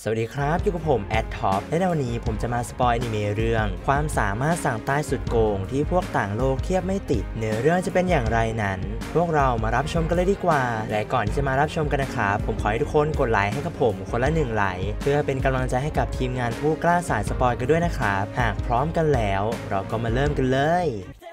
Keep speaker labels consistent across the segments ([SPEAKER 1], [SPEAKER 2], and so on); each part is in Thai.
[SPEAKER 1] สวัสดีครับอยู่กับผมแอดท็อปและในวันนี้ผมจะมาสปอยอนิเมะเรื่องความสามารถสั่งตายสุดโกงที่พวกต่างโลกเทียบไม่ติดเนื้อเรื่องจะเป็นอย่างไรนั้นพวกเรามารับชมกันเลยดีกว่าและก่อนที่จะมารับชมกันนะครับผมขอให้ทุกคนกดไลค์ให้กับผมคนละ1 ไลค์เพื่อเป็นกำลังใจให้กับทีมงานผู้กล้าสายสปอยกันด้วยนะครับหากพร้อมกันแล้วเราก็มาเริ่มกันเลย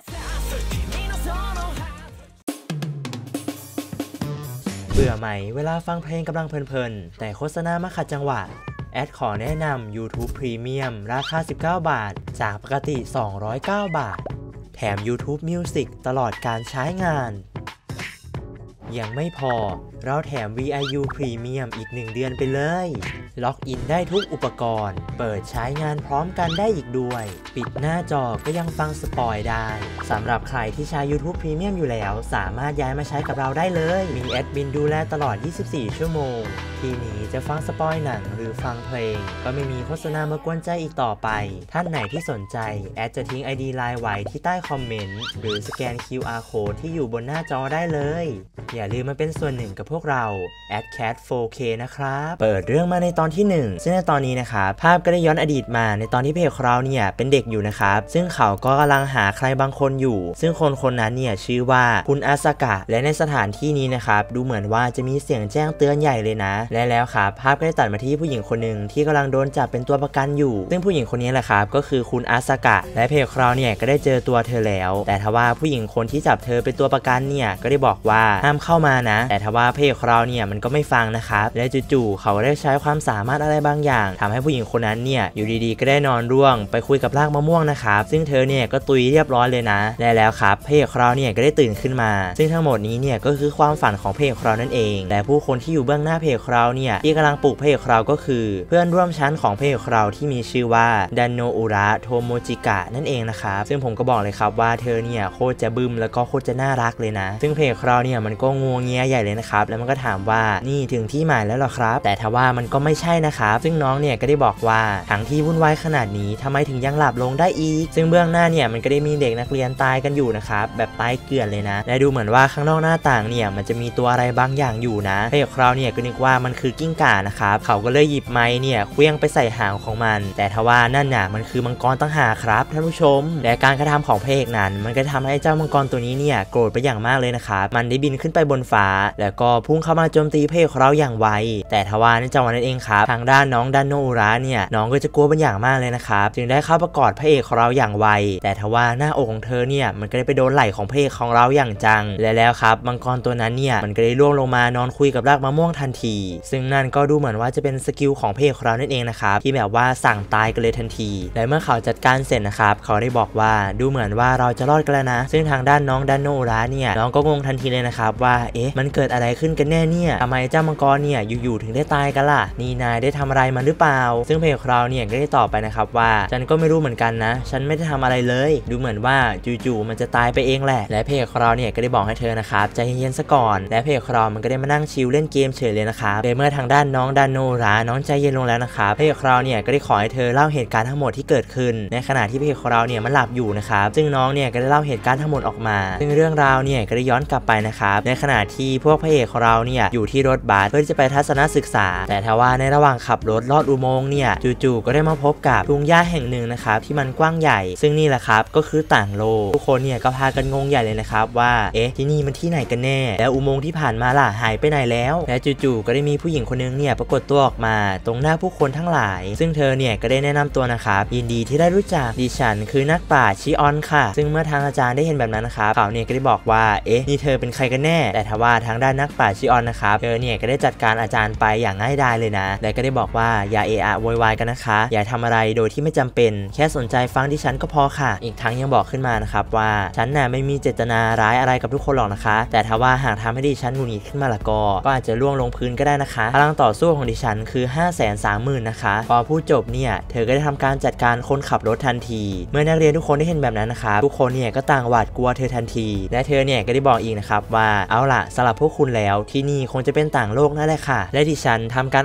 [SPEAKER 1] เบื่อไหมเวลาฟังเพลงกำลังเพลินๆแต่โฆษณามาขัดจังหวะแอดขอแนะนำ YouTube Premium ราคา19 บาทจากปกติ209 บาทแถม YouTube Music ตลอดการใช้งานยังไม่พอเราแถม VIU Premium อีก1 เดือนไปเลยล็อกอินได้ทุกอุปกรณ์เปิดใช้งานพร้อมกันได้อีกด้วยปิดหน้าจอก็ยังฟังสปอยได้สำหรับใครที่ใช้ YouTube Premium อยู่แล้วสามารถย้ายมาใช้กับเราได้เลยมีแอดมินดูแลตลอด24 ชั่วโมงทีนี้จะฟังสปอยหนังหรือฟังเพลงก็ไม่มีโฆษณามากวนใจอีกต่อไปท่านไหนที่สนใจแอดจะทิ้ง ID ไลน์ไว้ที่ใต้คอมเมนต์หรือสแกน QR Code ที่อยู่บนหน้าจอได้เลยอย่าลืมมาเป็นส่วนหนึ่งกับพวกเรา @cat 4k นะครับเปิดเรื่องมาในตอนที่1ซึ่งในตอนนี้นะครับภาพก็ได้ย้อนอดีตมาในตอนที่เพจของเราเนี่ยเป็นเด็กอยู่นะครับซึ่งเขาก็กำลังหาใครบางคนอยู่ซึ่งคนนั้นเนี่ยชื่อว่าคุณอาซากะและในสถานที่นี้นะครับดูเหมือนว่าจะมีเสียงแจ้งเตือนใหญ่เลยนะและแล้วครับภาพก็ได้ตัดมาที่ผู้หญิงคนหนึ่งที่กำลังโดนจับเป็นตัวประกันอยู่ซึ่งผู้หญิงคนนี้แหละครับก็คือคุณอาซากะและเพจของเราเนี่ยก็ได้เจอตัวเธอแล้วแต่ทว่าผู้หญิงคนที่จับเธอเป็นตัวประกันเนี่ยก็ได้บอกว่าห้ามเข้ามานะแต่ทว่าเพจของเราเนี่ยมันก็ไม่ฟังนะครับและจู่ๆเขาได้ใช้ความสามารถอะไรบางอย่างทำให้ผู้หญิงคนนั้นเนี่ยอยู่ดีๆก็ได้นอนร่วงไปคุยกับรากมะม่วงนะครับซึ่งเธอเนี่ยก็ตุยเรียบร้อยเลยนะและแล้วครับเพจของเราเนี่ยก็ได้ตื่นขึ้นมาซึ่งทั้งหมดนี้เนี่ยก็คือความฝันของเพจของเรานั่นเองแต่ผู้คนที่อยู่เบื้องหน้าเพจของเราเนี่ยที่กำลังปลุกเพจของเราก็คือเพื่อนร่วมชั้นของเพจของเราที่มีชื่อว่าดันโนอุระโทโมจิกะนั่นเองนะครับซึ่งผมก็บอกเลยครับว่าเธอเนี่ยโคตรจะบึ้มแล้วก็โคตรจะน่ารักเลยนะซึ่งเพจของเราเนี่ยมันก็งวงเงียใหญ่เลยนะครับแล้วมันก็ถามว่านี่ถึงที่หมายแล้วหรอครับแต่ทว่ามันก็ไม่ใช่นะครับซึ่งน้องเนี่ยก็ได้บอกว่าทั้งที่วุ่นวายขนาดนี้ทำไมถึงยังหลับลงได้อีกซึ่งเบื้องหน้าเนี่ยมันก็ได้มีเด็กนักเรียนตายกันอยู่นะครับแบบตายเกลื่อนเลยนะและดูเหมือนว่าข้างนอกหน้าต่างเนี่ยมันจะมีตัวอะไรบางอย่างอยู่นะเพจของเราเนี่ยก็นึกว่ามันคือกิ้งก่านะครับเขาก็เลยหยิบไม้เนี่ยเคลื่องไปใส่หางของมันแต่ทว่านั่นน่ะมันคือมังกรตั้งหากครับท่านผู้ชมและการกระทำของพระเอกนั้นมันก็ทำให้เจ้ามังกรตัวนี้เนี่ยโกรธไปอย่างมากเลยนะครับมันได้บินขึ้นไปบนฟ้าแล้วก็พุ่งเข้ามาโจมตีพระเอกของเราอย่างไวแต่ทว่าในจังหวะนั้นเองครับทางด้านน้องดันโนอุระเนี่ยน้องก็จะกลัวเป็นอย่างมากเลยนะครับจึงได้เข้าประกอดพระเอกของเราอย่างไวแต่ทว่าหน้าอกของเธอเนี่ยมันก็ได้ไปโดนไหล่ของพระเอกของเราอย่างจังและแล้วครับมังกรตัวนั้นเนี่ยมันก็ได้ร่วงลงมานอนคุยกับรากมะม่วงทันทีซึ่งนั่นก็ดูเหมือนว่าจะเป็นสกิลของพระเอกของเรานั่นเองนะครับที่แบบว่าสั่งตายกันเลยทันทีและเมื่อเขาจัดการเสร็จนะครับเขาได้บอกว่าดูเหมือนว่าเราจะรอดกันแล้วนะซึ่งทางด้านน้องดันโนอุระเนี่ยน้องก็งงทันทีเลยนะครับว่าเอ๊ะมันเกิดอะไรขึ้นกันแน่เนี่ยทำไมเจ้ามังกรเนี่ยอยู่ๆถึงได้ตายกันล่ะนี่นายได้ทำอะไรมันหรือเปล่าซึ่งเพจของเราเนี่ยก็ได้ตอบไปนะครับว่าฉันก็ไม่รู้เหมือนกันนะฉันไม่ได้ทำอะไรเลยดูเหมือนว่าจู่ๆมันจะตายไปเองแหละและเพจของเราเนี่ยก็ได้บอกให้เธอนะครับใจเย็นๆซะก่อนและเพจของเรามันก็ได้มานั่งชิลเล่นเกมเฉยเลยนะครับแต่เมื่อทางด้านน้องดันโนราน้องใจเย็นลงแล้วนะครับเพจของเราเนี่ยก็ได้ขอให้เธอเล่าเหตุการณ์ทั้งหมดที่เกิดขึ้นในขณะที่เพจของเราเนี่ยมันหลับอยู่นะครับซึ่งน้องเนี่ยก็ได้เล่าเหตุการณ์ทั้งหมดออกมาซึ่งเรื่องราวเนี่ยก็ได้ย้อนกลับไปนะครับในขณะที่พวกพระเอกของเราเนี่ยอยู่ที่รถบัสเพื่อจะไปทัศนศึกษาแต่ทว่าในระหว่างขับรถลอดอุโมงค์เนี่ยจู่ๆก็ได้มาพบกับทุ่งหญ้าแห่งหนึ่งนะครับที่มันกว้างใหญ่ซึ่งนี่แหละครับก็คือต่างโลกทุกคนเนี่ยก็พากันงงใหญ่เลยนะครับว่าเอ๊ะที่นี่มันที่ไหนกันแน่แล้วอุโมงค์ที่ผ่านมาล่ะหายไปไหนแล้วและจู่ๆก็ได้มีผู้หญิงคนนึงเนี่ยปรากฏตัวออกมาตรงหน้าผู้คนทั้งหลายซึ่งเธอเนี่ยก็ได้แนะนำตัวนะครับยินดีที่ได้รู้จักดิฉันคือนักปราชญ์ชิออนค่ะซึ่งเมื่อทางอาจารย์ได้เห็นแบบนั้นนะครับเขาเนี่ยก็ได้บอกว่าเอ๊ะนี่เธอเป็นใครกันแน่แต่ทว่าทางด้านนักปราชญ์ชิออนนะครับเธอเนี่ยก็ได้จัดการอาจารย์ไปอย่างง่ายดายเลยนะและก็ได้บอกว่าอย่าเอะอะโวยวายกันนะคะอย่าทำอะไรโดยที่ไม่จำเป็นแค่สนใจฟังดิฉันก็พอค่ะอีกทั้งยังบอกขึ้นมานะครับว่าฉันน่ะไม่มีเจตนาร้ายอะไรกับทุกคนหรอกนะคะแต่ถ้าว่าหากทำให้ดิฉันหงุดหงิดขึ้นมาละก็อาจจะล่วงลงพื้นก็ได้นะคะพลังต่อสู้ของดิฉันคือ 530,000 นะคะพอพูดจบเนี่ยเธอก็ได้ทำการจัดการคนขับรถทันทีเมื่อนักเรียนทุกคนได้เห็นแบบนั้นนะครับทุกคนเนี่ยก็ต่างหวาดกลัวเธอทันทีและเธอเนี่ยก็ได้บอกอีกนะครับว่าเอาล่ะสำหรับพวกคุณแล้วที่นี่คงจะเป็นต่างโลกนั่นแหละค่ะและดิฉันทำการอัญเชิญพวก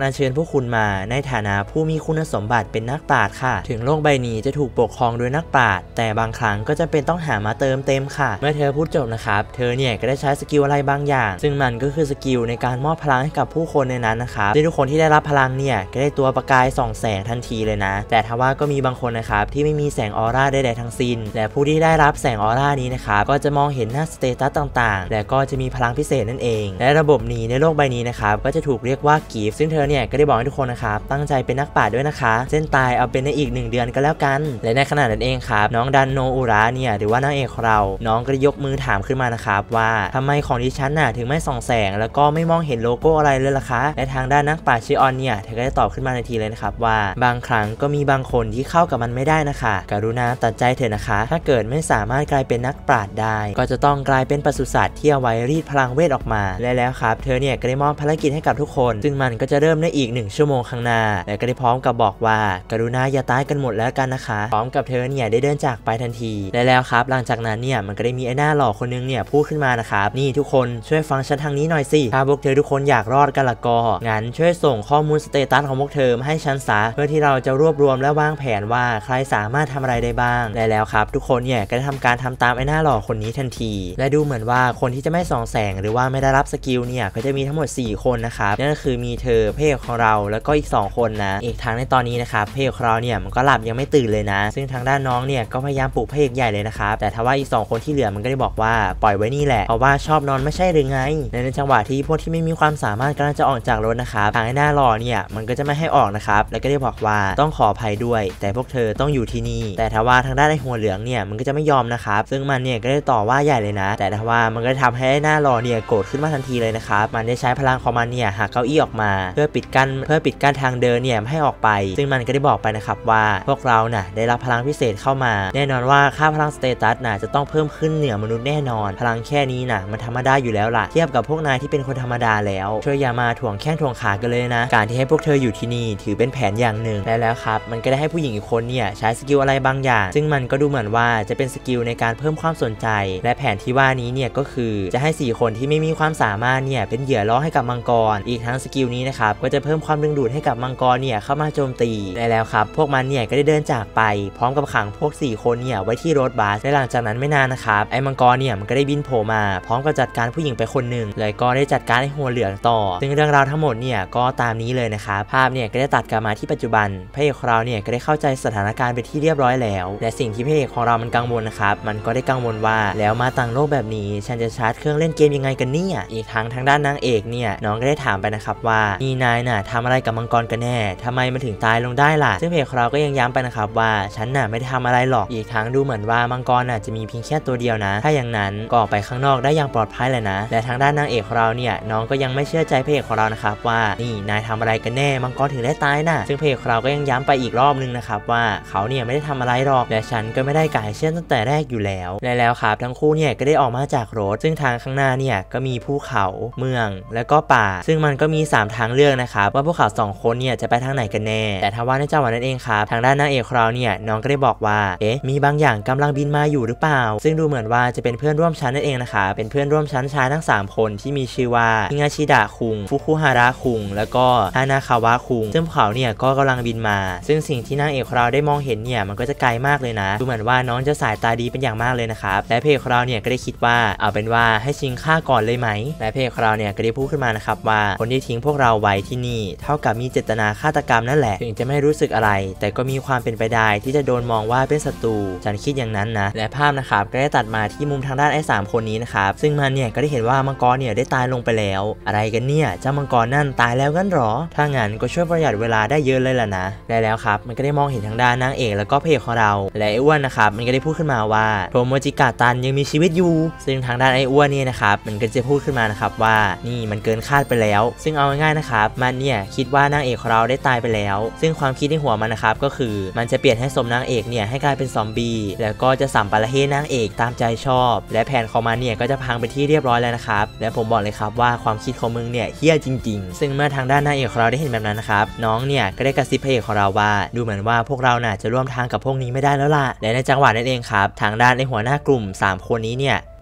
[SPEAKER 1] วกคุณมาในฐานะผู้มีคุณสมบัติเป็นนักปราชญ์ค่ะถึงโลกใบนี้จะถูกปกครองโดยนักปราชญ์แต่บางครั้งก็จะเป็นต้องหามาเติมเต็มค่ะเมื่อเธอพูดจบนะครับเธอเนี่ยก็ได้ใช้สกิลอะไรบางอย่างซึ่งมันก็คือสกิลในการมอบพลังให้กับผู้คนในนั้นนะครับซึ่งทุกคนที่ได้รับพลังเนี่ยก็ได้ตัวประกายส่องแสงทันทีเลยนะแต่ทว่าก็มีบางคนนะครับที่ไม่มีแสงออร่าใดๆทั้งสิ้นและผู้ที่ได้รับแสงออร่านี้นะครับก็จะมองเห็นหน้าสเตตัสต่างๆและก็จะมีพลังพิเศษนั่นเองและระบบนี้ในโลกใบนี้นะครับก็จะถูกเรียกว่ากิฟต์ซึ่งเธอเนี่ยก็ได้บอกให้ทุกคนนะครับตั้งใจเป็นนักปราชญ์ด้วยนะคะเส้นตายเอาเป็นในอีก1 เดือนก็แล้วกันและในขณะนั้นเองครับน้องดันโนอุระเนี่ยหรือว่านางเอกของเราน้องก็ยกมือถามขึ้นมานะครับว่าทำไมของดิฉันน่ะถึงไม่ส่องแสงแล้วก็ไม่มองเห็นโลโก้อะไรเลยล่ะคะและทางด้านนักปราชญ์ชื่อออนเนี่ยเธอก็ได้ตอบขึ้นมาในทีเลยนะครับว่าบางครั้งก็มีบางคนที่เข้ากับมันไม่ได้นะคะกรุณาตัดใจเถอะนะคะถ้าเกิดไม่สามารถกลายเป็นนักปราชญ์ได้ก็จะต้องกลายเป็นปศุสัตว์ที่เอาไว้รีดพลังเวทออกมาและแล้วครับเธอเนี่ยก็ได้มอบภารกิจให้กับทุกคนซึ่งมันก็จะเริ่มในอีก1 ชั่วโมงข้างหน้าและก็ได้พร้อมกับบอกว่ากรุณาอย่าตายกันหมดแล้วกันนะคะพร้อมกับเธอเนี่ยได้เดินจากไปทันทีและแล้วครับหลังจากนั้นเนี่ยมันก็ได้มีไอ้หน้าหล่อคนนึงเนี่ยพูดขึ้นมานะครับนี่ทุกคนช่วยฟังฉันทางนี้หน่อยสิถ้าพวกเธอทุกคนอยากรอดกันละก็งั้นช่วยส่งข้อมูลสเตตัสของพวกเธอมาให้ฉันซะเพื่อที่เราจะรวบรวมและวางแผนว่าใครสามารถทำอะไรได้บ้างและแล้วครับทุกคนเนี่ยก็ได้ทำการทำตามไอ้หน้าหล่อคนนี้ทันทีและดูเหมือนว่าคนที่จะไม่ส่องแสงหรือว่าไม่ได้รับสกิลเนี่ยก็จะมีทั้งหมด4 คนนะครับนั่นก็คือมีเธอพระเอกของเราแล้วก็อีก2 คนนะอีกทั้งในตอนนี้นะครับพระเอกของเราเนี่ยมันก็หลับยังไม่ตื่นเลยนะซึ่งทางด้านน้องเนี่ยก็พยายามปลุกพระเอกใหญ่เลยนะครับแต่ทว่าอีก2 คนที่เหลือมันก็ได้บอกว่าปล่อยไว้นี่แหละเพราะว่าชอบนอนไม่ใช่หรือไงในจังหวะที่พวกที่ไม่มีความสามารถกำลังจะออกจากรถนะครับทางไอ้หน้าหล่อเนี่ยมันก็จะไม่ให้ออกนะครับแล้วก็ได้บอกว่าต้องขออภัยด้วยแต่พวกเธอต้องอยู่ที่นี่แต่ทว่าทางด้านไอ้หัวเหลืองเนี่ยมันก็จะไม่ยอมนะครับซึ่งมันเนี่ยก็ได้ต่อว่าใหญ่เลยนะแต่ทว่ามันก็ทำให้ไอ้หน้าหล่อเนี่ยโกรธขึ้นมาทันทีเลยนะครับมันได้ใช้พลังของมันเนี่ยหักเก้าอี้ออกมาเพื่อปิดกั้นทางเดินเนี่ยไม่ให้ออกไปซึ่งมันก็ได้บอกไปนะครับว่าพวกเราน่ะได้รับพลังพิเศษเข้ามาแน่นอนว่าค่าพลังสเตตัสน่ะจะต้องเพิ่มขึ้นเหนือมนุษย์แน่นอนพลังแค่นี้น่ะมันธรรมดาอยู่แล้วล่ะเทียบกับพวกนายที่เป็นคนธรรมดาแล้วช่วยอย่ามาถ่วงแข้งถ่วงขากันเลยนะการที่ให้พวกเธออยู่ที่นี่ถือเป็นแผนอย่างหนึ่งแล้วครับมันก็ได้ให้ผู้หญิงอีกคนเนี่ยใช้สกิลอะไรบางอย่างซึ่งมันก็ดูเหมือนว่าจะเป็นสกิลในการเพิ่มความสนใจและแผนที่ว่านี้เนี่ยก็คือจะให้4 คนที่ไม่มีความสามารถเนี่ยเป็นเหยื่อล่อให้กับมังกรอีกทั้งสกิลนี้นะครับก็จะเพิ่มความดึงดูดให้กับมังกรเนี่ยเข้ามาโจมตีแล้วครับพวกมันเนี่ยก็ได้เดินจากไปพร้อมกับขังพวก4 คนเนี่ยไว้ที่รถบัสและหลังจากนั้นไม่นานนะครับไอ้มังกรเนี่ยมันก็ได้บินโผล่มาพร้อมกับจัดการผู้หญิงไปคนหนึ่งเลยก็ได้จัดการไอ้หัวเหลืองต่อซึ่งเรื่องราวทั้งหมดเนี่ยก็ตามนี้เลยนะครับภาพเนี่ยก็ได้ตัดกลับมาที่ปัจจุบันพระเอกของเราเนี่ยก็ได้เข้าใจสถานการณ์เป็นที่เรียบร้อยแล้วและสิ่งที่พระเอกของเรามันกังวลนะครับมันก็ได้กังวลว่าแล้วมาต่างโลกแบบนี้ฉันจะชาร์จเครื่องเล่นเกมยังไงกันเนี่ยอีกทางด้านนางเอกเนี่ยน้องก็ได้ถามไปนะครับว่านี่นายน่ะทำอะไรกับมังกรกันแน่ทำไมมันถึงตายลงได้ล่ะซึ่งพระเอกของเราก็ยังย้ำไปนะครับว่าฉันน่ะไม่ได้ทำอะไรหรอกอีกทั้งดูเหมือนว่ามังกรน่ะจะมีเพียงแค่ตัวเดียวนะถ้าอย่างนั้นก็ออกไปข้างนอกได้อย่างปลอดภัยเลยนะและทางด้านนางเอกของเราเนี่ยน้องก็ยังไม่เชื่อใจพระเอกของเรานะครับว่านี่นายทำอะไรกันแน่มังกรถึงได้ตายน่ะซึ่งพระเอกของเราก็ยังย้ำไปอีกรอบนึงนะครับว่าเขาเนี่ยไม่ได้ทำอะไรหรอกและฉันก็ไม่ได้กายเชื่อตั้งแต่แรกอยู่แล้วแล้วครับทั้งคู่เนี่ยก็ได้ออกมาจากรถซึ่งทางข้างหน้าเนี่ยก็มีภูเขาเมืองแล้วก็ป่าซึ่งมันก็มี3 ทางเลือกนะครับว่าพวกเขา2 คนเนี่ยจะไปทางไหนกันแน่แต่ถ้าว่าในจังหวะนั้นเองครับทางด้านนางเอกของเราเนี่ยน้องก็ได้บอกว่ามีบางอย่างกำลังบินมาอยู่หรือเปล่าซึ่งดูเหมือนว่าจะเป็นเพื่อนร่วมชั้นนั่นเองนะคะเป็นเพื่อนร่วมชั้นชายทั้ง3 คนที่มีชื่อว่าฮิงาชิดะคุงฟุคุฮาระคุงแล้วก็ฮานาคาวะคุงซึ่งพวกเขาเนี่ยก็กำลังบินมาซึ่งสิ่งที่นางเอกของเราได้มองเห็นเนี่ยมันก็จะไกลมากเลยนะดูเหมือนว่าน้องจะสายตาดีเป็นอย่างมากเลยนะครับและเพจของเราเนี่ยก็ได้คิดว่าเอาเป็นว่าให้ชิงฆ่าก่อนเลยไหมและเพจของเราเนี่ยก็ได้พูดขึ้นมานะครับว่าคนที่ทิ้งพวกเราไว้ที่นี่เท่ากับมีเจตนาฆาตกรรมนั่นแหละถึงจะไม่รู้สึกอะไรแต่ก็มีความเป็นไปได้ที่จะโดนมองว่าเป็นศัตรูฉันคิดอย่างนั้นนะและภาพนะครับก็ได้ตัดมาที่มุมทางด้านไอ้3 คนนี้นะครับซึ่งมันเนี่ยก็ได้เห็นว่ามังกรเนี่ยได้ตายลงไปแล้วอะไรกันเนี่ยเจ้ามังกรนั่นตายแล้วกันหรอถ้างั้นก็ช่วยประหยัดเวลาได้เยอะเลยล่ะนะแล้วครับมันก็ได้มองเห็นทางด้านนางเอกแล้วก็เพจของเราและไอ้อ้วนนะครับมันก็ได้พูดขึ้นมาว่าโทโมจิกะตันยังมีชีวิตอยู่ซึ่งทางด้านไอ้อ้วนเนี่ยนะครับมันก็จะพูดขึ้นมานะครับว่านี่มันเกินคาดไปแล้วซึ่งเอาง่ายๆนะครับมันเนี่ยคิดว่านางเอกของเราได้ตายไปแล้วซึ่งความคิดในหัวมันนะครับก็คือมันจะเปลี่ยนให้สมนางเอกเนี่ยให้กลายเป็นซอมบี้แล้วก็จะสัมปะเทนางเอกตามใจชอบและแผนของมันเนี่ยก็จะพังไปที่เรียบร้อยแล้วนะครับและผมบอกเลยครับว่าความคิดของมึงเนี่ยเหี้ยจริงๆซึ่งเมื่อทางด้านนางเอกของเราได้เห็นแบบนั้นนะครับน้องเนี่ยก็ได้กระซิบพระเอกของเราว่าดูเหมือนว่าพวกเราน่ะจะร่วมทางกับพวกนี้ไม่ได้แล้วล่ะและในจังหวะนั้นเองครับทางด้านในหัวหน้ากลุ่ม3 คนนี้เนี่ย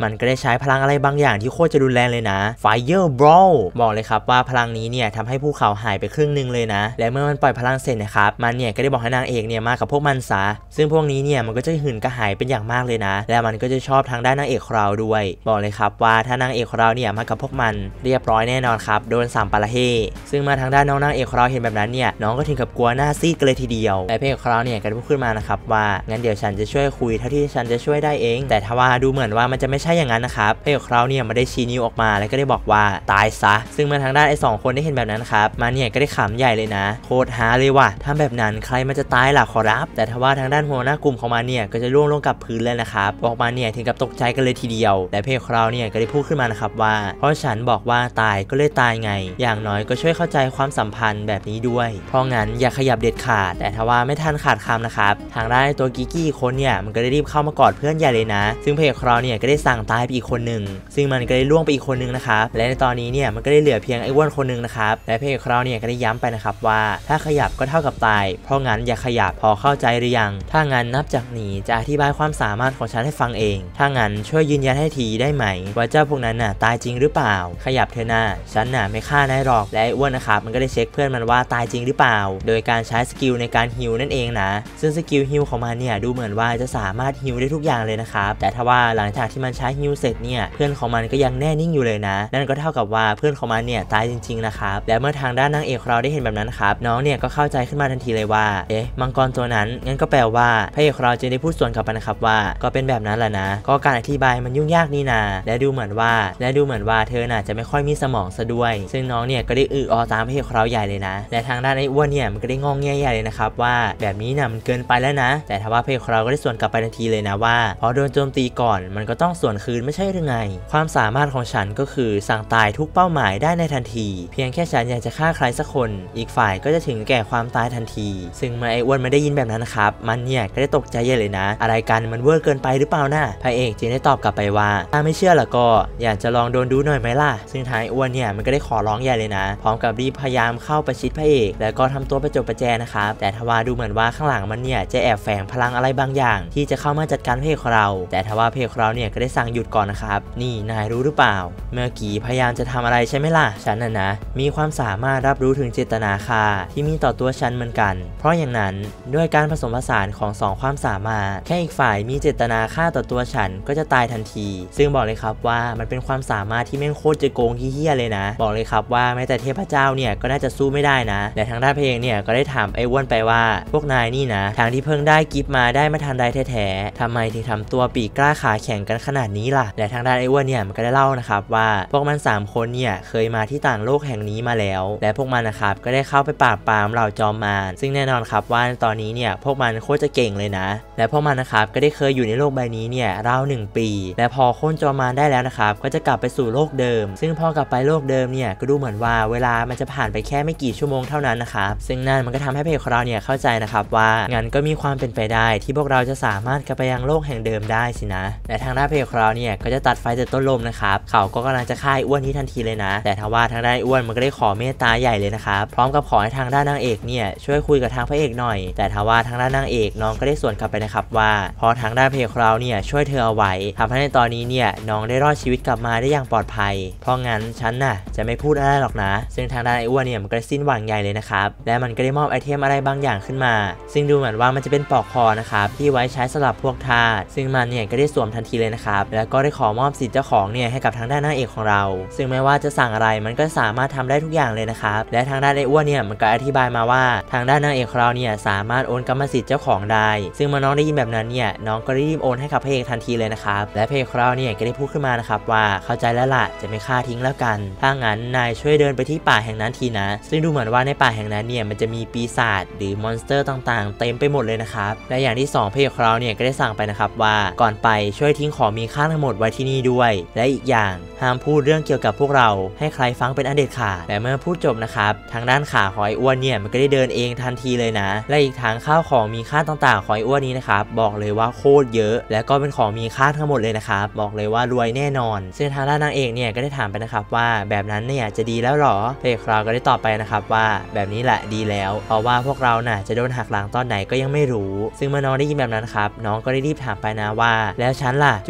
[SPEAKER 1] มันก็ได้ใช้พลังอะไรบางอย่างที่โคตรจะรุนแรงเลยนะ Fire Brawl บอกเลยครับว่าพลังนี้เนี่ยทำให้ภูเขาหายไปครึ่งนึงเลยนะและเมื่อมันปล่อยพลังเสร็จนะครับมันเนี่ยก็ได้บอกให้นางเอกเนี่ยมากับพวกมันซะซึ่งพวกนี้เนี่ยมันก็จะหื่นกระหายเป็นอย่างมากเลยนะและมันก็จะชอบทางด้านนางเอกของเราด้วยบอกเลยครับว่าถ้านางเอกของเราเนี่ยมากับพวกมันเรียบร้อยแน่นอนครับโดน3ปาระเฮซึ่งมาทางด้านน้องนางเอกของเราเห็นแบบนั้นเนี่ยน้องก็ถึงกับกลัวหน้าซีดกันเลยทีเดียวและเพจของเราเนี่ยก็ได้พูดขึ้นมานะครับว่างั้นเดี๋ยวฉันจะช่วยคุยเท่าที่ฉันจะช่วยได้เองแต่ทว่าดูเหมือนว่ามันจะไม่ใช่อย่างนั้นนะครับเพจของเราเนี่ยมาได้ชี้นิ้วออกมาแล้วก็ได้บอกว่าตายซะซึ่งมาทางด้านไอ้2คนได้เห็นแบบนั้นครับมันเนี่ยก็ได้ขำใหญ่เลยนะโคตรฮาเลยว่ะทำแบบนั้นใครมันจะตายล่ะขอรับแต่ทว่าทางด้านหัวหน้ากลุ่มของมันเนี่ยก็จะล่วงลงกับพื้นเลยนะครับบอกมาเนี่ยถึงกับตกใจกันเลยทีเดียวแต่เพจของเราเนี่ยก็ได้พูดขึ้นมานะครับว่าเพราะฉันบอกว่าตายก็เลยตายไงอย่างน้อยก็ช่วยเข้าใจความสัมพันธ์แบบนี้ด้วยเพราะงั้นอย่าขยับเด็ดขาดแต่ทว่าไม่ทันขาดคำนะครับทางด้านตัวกิกกี้คนเนี่ยมันก็ได้รีบเข้ามากอดเพื่อนใหญ่เลยนะซึ่งเพจของเราเนี่ยก็ได้สั่งตายไปอีกคนหนึ่งซึ่งมันก็ได้ล่วงไปอีกคนนึงนะครับและในตอนนี้เนี่ยมันก็ได้เหลือเพียงไอ้อ้วนคนนึงนะครับและเพจของเราเนี่ยก็ได้ย้ำไปนะครับว่าถ้าขยับก็เท่ากับตายเพราะงั้นอย่าขยับพอเข้าใจหรือยังถ้างั้นนับจากนี้จะอธิบายความสามารถของฉันให้ฟังเองถ้างั้นช่วยยืนยันให้ทีได้ไหมว่าเจ้าพวกนั้นน่ะตายจริงหรือเปล่าขยับเถอะนะฉันน่ะไม่ฆ่านายหรอกและไอ้อ้วนนะครับมันก็ได้เช็คเพื่อนมันว่าตายจริงหรือเปล่าโดยการใช้สกิลในการฮิลนั่นเองนะซึ่งสกิลฮิลของมันเนี่ยดูเหมือนว่าจะสามารถฮิลได้ทุกอย่างเลยนะครับแต่ถ้าว่าหลังจากที่มันใช้ฮิลเสร็จเนี่ยเพื่อนของมันก็ยังแน่นิ่งอยู่เลยนะนั่นก็เท่ากับว่าเพื่อนของมันเนี่ยตายจริงๆนะครับและเมื่อทางด้านนางเอกเราได้เห็นแบบนั้นครับน้องเนี่ยก็เข้าใจขึ้นมาทันทีเลยว่ามังกรตัวนั้นงั้นก็แปลว่าพระเอกเราจะได้พูดสวนกลับไปนะครับว่าก็เป็นแบบนั้นแหละนะก็การอธิบายมันยุ่งยากนี่นาและดูเหมือนว่าเธอน่ะจะไม่ค่อยมีสมองซะด้วยซึ่งน้องเนี่ยก็ได้อตามพระเอกเราใหญ่เลยนะและทางด้านไอ้อ้วนเนี่ยมันก็ได้งองแงใหญ่เลยนะครับว่าแบบนี้น่ะมันเกินไปแล้วนะแต่ถ้าว่าพระเอกเราก็ได้สวนกลับไปทันทีเลยนะว่าพอโดนโจมตีก่อนมันก็ต้องสวนคืนไม่ใช่หรือไงความสามารถของฉันก็คือสั่งตายทุกเป้าหมายได้ในทันทีเพียงแค่ฉันอยากจะฆ่าใครสักคนอีกฝ่ายก็จะถึงแก่ความตายทันทีซึ่งเมื่อไอ้อ้วนไม่ได้ยินแบบนั้นนะครับมันเนี่ยก็ได้ตกใจใหญ่เลยนะอะไรกันมันเวอร์เกินไปหรือเปล่านะพระเอกจึงได้ตอบกลับไปว่าถ้าไม่เชื่อล่ะก็อยากจะลองโดนดูหน่อยไหมล่ะซึ่งท้ายอ้วนเนี่ยมันก็ได้ขอร้องใหญ่เลยนะพร้อมกับรีบพยายามเข้าประชิดพระเอกแล้วก็ทำตัวประจบประแจนะครับแต่ทว่าดูเหมือนว่าข้างหลังมันเนี่ยจะแอบแฝงพลังอะไรบางอย่างที่จะเข้ามาจัดการพระเอกของเราแต่ทว่าพระเอกของเราเนี่ยก็ได้สั่งหยุดก่อนนะครับนี่นายรู้หรือเปล่าเมื่อกี้พยายามจะทำอะไรใช่ไหมล่ะฉันน่ะนะมีความสามารถรับรู้ถึงเจตนาค่าที่มีต่อตัวฉันเหมือนกันเพราะอย่างนั้นด้วยการผสมผสานของ2ความสามารถแค่อีกฝ่ายมีเจตนาฆ่าต่อตัวฉันก็จะตายทันทีซึ่งบอกเลยครับว่ามันเป็นความสามารถที่แม่งโคตรจะโกงเหี้ยเลยนะบอกเลยครับว่าแม้แต่เทพเจ้าเนี่ยก็น่าจะสู้ไม่ได้นะแต่ทางด้านเพลงเนี่ยก็ได้ถามไอ้อ้วนไปว่าพวกนายนี่นะทางที่เพิ่งได้กิฟต์มาได้ไม่ทันใดแท้ๆทำไมถึงทำตัวปีกกล้าขาแข็งกันขนาดนี้ล่ะและทางด้านไอ้อ้วนเนี่ยมันก็ได้เล่านะครับว่าพวกมัน3คนเนี่ยเคยมาที่ต่างโลกแห่งนี้มาแล้วและพวกมันนะครับก็ได้เข้าไปปราบปรามเหล่าจอมมารซึ่งแน่นอนครับว่าตอนนี้เนี่ยพวกมันโคตรจะเก่งเลยนะและพวกมันนะครับก็ได้เคยอยู่ในโลกใบนี้เนี่ยราว1 ปีและพอโค่นจอมมารได้แล้วนะครับก็จะกลับไปสู่โลกเดิมซึ่งพอกลับไปโลกเดิมเนี่ยก็ดูเหมือนว่าเวลามันจะผ่านไปแค่ไม่กี่ชั่วโมงเท่านั้นนะครับซึ่งนั่นมันก็ทำให้เพจของเราเนี่ยเข้าใจนะครับว่างั้นก็มีความเป็นไปได้ที่พวกเราจะสามารถกลับไปยังโลกแห่งเดิมได้สินะและทางด้านเพจของเราเนี่ยก็จะตัดไฟแต่ต้นลมนะครับเขาก็กำลังจะฆ่าอ้วนนี้ทันทีเลยนะแต่ทว่าทางด้านอ้วนมันก็ได้ขอเมตตาใหญ่เลยนะครับพร้อมกับขอให้ทางด้านนางเอกเนี่ยช่วยคุยกับทางพระเอกหน่อยแต่ทว่าทางด้านนางเอกน้องก็ได้สวนกลับไปนะครับว่าพอทางด้านเพจของเราเนี่ยช่วยเธอเอาไว้ทำให้ในตอนนี้เนี่ยน้องได้รอดชีวิตกลับมาได้อย่างปลอดภัยเพราะงั้นฉันน่ะจะไม่พูดอะไรหรอกนะซึ่งทางด้านไอ้อ้วนเนี่ยมันก็สิ้นหวังใหญ่เลยนะครับและมันก็ได้มอบไอเทมอะไรบางอย่างขึ้นมาซึ่งดูเหมือนว่ามันจะเป็นปลอกคอนะครับที่ไว้ใช้สำหรับพวกทาสซึ่งมันเนี่ยก็ได้สวมทันทีเลยนะครับแล้วก็ได้ขอมอบสิทธิ์เจ้าของเนี่ยให้กับทางด้านนางเอกของเราซึ่งไม่ว่าจะสั่งอะไรมันก็สามารถทำได้ทุกอย่างเลยนะครับและทางด้านไอ้อ้วนเนี่ยมันก็อธิบายมาว่าทางด้านนางเอกของเราเนี่ยสามารถโอนกรรมสิทธิ์เจ้าของได้ซึ่งเมื่อน้องได้ยินแบบนั้นเนี่ยน้องก็รีบโอนให้กับพระเอกทันทีเลยนะครับและพระเอกของเราเนี่ยก็ได้พูดขึ้นมานะครับว่าเข้าใจแล้วล่ะจะไม่ฆ่าทิ้งแล้วกันถ้างั้นนายช่วยเดินไปที่ป่าแห่งนั้นทีนะซึ่งดูเหมือนว่าในป่าแห่งนั้นเนี่ยมันจะมีปีศาจหรือมอนสเตอร์ต่างๆเต็มไปหมดเลยนะครับและอย่างที่2พระเอกของเราเนี่ยก็ได้สั่งไปนะครับว่าก่อนไปช่วยทิ้งของมีค่าทั้งหมดไว้ที่นี่ด้วยและอีกอย่างห้ามพูดเรื่องเกี่ยวกับพวกเราให้ใครฟังเป็นอันเด็ดขาดและเมื่อพูดจบนะครับทางด้านขาของไอ้อ้วนเนี่ยมันก็ได้เดินเองทันทีเลยนะและอีกทางข้าวของมีค่าต่างๆของไอ้อ้วนนี้นะครับบอกเลยว่าโคตรเยอะและก็เป็นของมีค่าทั้งหมดเลยนะครับบอกเลยว่ารวยแน่นอนซึ่งทางด้านนางเอกเนี่ยก็ได้ถามไปนะครับว่าแบบนั้นเนี่ยจะดีแล้วหรอพระเอกเราก็ได้ตอบไปนะครับว่าแบบนี้แหละดีแล้วเพราะว่าพวกเราน่ะจะโดนหักหลังตอนไหนก็ยังไม่รู้ซึ่งเมื่อน้องได้ยินแบบนั้นครับน้องก็ได้รีบถามไปนะว่าแล้วฉันล่ะจู่ๆถ้า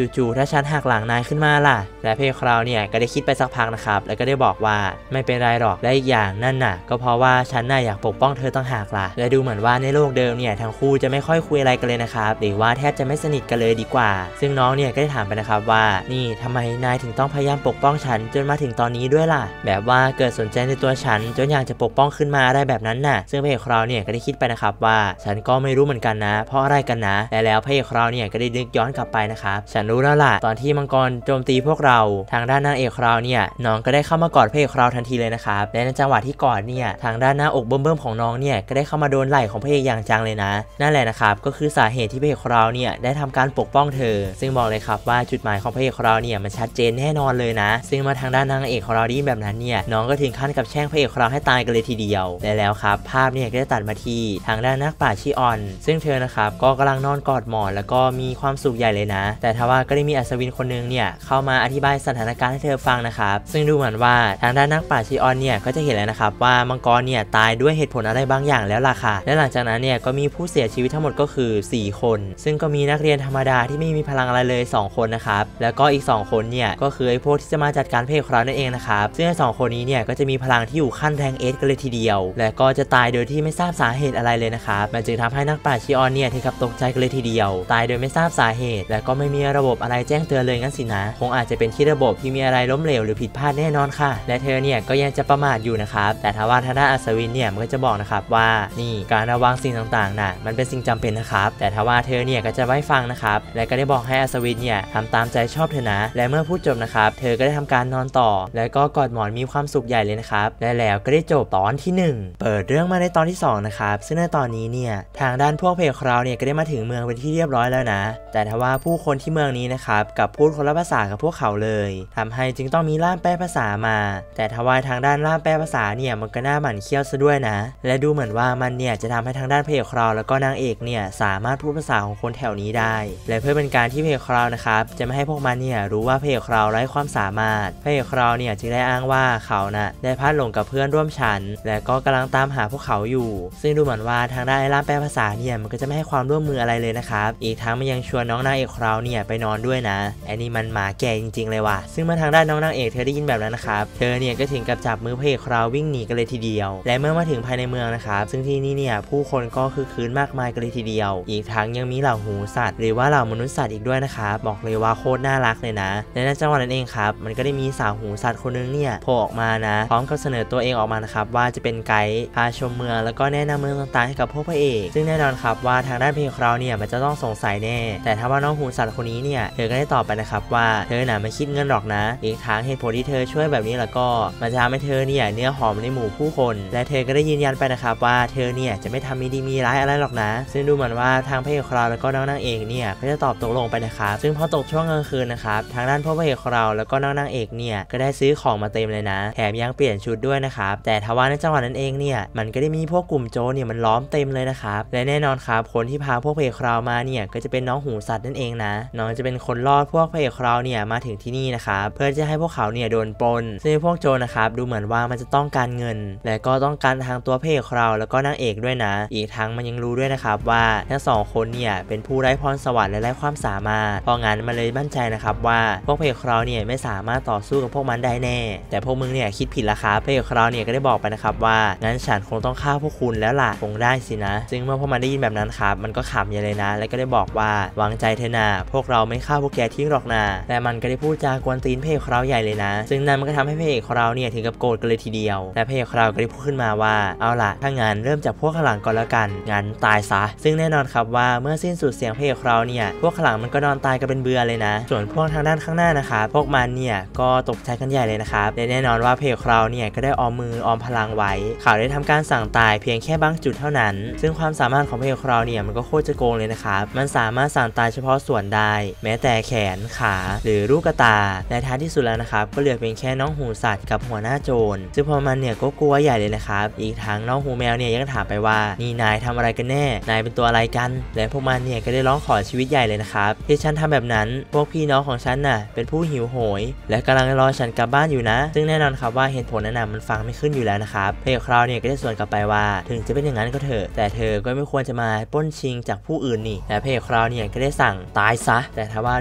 [SPEAKER 1] ถ้าฉันหักหลังนายขึ้นมาล่ะและเพคราวเนี่ยก็ได้คิดไปสักพักนะครับแล้วก็ได้บอกว่าไม่เป็นไรหรอกและอีกอย่างนั่นน่ะก็เพราะว่าฉันน่ะอยากปกป้องเธอต่างหากล่ะและดูเหมือนว่าในโลกเดิมเนี่ยทั้งคู่จะไม่ค่อยคุยอะไรกันเลยนะครับหรือว่าแทบจะไม่สนิทกันเลยดีกว่าซึ่งน้องเนี่ยก็ได้ถามไปนะครับว่านี่ทำไมนายถึงต้องพยายามปกป้องฉันจนมาถึงตอนนี้ด้วยล่ะแบบว่าเกิดสนใจในตัวฉันจนอยากจะปกป้องขึ้นมาอะไรแบบนั้นน่ะซึ่งเพคราวเนี่ยก็ได้คิดไปนะครับว่าฉันก็ไม่รู้เหมือนกันนะเพราะอะไรกันนะแล้วเพคราวเนี่ยก็ได้นึกย้อนกลับไปนะครับฉันรู้แล้วล่ะตอนที่มังกรโจมตีพวกเราทางด้านนางเอกคราวเนี่ยน้องก็ได้เข้ามากอดเพคราวทันทีเลยนะครับและในจังหวะที่กอดเนี่ยทางด้านหน้าอกเบิ่มๆของน้องเนี่ยก็ได้เข้ามาโดนไหล่ของพระเอกอย่างจังเลยนะนั่นแหละนะครับก็คือสาเหตุที่พระเอกคราวเนี่ยได้ทำการปกป้องเธอซึ่งบอกเลยครับว่าจุดหมายของพระเอกคราวเนี่ยมันชัดเจนแน่นอนเลยนะซึ่งมาทางด้านนางเอกคราวดีแบบนั้นเนี่ยน้องก็ถึงขั้นกับแช่งพระเอกคราวให้ตายกันเลยทีเดียวแล้วครับภาพเนี่ยก็ได้ตัดมาที่ทางด้านนักปราชญ์ชิออนซึ่งเธอนะครับก็กำลังนอนกอดหมอนแล้วก็มีความสุขใหญ่เลยนะแต่ทว่าก็ได้มีอัศวินคนนึงเนี่ยเข้ามาอธิบายสถานการณ์ให้เธอฟังนะครับซึ่งดูเหมือนว่าทางด้านนักปราชญ์ชิออนเนี่ยก็จะเห็นแล้วนะครับว่ามังกรเนี่ยตายด้วยเหตุผลอะไรบางอย่างแล้วล่ะค่ะและหลังจากนั้นเนี่ยก็มีผู้เสียชีวิตทั้งหมดก็คือ4คนซึ่งก็มีนักเรียนธรรมดาที่ไม่มีพลังอะไรเลย2คนนะครับแล้วก็อีก2คนเนี่ยก็คือไอ้พวกที่จะมาจัดการเพศคราวนั่นเองนะครับซึ่งทั้ง2คนนี้เนี่ยก็จะมีพลังที่อยู่ขั้นแรงเอสกันเลยทีเดียวและก็จะตายโดยที่ไม่ทราบสาเหตุอะไรเลยนะครับมันจึงทำให้นักปราชญ์ชิออนเนี่ยถึงกับตกใจกันเลยทีเดียวตายโดยไม่ทราบสาเหตุและก็ไม่มีระบบอะไรแจ้งเตือนเลยงั้นสินะคงอาจจะเป็นที่ระบบที่มีอะไรล้มเหลวหรือผิดพลาดแน่นอนค่ะและเธอเนี่ยก็ยังจะประมาทอยู่นะครับแต่ทว่าทางด้านอัศวินเนี่ยมันก็จะบอกนะครับว่านี่การระวังสิ่งต่างๆน่ะมันเป็นสิ่งจำเป็นนะครับแต่ทว่าเธอเนี่ยก็จะไม่ฟังนะครับและก็ได้บอกให้อัศวินเนี่ยทำตามใจชอบเธอนะและเมื่อพูดจบนะครับเธอก็ได้ทำการนอนต่อแล้วก็กอดหมอนมีความสุขใหญ่เลยนะครับและแล้วก็ได้จบตอนที่1เปิดเรื่องมาในตอนที่2นะครับซึ่งในตอนนี้เนี่ยทางด้านพวกเพคราวเนี่ยก็ได้มาถึงเมืองเป็นที่เรียบร้อยแล้วนะแต่ทว่าผู้คนที่เมืองนี้นะครับกับพูดคนละภาษากับพวกเขาเลยทำให้จึงต้องมีล่ามแปลภาษามาแต่ทว่าทางด้านล่ามแปลภาษาเนี่ยมันก็น่าหมั่นเคี้ยวซะด้วยนะและดูเหมือนว่ามันเนี่ยจะทำให้ทางด้านเพคราวแล้วก็นางเอกเนี่ยสามารถพูดภาษาของคนแถวนี้ได้และเพื่อเป็นการที่เพคราวนะครับจะไม่ให้พวกมันเนี่ยรู้ว่าเพคราวไร้ความสามารถเพคราวเนี่ยจึงได้อ้างว่าเขาน่ะได้พลัดหลงกับเพื่อนร่วมชั้นและก็กำลังตามหาพวกเขาอยู่ซึ่งดูเหมือนว่าทางด้านล่ามแปลภาษาเนี่ยมันก็จะไม่ให้ความร่วมมืออะไรเลยนะครับอีกทั้งมันยังชวนน้องนางเอกคราวเนี่ยไปนอนด้วยนะไอ้นี่มันหมาแก่จริงๆเลยว่ะซึ่งมาทางด้านน้องนางเอกเธอได้ยินแบบนั้นนะครับเธอเนี่ยก็ถึงกับจับมือเพคราววิ่งหนีกันเลยทีเดียวและเมื่อมาถึงภายในเมืองนะครับซึ่งที่นี่เนี่ยผู้คนก็คือคืนมากมายกันเลยทีเดียวอีกทั้งยังมีเหล่าหูสัตว์หรือว่าเหล่ามนุษย์สัตว์อีกด้วยนะครับบอกเลยว่าโคตรน่ารักเลยนะและในจังหวะนั้นเองครับมันก็ได้มีสาวหูสัตว์คนนึงเนี่ยโผล่ออกมานะพร้อมกับเสนอตัวเองออกมานะครับว่าจะเป็นไกด์พาชมเมืองแล้วก็แนะนำเมืองต่างๆให้กับพวกพระเอกซึ่งแน่นอนครับว่าทางด้านเพคราวเนี่ยมันจะต้องสงสัยแน่แต่ถ้าว่าน้องหูสัตว์คนนี้เนี่ยเธอก็ได้ตอบไปนะครับว่าเธอน่ะไม่คิดเงินหรอกนะอีกทั้งเหตุผลที่เธอช่วยแบบนี้แล้วก็มันจะทำให้เธอเนี่ยเนื้อหอมในหมู่ผู้คนและเธอก็ได้ยืนยันไปนะครับว่าเธอเนี่ยจะไม่ทำไม่ดีมีร้ายอะไรหรอกนะซึ่งดูเหมือนว่าทางเพคราวแล้วก็น้องนางเอกเนี่ยก็จะตอบตกลงไปนะครับซึ่งพอตกช่วงกลางคืนนะครับทางด้านพวกเพคราวแล้วก็น้องนางเอกเนี่ยก็ได้ซื้อของมาเต็มเลยนะแถมยังเปลี่ยนชุดด้วยนะครับแต่ทว่าในจังหวะนั้นเองเนี่ยมันก็ได้มีพวกกลุ่มโจรเนี่ยมันล้อมเต็มเลยนะครับและแน่นอนครับคนที่พาพวกเพคราวมาเนี่ยก็จะเป็นน้องหูสัตว์นั่นเองนะน้องจะเป็นคนรอดพวกเพคราวเนี่ยมาถึงที่นี่นะครับเพื่อจะให้พวกเขาเนี่ยโดนปล้นซึ่งพวกโจรนะครับดูเหมือนว่ามันจะต้องการเงินและก็ต้องการทางตัวเพคราวแล้วก็นางเอกด้วยนะอีกทั้งมันยังรู้ด้วยนะครับว่าทั้ง2คนเนี่ยเป็นผู้ไร้พรสวรรค์และไร้ความสามารถเพราะงั้นมันเลยมั่นใจนะครับว่าพวกเพคราวเนี่ยไม่สามารถต่อสู้กับพวกมันได้แน่แต่พวกมึงเนี่ยคิดผิดละครับเพคราวเนี่ยก็ได้บอกไปนะครับว่างั้นฉันคงต้องฆ่าพวกคุณแล้วล่ะคงได้สินะซึ่งเมื่อพวกมันได้ยินแบบนั้นครับมันก็ขำใหญ่เลยนะและก็ได้บอกว่าวางใจเถอะนะพวกเราไม่ฆ่าพวกแกทิ้งหรอกนะแต่มันก็ได้พูดจากวนตีนเพคราวใหญ่เลยนะซึ่งนั่นมันก็ทำให้เพคราวเนี่ยถึงกับโกรธกันเลยทีเดียวและเพคราวก็ได้พูดขึ้นมาว่าเอาล่ะถ้างั้นเริ่มจากพวกข้างหลังก่อนแล้วกันงั้นตายซะซึ่งแน่นอนครับว่าเมื่อสิ้นสุดเสียงเพคราวเนี่ยพวกข้างหลังมันก็นอนตายกันเป็นเบื่อเลยนะส่วนพวกทางด้านข้างหน้านะครับพวกมันเนี่ยก็ตกใจกันใหญ่เลยนะครับและแน่นอนว่าเพคราวเนี่ยก็ได้ออมมือออมพลังไว้เขาได้ทำการสั่งตายเพียงแค่บางจุดเท่านั้นซึ่งความสามารถของเพคราวเนี่ยมันก็โคตรจะโกงเลยนะครับมันสามารถสั่งตายเฉพาะส่วนได้แม้แต่แขนขาหรือลูกตาและท้ายที่สุดแล้วนะครับก็เหลือเพียงแค่น้องหูสัตว์กับหัวหน้าโจรซึ่งพอมันเนี่ยก็กลัวใหญ่เลยนะครับอีกทั้งน้องหูแมวเนี่ยยังถามไปว่านี่นายทำอะไรกันแน่นายเป็นตัวอะไรกันและพวกมันเนี่ยก็ได้ร้องขอชีวิตใหญ่เลยนะครับที่ฉันทำแบบนั้นพวกพี่น้องของฉันน่ะเป็นผู้หิวโหยและกำลังรอฉันกลับบ้านอยู่นะซึ่งแน่นอนครับว่าเหตุผลนั้นมันฟังไม่ขึ้นอยู่แล้วนะครับเพคราวเนี่ยก็ได้สวนกลับไปว่าถึงจะเป็นอย่างนั้นก็เถอะแต่เธอก็ไม่ควรจะมาปล้นชิงจากผู้อื่นนี่และเพคราวเนี่ยก็ได้สั่งตายซะแต่ทว่า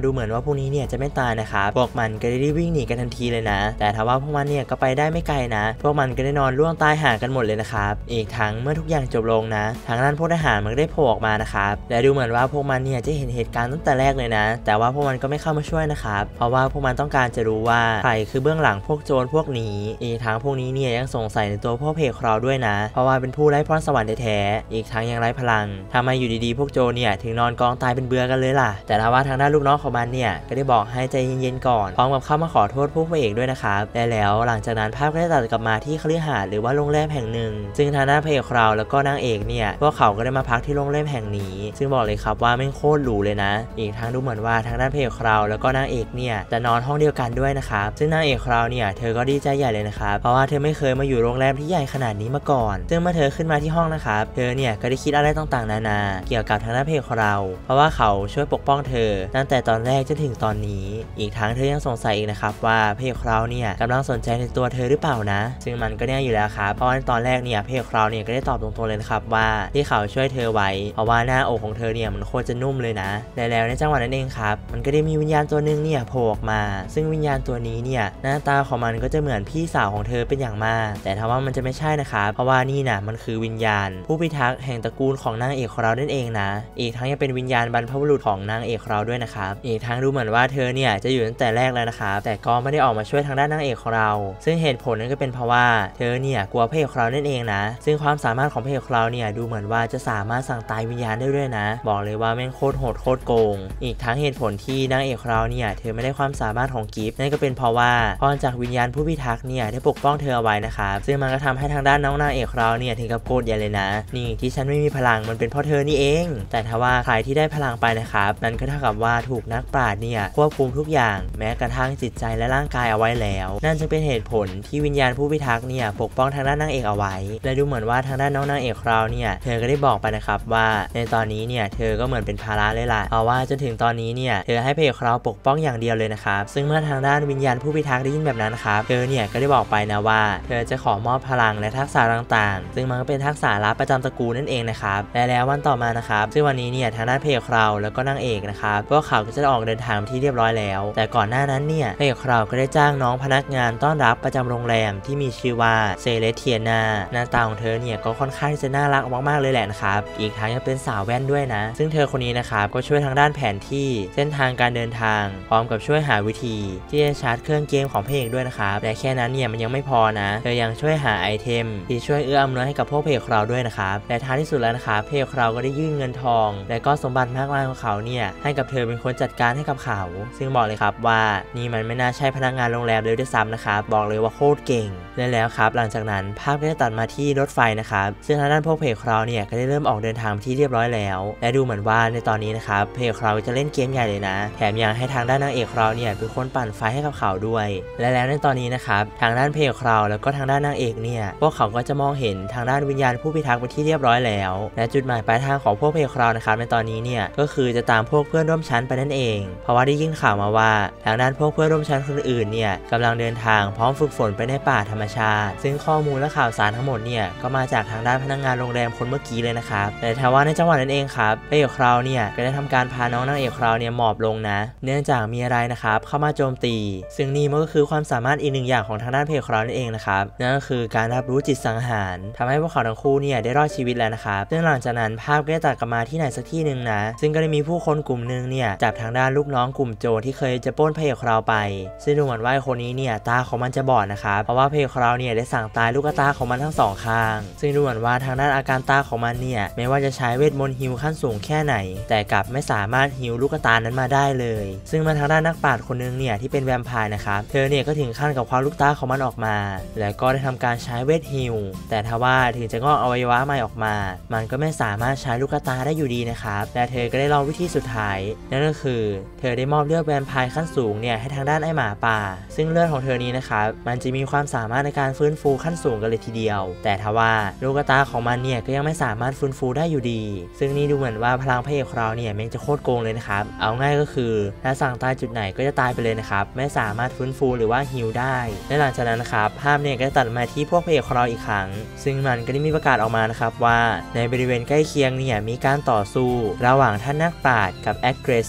[SPEAKER 1] ดูเหมือนว่าพวกนี้เนี่ยจะไม่ตายนะครับพวกมันก็ได้วิ่งหนีกันทันทีเลยนะแต่ทว่าพวกมันเนี่ยก็ไปได้ไม่ไกลนะพวกมันก็ได้นอนร่วงตายห่างกันหมดเลยนะครับอีกทั้งเมื่อทุกอย่างจบลงนะทางด้านพวกทหารมันก็ได้โผล่ออกมานะครับและดูเหมือนว่าพวกมันเนี่ยจะเห็นเหตุการณ์ตั้งแต่แรกเลยนะแต่ว่าพวกมันก็ไม่เข้ามาช่วยนะครับเพราะว่าพวกมันต้องการจะรู้ว่าใครคือเบื้องหลังพวกโจรพวกนี้อีกทั้งพวกนี้เนี่ยยังสงสัยในตัวพวกเพจคราวด้วยนะเพราะว่าเป็นผู้ไร้พรสวรรค์แท้ๆอีกทั้งยังไร้พลังทำไมอยู่ดีๆพวกโจรเนี่ยถึงนอนกองตายเป็นเบื่อกันเลยล่ะแต่ถ้าว่าทางด้านลูกน้องของมันเนี่ยก็ได้บอกให้ใจเย็นๆก่อนพร้อมกับเข้ามาขอโทษพวกพระเอกด้วยนะครับและแล้วหลังจากนั้นภาพก็ได้ตัดกลับมาที่คฤหาสน์หรือว่าโรงแรมแห่งหนึ่งซึ่งทางด้านพระเอกคราวแล้วก็นางเอกเนี่ยพวกเขาก็ได้มาพักที่โรงแรมแห่งนี้ซึ่งบอกเลยครับว่าไม่โคตรหรูเลยนะอีกทั้งดูเหมือนว่าทางด้านพระเอกคราวแล้วก็นางเอกเนี่ยจะนอนห้องเดียวกันด้วยนะครับซึ่งนางเอกคราวเนี่ยเธอก็ดีใจใหญ่เลยนะครับเพราะว่าเธอไม่เคยมาอยู่โรงแรมที่ใหญ่ขนาดนี้มาก่อนซึ่งเมื่อเธอขึ้นมาที่ห้องนะครับเธอเนี่ยก็ได้คิดอะไรต่างๆนานาเกี่ยวกับทางด้านพระเอกคราวเพราะว่าเขาช่วยปกป้องเธอตั้งแต่ตอนแรกจนถึงตอนนี้อีกทั้งเธอยังสงสัยอีกนะครับว่าพระเอกคราวเนี่ยกำลังสนใจในตัวเธอหรือเปล่านะซึ่งมันก็แน่อยู่แล้วครับเพราะว่าตอนแรกเนี่ยพระเอกคราวเนี่ยก็ได้ตอบตรงๆเลยนะครับว่าที่เขาช่วยเธอไว้เพราะว่าหน้าอกของเธอเนี่ยมันโคตรจะนุ่มเลยนะและแล้วในจังหวะนั้นเองครับมันก็ได้มีวิญญาณตัวนึงเนี่ยโผล่ออกมาซึ่งวิญญาณตัวนี้เนี่ยหน้าตาของมันก็จะเหมือนพี่สาวของเธอเป็นอย่างมากแต่ถ้าว่ามันจะไม่ใช่นะครับเพราะว่านี่นะมันคือวิญญาณผู้พิทักษ์แห่งตระกูลของนางเอกของเรานั่นเองนะอีกทั้งยังเป็นวิญญาณบรรพบุรุษของนางเอกของเราด้วยนะครับอีกทั้งดูเหมือนว่าเธอเนี่ยจะอยู่ตั้งแต่แรกแล้วนะครับแต่ก็ไม่ได้ออกมาช่วยทางด้านนางเอกของเราซึ่งเหตุผลนั้นก็เป็นเพราะว่าเธอเนี่ยกลัวพระเอกของเรานั่นเองนะซึ่งความสามารถของพระเอกของเราเนี่ยดูเหมือนว่าจะสามารถสั่งตายวิญญาณได้ด้วยนะบอกเลยว่าแม่งโคตรโหดโคตรโกงอีกทั้งเหตุผลที่นางเอกของเราเนี่ยเธอไม่ได้ความสามารถของกิฟต์นั่นก็เป็นเพราะว่าพรจากวิญญาณผู้พิทักษ์เนี่ยได้ปกป้องเธอเอาไว้นะครับซึ่งมันก็ทำให้ทางด้านน้องนางเอกของเราเนี่ยถึงกับโกรธใหญ่เลยนะนี่ที่ฉันไม่มีพลังมันเป็นเพราะเธอนี่เองแต่ถ้าว่าใครที่ได้พลังไปนะครับนั่นก็เท่ากับว่าถูกนักปราชญ์เนี่ยควบคุมทุกอย่างแม้กระทั่งจิตใจและร่างกายเอาไว้แล้วนั่นจึงเป็นเหตุผลที่วิญญาณผู้พิทักษ์เนี่ยปกป้องทางด้านนางเอกเอาไว้และดูเหมือนว่าทางด้านน้องนางเอกของเราเนี่ยเธอก็ได้บอกไปนะครับว่าในตอนนี้เนี่ยเธอก็เหมือนเป็นภาระเลยล่ะเพราะว่าจนถึงตอนนี้เนี่ยเธอให้พระเอกของเราปกป้องอย่างเดียวเลยนะครับซึ่งเมื่อทางด้านวิญญาณผู้พิทักษ์ได้ยินแบบนั้นครับเธอเนี่ยก็ได้บอกไปนะว่าเธอจะขอมอบพลังและทักษะต่างๆซึ่งมันก็เป็นทักษะลับประจำตระกูลนั่นเองนะครับและแล้ววันต่อมานะครับซึ่งวันนี้เนี่ยทางด้านพระเอกของเราแล้วก็นางเอกนะครับพวกเขาก็จะออกเดินทางที่เรียบร้อยแล้วแต่ก่อนหน้านั้นเนี่ยพระเอกของเราก็ได้จ้างน้องพนักงานต้อนรับประจำโรงแรมที่มีชื่อว่าเซเลสเทียนาหน้าตาของเธอเนี่ยก็ค่อนข้างที่จะน่ารักมากๆเลยแหละนะครับอีกทั้งยังเป็นสาวแว่นด้วยนะซึ่งเธอคนนี้นะครับก็ช่วยทางด้านแผนที่เส้นทางการเดินทางพร้อมกับช่วยหาวิธีที่จะชาร์จเครื่องเกมของพระเอกด้วยนะครับแต่แค่นั้นเนี่ยมันยังไม่พอนะเธอยังช่วยหาไอเทมที่ช่วยเอื้ออำนวยให้กับพวกพระเอกของเราด้วยนะครับและท้ายที่สุดแล้วนะครับพระเอกของเราก็ได้ยื่นเงินทองและก็สมบัติมากมายของเขาเนี่ยให้กับเธอเป็นคนจัดการให้กับเขาซึ่งบอกเลยครับว่านี่มันไม่น่าใช่พนักงานโรงแรมเลยด้วยซ้ำนะครับบอกเลยว่าโคตรเก่งและแล้วครับหลังจากนั้นภาพก็ได้ตัดมาที่รถไฟนะครับซึ่งทางด้านพวกพระเอกของเราเนี่ยก็ได้เริ่มออกเดินทางที่เรียบร้อยแล้วและดูเหมือนว่าในตอนนี้นะครับพระเอกของเราจะเล่นเกมใหญ่เลยนะแถมยังให้ทางด้านนางเอกของเราเนี่ยเป็นคนปั่นไฟให้กับเขาด้วยและแล้วในตอนนี้นะครับทางด้านพระเอกของเราแล้วก็ทางด้านนางเอกเนี่ยพวกเขาก็จะมองเห็นทางด้านวิญญาณผู้พิทักษ์เป็นที่เรียบร้อยแล้วและจุดหมายปลายทางของพวกพระเอกของเรานะครับในตอนนี้เนี่ยก็คือจะตามพวกเพื่อนร่วมชั้นไปนั่นเองเพราะว่าได้ยินข่าวมาว่าทางด้านพวกเพื่อนร่วมชั้นคนอื่นเนี่ยกำลังเดินทางพร้อมฝึกฝนไปในป่าธรรมชาติซึ่งข้อมูลและข่าวสารทั้งหมดเนี่ยก็มาจากทางด้านพนักงานโรงแรมคนเมื่อกี้เลยนะครับแต่ทว่าในจังหวะนั้นเองครับพระเอกของเราเนี่ยก็ได้ทำการพาน้องนางเอกของเราเนี่ยหมอบลงนะเนื่องจากมีอะไรนะครับเข้ามาโจมตีซึ่งนี่มันก็คือความสามารถอีกหนึ่งอย่างของทางด้านพระเอกของเรานั่นเองนะครับนั่นก็คือการรับรู้จิตสังหารทำให้พวกเขาทั้งคู่เนี่ยได้รอดชีวิตแล้วนะครับซึ่งหลังจากนั้นภาพก็ได้ตัดกลับมาที่ไหนสักที่หนึ่งนะซึ่งก็ได้มีผู้คนกลุ่มนึงเนี่ยจับทางด้านลูกน้องกลุ่มโจรที่เคยจะปล้นพระเอกของเราไปซึ่งดูเหมือนว่าคนนี้เนี่ยตาของมันจะบอดนะครับเพราะว่าพระเอกของเราเนี่ยได้สั่งตายลูกตาของมันทั้งสองข้างซึ่งดูเหมือนว่าทางด้านอาการตาของมันเนี่ยไม่ว่าจะใช้เวทมนต์ฮีลขั้นสูงแค่ไหนแต่กลับไม่สามารถฮีลลูกตานั้นมาได้เลยซึ่งมาทางด้านนักปราชญ์คนนึงเนี่ยที่เป็นแวมไพร์นะครับเธอเนี่ยก็ถึงขั้นกับคว้าลูกตาของมันออกมาแล้วก็ได้ทำการใช้เวทฮีลแต่ทว่าถึงจะงอกอวัยวะใหม่ออกมามันก็ไม่สามารถใช้ลูกตาได้อยู่ดีนะครับและเธอก็ได้ลองวิธีสุดท้ายนั่นก็คือเธอได้มอบเลือดแวมไพร์ขั้นสูงเนี่ยให้ทางด้านไอหมาป่าซึ่งเลือดของเธอนี้นะครับมันจะมีความสามารถในการฟื้นฟูขั้นสูงกันเลยทีเดียวแต่ทว่าลูกตาของมันเนี่ยก็ยังไม่สามารถฟื้นฟูได้อยู่ดีซึ่งนี่ดูเหมือนว่าพลังพระเอกของเราเนี่ยแม่งจะโคตรโกงเลยนะครับเอาง่ายก็คือถ้าสั่งตายจุดไหนก็จะตายไปเลยนะครับไม่สามารถฟื้นฟูหรือว่าฮีลได้และหลังจากนั้นนะครับภาพเนี่ยก็ตัดมาที่พวกพระเอกของเราอีกครั้งซึ่งมันก็ได้มีประกาศออกมานะครับว่าในบริเวณใกล้เคียงเนี่ยมีการต่อสู้ระหว่างท่านนักปราชญ์กับแอคเกรสเซอร์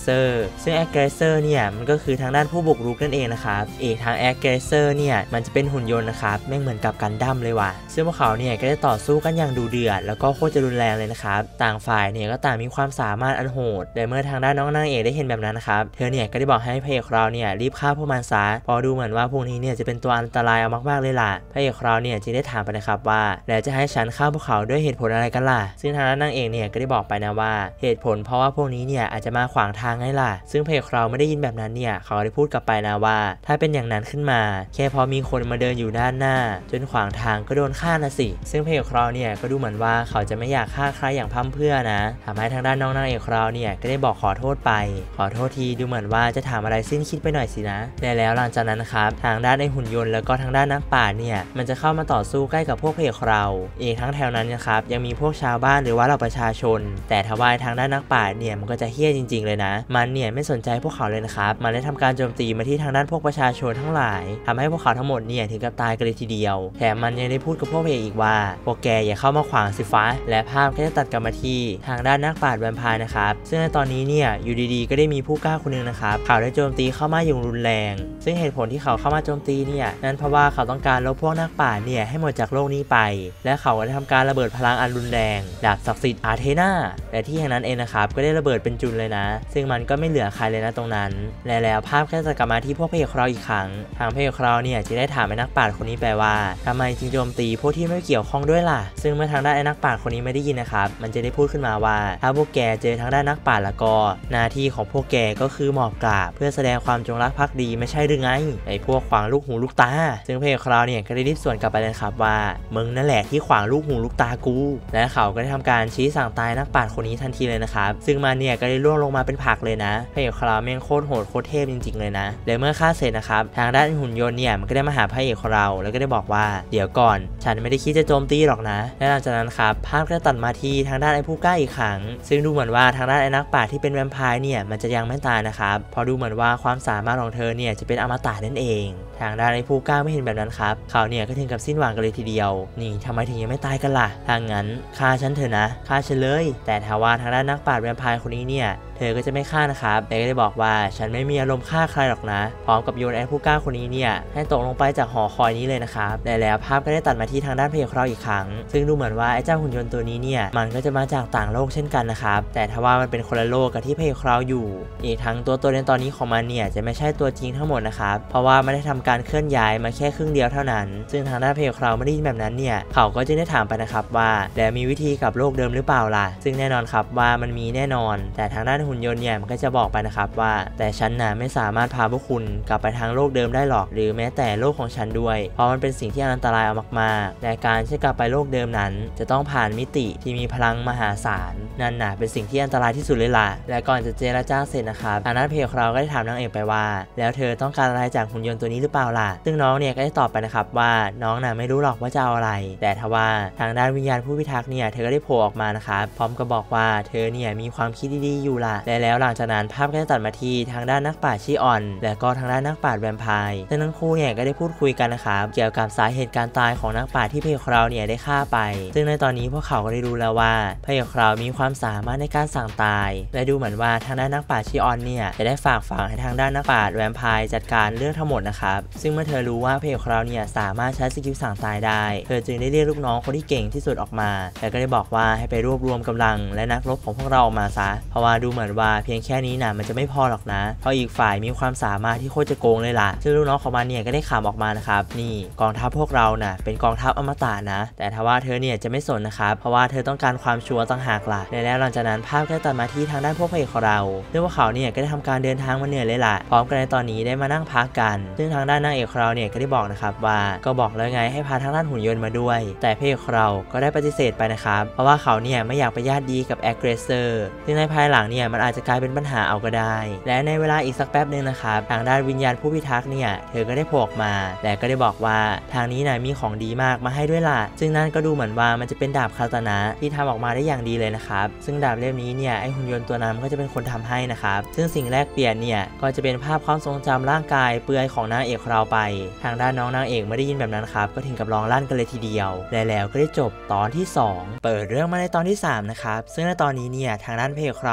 [SPEAKER 1] ซึ่ง Aggressor เนี่ยมันก็คือทางด้านผู้บุกรุกนั่นเองนะครับอีกทาง Aggressor เนี่ยมันจะเป็นหุ่นยนต์นะครับไม่เหมือนกับกันดั้มเลยว่ะซึ่งพวกเขาเนี่ยก็ได้ต่อสู้กันอย่างดุเดือดแล้วก็โคตรจะรุนแรงเลยนะครับต่างฝ่ายเนี่ยก็ต่างมีความสามารถอันโหดแต่เมื่อทางด้านน้องนางเอกได้เห็นแบบนั้นนะครับเธอเนี่ยก็ได้บอกให้พระเอกเราเนี่ยรีบฆ่าพวกมันซะพอดูเหมือนว่าพวกนี้เนี่ยจะเป็นตัวอันตรายเอามากๆเลยล่ะพระเอกเราเนี่ยจึงได้ถามไปนะครับว่าแล้วจะให้ฉันฆ่าพวกเขาด้วยเหตุผลอะไรกันล่ะซึ่งทางด้านนางเอกเนี่ยก็ได้บอกไปนะว่าเหตุผลเพราะว่าพวกนี้เนี่ยอาจจะมาขวางทางไงล่ะซึ่งพระเอกเราไม่ได้ยินแบบนั้นเนี่ยเขาได้พูดกลับไปนะว่าถ้าเป็นอย่างนั้นขึ้นมาแค่พอมีคนมาเดินอยู่ด้านหน้าจนขวางทางก็โดนฆ่านะสิซึ่งพระเอกเราเนี่ยก็ดูเหมือนว่าเขาจะไม่อยากฆ่าใครอย่างพร่ำเพรื่อนะทำให้ทางด้านน้องนางเอกเราเนี่ยก็ได้บอกขอโทษไปขอโทษทีดูเหมือนว่าจะถามอะไรสิ้นคิดไปหน่อยสินะแล้วหลังจากนั้นนะครับทางด้านไอ้หุ่นยนต์แล้วก็ทางด้านนักป่าเนี่ยมันจะเข้ามาต่อสู้ใกล้กับพวกพระเอกเราอีกทั้งแถวนั้นนะครับยังมีพวกชาวบ้านหรือว่าเหล่าประชาชนแต่ทว่าทางด้านนักป่าเนี่ยมันก็จะเหี้ยจริงๆเลยนะมันเนี่ยไม่สนใจพวกเขาเลยนะครับมันได้ทำการโจมตีมาที่ทางด้านพวกประชาชนทั้งหลายทำให้พวกเขาทั้งหมดเนี่ยถึงกับตายกันเลยทีเดียวแถมมันยังได้พูดกับพวกพระเอกอีกว่าพวกแกอย่าเข้ามาขวางสิฟ้าและภาพก็จะตัดกลับมาที่ทางด้านนักปราชญ์แวมไพร์นะครับซึ่งในตอนนี้เนี่ยอยู่ดีๆก็ได้มีผู้กล้าคนนึงนะครับเขาได้โจมตีเข้ามาอย่างรุนแรงซึ่งเหตุผลที่เขาเข้ามาโจมตีเนี่ยนั่นเพราะว่าเขาต้องการลบพวกนักปราชญ์เนี่ยให้หมดจากโลกนี้ไปและเขาได้ทำการระเบิดพลังอันรุนแรงดาบศักดิ์สิทธิ์อาเทนาและที่แห่งนั้นเองนะครับก็ได้ระเบิดเป็นจุลเลยนะซึ่งมันก็ไม่เหลือใครเลยนะตรงนั้นแล้วภาพก็จะกลับมาที่พวกพระเอกเราอีกครั้งทางพระเอกเราเนี่ยจะได้ถามไอ้นักปราชญ์คนนี้ไปว่าทำไมจึงโจมตีพวกที่ไม่เกี่ยวข้องด้วยล่ะซึ่งเมื่อทางด้านไอ้นักปราชญ์คนนี้ไม่ได้ยินนะครับมันจะได้พูดขึ้นมาว่าถ้าพวกแกเจอทางด้านนักปราชญ์แล้วก็หน้าที่ของพวกแกก็คือหมอบกราบเพื่อแสดงความจงรักภักดีไม่ใช่หรือไงไอ้พวกขวางลูกหูลูกตาซึ่งพระเอกเราเนี่ยก็ได้รีบสวนกลับไปเลยครับว่ามึงนั่นแหละที่ขวางลูกหูลูกตากูและเขาก็ได้ทำการชี้สั่งตายนักปราชญ์คนนี้ทันทีเลยนะครับซึ่งมันเนี่ยก็ได้ล่วงลงมาเป็นผักเลยนะพระเอกเราแม่งโคตรโหดโคตรเทพจริงๆเลยนะและเมื่อฆ่าเสร็จนะครับทางด้านหุ่นยนต์เนี่ยมันก็ได้มาหาพระเอกของเราแล้วก็ได้บอกว่าเดี๋ยวก่อนฉันไม่ได้คิดจะโจมตีหรอกนะและหลังจากนั้นครับภาพก็ตัดมาที่ทางด้านไอ้ผู้กล้าอีกครั้งซึ่งดูเหมือนว่าทางด้านไอ้นักปราชญ์ที่เป็นแวมไพร์เนี่ยมันจะยังไม่ตายนะครับพอดูเหมือนว่าความสามารถของเธอเนี่ยจะเป็นอมตะนั่นเองทางด้านไอ้ผู้กล้าไม่เห็นแบบนั้นครับเขาเนี่ยก็ถึงกับสิ้นหวังกันเลยทีเดียวนี่ทำไมถึงยังไม่ตายกันล่ะถ้างั้นฆ่าฉันเถอะนะฆ่าฉันเลยแต่ทว่าทางด้านนักปราชญ์แวมไพร์คนนี้เนี่ยเธอก็จะไม่ฆ่านะครับแต่ก็ได้บอกว่าฉันไม่มีอารมณ์ฆ่าใครหรอกนะพร้อมกับโยนไอ้ผู้กล้าคนนี้เนี่ยให้ตกลงไปจากหอคอยนี้เลยนะครับแล้วภาพก็ได้ตัดมาที่ทางด้านพระเอกเราอีกครั้งซึ่งดูเหมือนว่าไอ้เจ้าหุ่นยนต์ตัวนี้เนี่ยมันก็จะมาจากต่างโลกเช่นกันนะครับแต่ทว่ามันเป็นคนละโลกกับที่พระเอกเราอยู่อีกทั้งตัวในตอนนี้ของมันเนี่ยจะไม่ใช่ตัวจริงทั้งหมดนะครับเพราะว่าไม่ได้ทำการเคลื่อนย้ายมาแค่ครึ่งเดียวเท่านั้นซึ่งทางด้านพระเอกเราไม่ได้ยินแบบนั้นเนี่ยเขาก็จะได้ถามไปนะครับว่าแล้วมีวิธีกลับโลกเดิมหรือเปล่าล่ะซึ่งแน่นอนครับว่ามันมีแน่นอนแต่ทางด้านหุ่นยนต์เนี่ยมันก็จะบอกไปนะครับว่าแต่ฉันน่ะไม่สามารถพาพวกคุณกลับไปทางโลกเดิมได้หรอกหรือแม้แต่โลกของฉันด้วยเพราะมันเป็นสิ่งที่อันตรายมากๆและการที่จะกลับไปโลกเดิมนั้นจะต้องผ่านมิติที่มีพลังมหาศาลนั่นน่ะเป็นสิ่งที่อันตรายที่สุดเลยล่ะและก่อนจะเจรจาเสร็จนะครับทางด้านเพจเราก็ได้ถามนางเอกไปว่าแล้วเธอต้องการอะไรจากหุ่นยนต์ตัวนี้หรือเปล่าล่ะซึ่งน้องเนี่ยก็ได้ตอบไปนะครับว่าน้องน่ะไม่รู้หรอกว่าจะเอาอะไรแต่ทว่าทางด้านวิญญาณผู้พิทักษ์เนี่ยเธอก็ได้โผล่ออกมานะครับพร้อมกับบอกว่าเธอเนี่ยมีความคิดดีๆอยู่ล่ะและแล้วหลังจากนั้นภาพก็ได้ตัดมาที่ทางด้านนักปราชญ์ชีออนและก็ทางด้านนักปราชญ์แวมไพร์ซึ่งทั้งคู่เนี่ยก็ได้พูดคุยกันนะครับเกี่ยวกับสาเหตุการตายของนักปราชญ์ที่เพจเราเนี่ยได้ฆ่าไปซึ่งในตอนนี้พวกเขาก็ได้รู้แล้วว่าเพจเรามีความสามารถในการสั่งตายและดูเหมือนว่าทางด้านนักปราชญ์ชีออนเนี่ยจะได้ฝากฝังให้ทางด้านนักปราชญ์แวมไพร์จัดการเรื่องทั้งหมดนะครับซึ่งเมื่อเธอรู้ว่าเพจเราเนี่ยสามารถใช้สกิลสั่งตายได้เธอจึงได้เรียกลูกน้องคนที่เก่งที่สุดออกมาแล้วก็ได้บอกว่าให้ไปรวบรวมกำลังและนักรบของพวกเราออกมาซะเพราะว่าดูเหมือนว่าเพียงแค่นี้นะมันจะไม่พอหรอกนะเพราะอีกฝ่ายมีความสามารถที่โคตรจะโกงเลยล่ะซึ่งลูกน้องของมันเนี่ยก็ได้ขำออกมานะครับนี่กองทัพพวกเราน่ะเป็นกองทัพอมตะนะแต่ทว่าเธอเนี่ยจะไม่สนนะครับเพราะว่าเธอต้องการความชัวร์ต่างหากล่ะและแล้วหลังจากนั้นภาพก็ตัดมาที่ทางด้านพวกพระเอกของเราซึ่งพวกเขาเนี่ยก็ได้ทำการเดินทางมาเหนื่อยเลยล่ะพร้อมกันในตอนนี้ได้มานั่งพักกันซึ่งทางด้านนางเอกของเราเนี่ยก็ได้บอกนะครับว่าก็บอกแล้วไงให้พาทางด้านหุ่นยนต์มาด้วยแต่พระเอกของเราก็ได้ปฏิเสธไปนะครับเพราะว่าเขาเนี่ยไม่อยากไปญาติดีกับ Aggressor ซึ่งในภายหลังเนี่ยมันอาจจะกลายเป็นปัญหาเอาก็ได้และในเวลาอีกสักแป๊บนึงนะครับทางด้านวิญญาณผู้พิทักษ์เนี่ยเธอก็ได้โผล่ออกมาและก็ได้บอกว่าทางนี้นะมีของดีมากมาให้ด้วยล่ะซึ่งนั่นก็ดูเหมือนว่ามันจะเป็นดาบคาตานะที่ทำออกมาได้อย่างดีเลยนะครับซึ่งดาบเล่มนี้เนี่ยไอหุ่นยนต์ตัวนั้นก็จะเป็นคนทำให้นะครับซึ่งสิ่งแรกเปลี่ยนเนี่ยก็จะเป็นภาพความทรงจำร่างกายเปลือยของนางเอกเราไปทางด้านน้องนางเอกไม่ได้ยินแบบนั้นครับก็ถึงกับร้องลั่นกันเลยทีเดียวแล้วก็ได้จบตอนที่2เปิดเรื่องมาในตอนที่3นะครับซึ่งในตอนนี้เนี่ยทางด้านเพจเราแล้วก็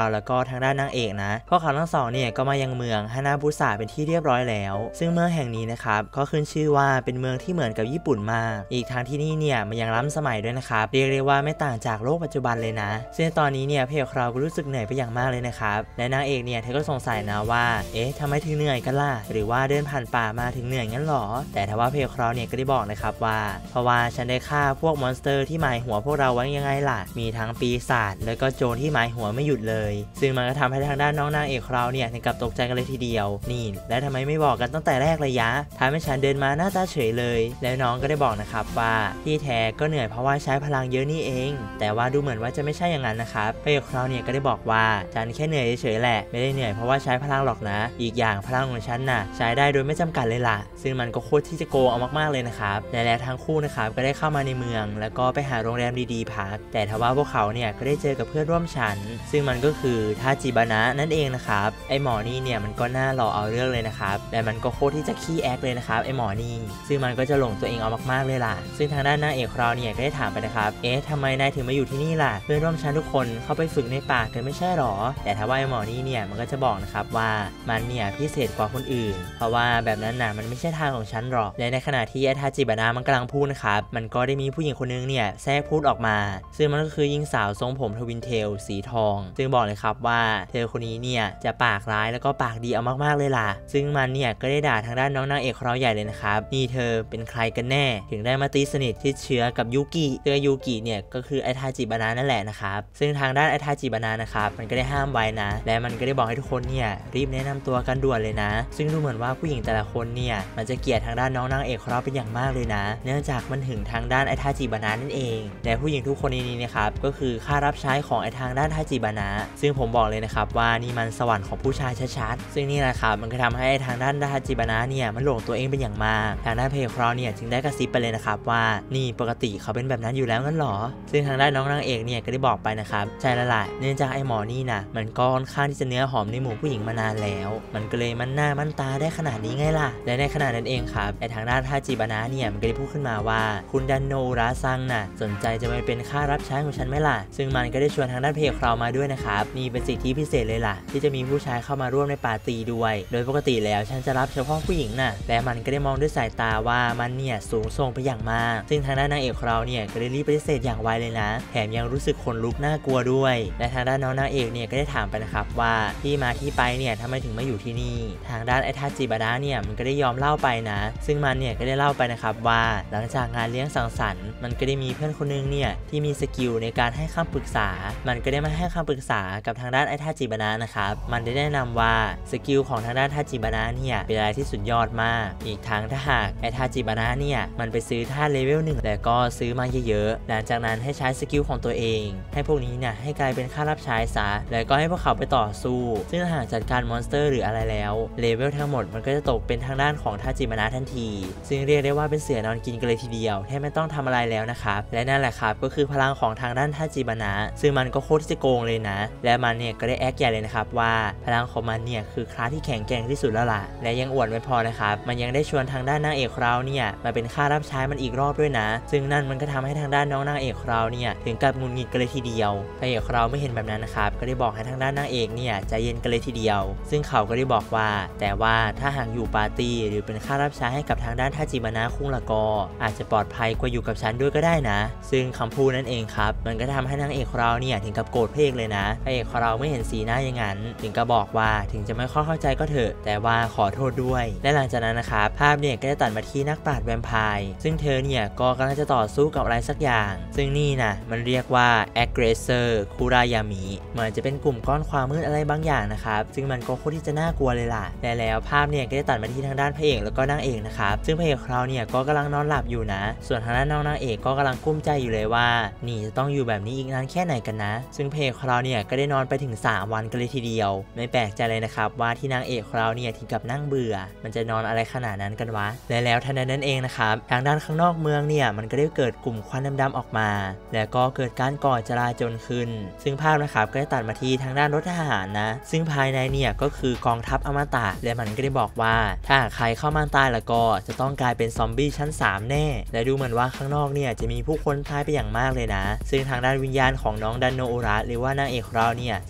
[SPEAKER 1] ทางด้านนางเอกนะพวกเขาทั้งสองเนี่ยก็มายังเมืองฮานาบุสะเป็นที่เรียบร้อยแล้วซึ่งเมืองแห่งนี้นะครับก็ขึ้นชื่อว่าเป็นเมืองที่เหมือนกับญี่ปุ่นมากอีกทางที่นี่เนี่ยมันยังล้ำสมัยด้วยนะครับเรียกได้ว่าไม่ต่างจากโลกปัจจุบันเลยนะซึ่งตอนนี้เนี่ยเพลคราวก็รู้สึกเหนื่อยไปอย่างมากเลยนะครับและนางเอกเนี่ยเธอก็สงสัยนะว่าทำไมถึงเหนื่อยกันล่ะหรือว่าเดินผ่านป่ามาถึงเหนื่อยงั้นหรอแต่ทว่าเพลคราวเนี่ยก็ได้บอกนะครับว่าเพราะว่าฉันได้ฆ่าพวกมอนสเตอร์ที่หมายหัวพวกเราไว้ยังไงล่ะมีทั้งปีศาจแล้วก็โจรที่หมายหัวไม่หยุดเลยซึ่งมันก็ทำให้ทางด้านน้องนางเอกเราเนี่ยถึงกับตกใจกันเลยทีเดียวนี่และทำไมไม่บอกกันตั้งแต่แรกเลยยะทำให้ฉันเดินมาหน้าตาเฉยเลยแล้วน้องก็ได้บอกนะครับว่าที่แท้ก็เหนื่อยเพราะว่าใช้พลังเยอะนี่เองแต่ว่าดูเหมือนว่าจะไม่ใช่อย่างนั้นนะครับเพลคราวเนี่ยก็ได้บอกว่าฉันแค่เหนื่อยเฉยๆแหละไม่ได้เหนื่อยเพราะว่าใช้พลังหรอกนะอีกอย่างพลังของฉันน่ะใช้ได้โดยไม่จำกัดเลยล่ะซึ่งมันก็โคตรที่จะโกงเอามากๆเลยนะครับและแล้วทั้งคู่นะครับก็ได้เข้ามาในเมืองแล้วก็ไปหาโรงแรมดีๆพักแต่ทว่าพวกเขาเนี่ยก็ได้เจอกับเพื่อนร่วมชั้นซึ่งมันก็คือทาจิบานะนั่นเองนะครับไอหมอนี่เนี่ยมันก็น่าหล่อเอาเรื่องเลยนะครับแต่มันก็โคตรที่จะขี้แอคเลยนะครับไอหมอนี่ซึ่งมันก็จะหลงตัวเองเอามากๆเลยล่ะซึ่งทางด้านนางเอกเราเนี่ยก็ได้ถามไปนะครับทำไมนายถึงมาอยู่ที่นี่ล่ะเพื่อนร่วมชั้นทุกคนเข้าไปฝึกในป่ากันไม่ใช่หรอแต่ถ้าว่าไอหมอนี่เนี่ยมันก็จะบอกนะครับว่ามันเนี่ยพิเศษกว่าคนอื่นเพราะว่าแบบนั้นน่ะมันไม่ใช่ทางของฉันหรอกและในขณะที่ไอทาจิบานะมันกำลังพูดนะครับมันก็ได้มีผู้หญิงคนนึงเนี่ยแทรกพูดออกมาซึ่งมันก็คือหญิงสาวทรงผมทวินเทลสีทองซึ่งบอกเลยครับว่าเธอคนนี้เนี่ยจะปากร้ายแล้วก็ปากดีเอามากๆเลยล่ะซึ่งมันเนี่ยก็ได้ด่าทางด้านน้องนางเอกเราใหญ่เลยนะครับนี่เธอเป็นใครกันแน่ถึงได้มาตีสนิทที่เชื้อกับยูกิยูกิเนี่ยก็คือไอทาจิบานะนั่นแหละนะครับซึ่งทางด้านไอทาจิบานะนะครับมันก็ได้ห้ามไว้นะและมันก็ได้บอกให้ทุกคนเนี่ยรีบแนะนำตัวกันด่วนเลยนะซึ่งดูเหมือนว่าผู้หญิงแต่ละคนเนี่ยมันจะเกลียดทางด้านน้องนางเอกเราเป็นอย่างมากเลยนะเนื่องจากมันถึงทางด้านไอทาจิบานะนั่นเองและผู้หญิงทุกคนในนี้นะครับก็คือค่ารับใช้ของไอทางด้านทาจิบานะซึ่งผมบอกเลยนะครับว่านี่มันสวรรค์ของผู้ชายชัดๆซึ่งนี่แหละครับมันก็ทำให้ทางด้านทาจิบานะเนี่ยมันหลงตัวเองเป็นอย่างมากทางด้านเพลครอเนี่ยจึงได้กระซิบไปเลยนะครับว่านี่ปกติเขาเป็นแบบนั้นอยู่แล้วงั้นหรอซึ่งทางด้านน้องนางเอกเนี่ยก็ได้บอกไปนะครับใช่ละล่ะเนื่องจากไอหมอนี่นะมันก็ค่อนข้างที่จะเนื้อหอมในหมู่ผู้หญิงมานานแล้วมันก็เลยมันหน้ามันตาได้ขนาดนี้ไงล่ะและในขณะนั้นเองครับไอทางด้านทาจิบานะเนี่ยมันก็ได้พูดขึ้นมาว่าคุณดันโนราซังน่ะสนใจจะมาเป็นค่ารับใช้ของฉันไหมล่ะซึ่งมันก็ได้ชวนทางด้านเพลคราวมาด้วยนะครับนี่เป็นสิทธิพิเศษเลยล่ะที่จะมีผู้ชายเข้ามาร่วมในปาร์ตี้ด้วยโดยปกติแล้วฉันจะรับเฉพาะผู้หญิงน่ะและมันก็ได้มองด้วยสายตาว่ามันเนี่ยสูงส่งไปอย่างมากซึ่งทางด้านนางเอกเราเนี่ยก็ได้รีบปฏิเสธอย่างไวเลยนะแถมยังรู้สึกขนลุกน่ากลัวด้วยและทางด้านน้องนางเอกเนี่ยก็ได้ถามไปนะครับว่าที่มาที่ไปเนี่ยทำไมถึงมาอยู่ที่นี่ทางด้านไอทาจิบานะเนี่ยมันก็ได้ยอมเล่าไปนะซึ่งมันเนี่ยก็ได้เล่าไปนะครับว่าหลังจากงานเลี้ยงสังสรรค์มันก็ได้มีเพื่อนคนนึงเนี่ยที่มีสกิลในการให้คำปรึกษามันก็ได้มาให้คำปรึกษากับทางด้านไอทาจิบานะนะครับมันได้แนะนำว่าสกิลของทางด้านทาจิบานะเนี่ยเป็นอะไรที่สุดยอดมากอีกทั้งถ้าหากไอทาจิบานะเนี่ยมันไปซื้อท่าเลเวล1แล้วก็ซื้อมาเยอะๆหลังจากนั้นให้ใช้สกิลของตัวเองให้พวกนี้เนี่ยให้กลายเป็นค่ารับใช้ซะแล้วก็ให้พวกเขาไปต่อสู้ซึ่งหากจัดการมอนสเตอร์หรืออะไรแล้วเลเวลทั้งหมดมันก็จะตกเป็นทางด้านของทาจิบานะทันทีซึ่งเรียกได้ว่าเป็นเสือนอนกินกันเลยทีเดียวแทบไม่ต้องทำอะไรแล้วนะครับและนั่นแหละครับก็คือพลังของทางด้านทาจิบานะซึ่งมันก็โคตรที่จะโกงเลยนะและมันเนี่ยก็ได้แอคใหญ่เลยนะครับว่าพลังของมันเนี่ยคือคลาสที่แข็งแกร่งที่สุดแล้วล่ะและยังอวดไม่พอนะครับมันยังได้ชวนทางด้านนางเอกเราเนี่ยมาเป็นค่ารับใช้มันอีกรอบด้วยนะซึ่งนั่นมันก็ทำให้ทางด้านน้องนางเอกเราเนี่ยถึงกับงุนงิดกันเลยทีเดียวพระเอกเราไม่เห็นแบบนั้นนะครับก็ได้บอกให้ทางด้านนางเอกเนี่ยใจเย็นกันเลยทีเดียวซึ่งเขาก็ได้บอกว่าแต่ว่าถ้าหากอยู่ปาร์ตี้หรือเป็นค่ารับใช้ให้กับทางด้านทาจิบานะคุงละก็อาจจะปลอดภัยกว่าอยู่กับฉันด้วยก็ได้นะซึ่งคำพูดนั่นเองครับมันก็ทำให้นางเอกเราเนี่ยถึงกับโกรธพระเอกเลยนะพระเอกเราไม่เห็นสีหน้าอย่างนั้นถึงกับบอกว่าถึงจะไม่ค่อยเข้าใจก็เถอะแต่ว่าขอโทษด้วยและหลังจากนั้นนะครับภาพเนี่ยก็ได้ตัดมาที่นักปราชญ์แวมไพร์ซึ่งเธอเนี่ยก็กำลังจะต่อสู้กับอะไรสักอย่างซึ่งนี่นะมันเรียกว่า Aggressor Kurayami เหมือนจะเป็นกลุ่มก้อนความมืดอะไรบางอย่างนะครับซึ่งมันก็โคตรที่จะน่ากลัวเลยล่ะและแล้วภาพเนี่ยก็ได้ตัดมาที่ทางด้านพระเอกแล้วก็นางเอกนะครับซึ่งพระเอกเราเนี่ยก็กำลังนอนหลับอยู่นะส่วนทางด้านนางเอกก็กำลังกุ้มใจอยู่เลยว่านี่จะต้องอยู่แบบนี้อีกนานแค่ไหนกันนะซึ่งพระเอกเราเนี่ยก็ได้นอนไปถึง3วันกันเลยทีเดียวไม่แปลกใจเลยนะครับว่าที่นางเอกเราเนี่ยถึงกับนั่งเบื่อมันจะนอนอะไรขนาดนั้นกันวะและแล้วทันใดนั้นเองนะครับทางด้านข้างนอกเมืองเนี่ยมันก็ได้เกิดกลุ่มควันดำๆออกมาแล้วก็เกิดการก่อจลาจลขึ้นซึ่งภาพนะครับก็ได้ตัดมาที่ทางด้านรถทหารนะซึ่งภายในเนี่ยก็คือกองทัพอมตะและมันก็ได้บอกว่าถ้าใครเข้ามาตายแล้วก็จะต้องกลายเป็นซอมบี้ชั้น3แน่และดูเหมือนว่าข้างนอกเนี่ยจะมีผู้คนตายไปอย่างมากเลยนะซึ่งทางด้านวิญญาณของน้องดันโนอุระหรือว่านางเอกเราเนี่ยจะ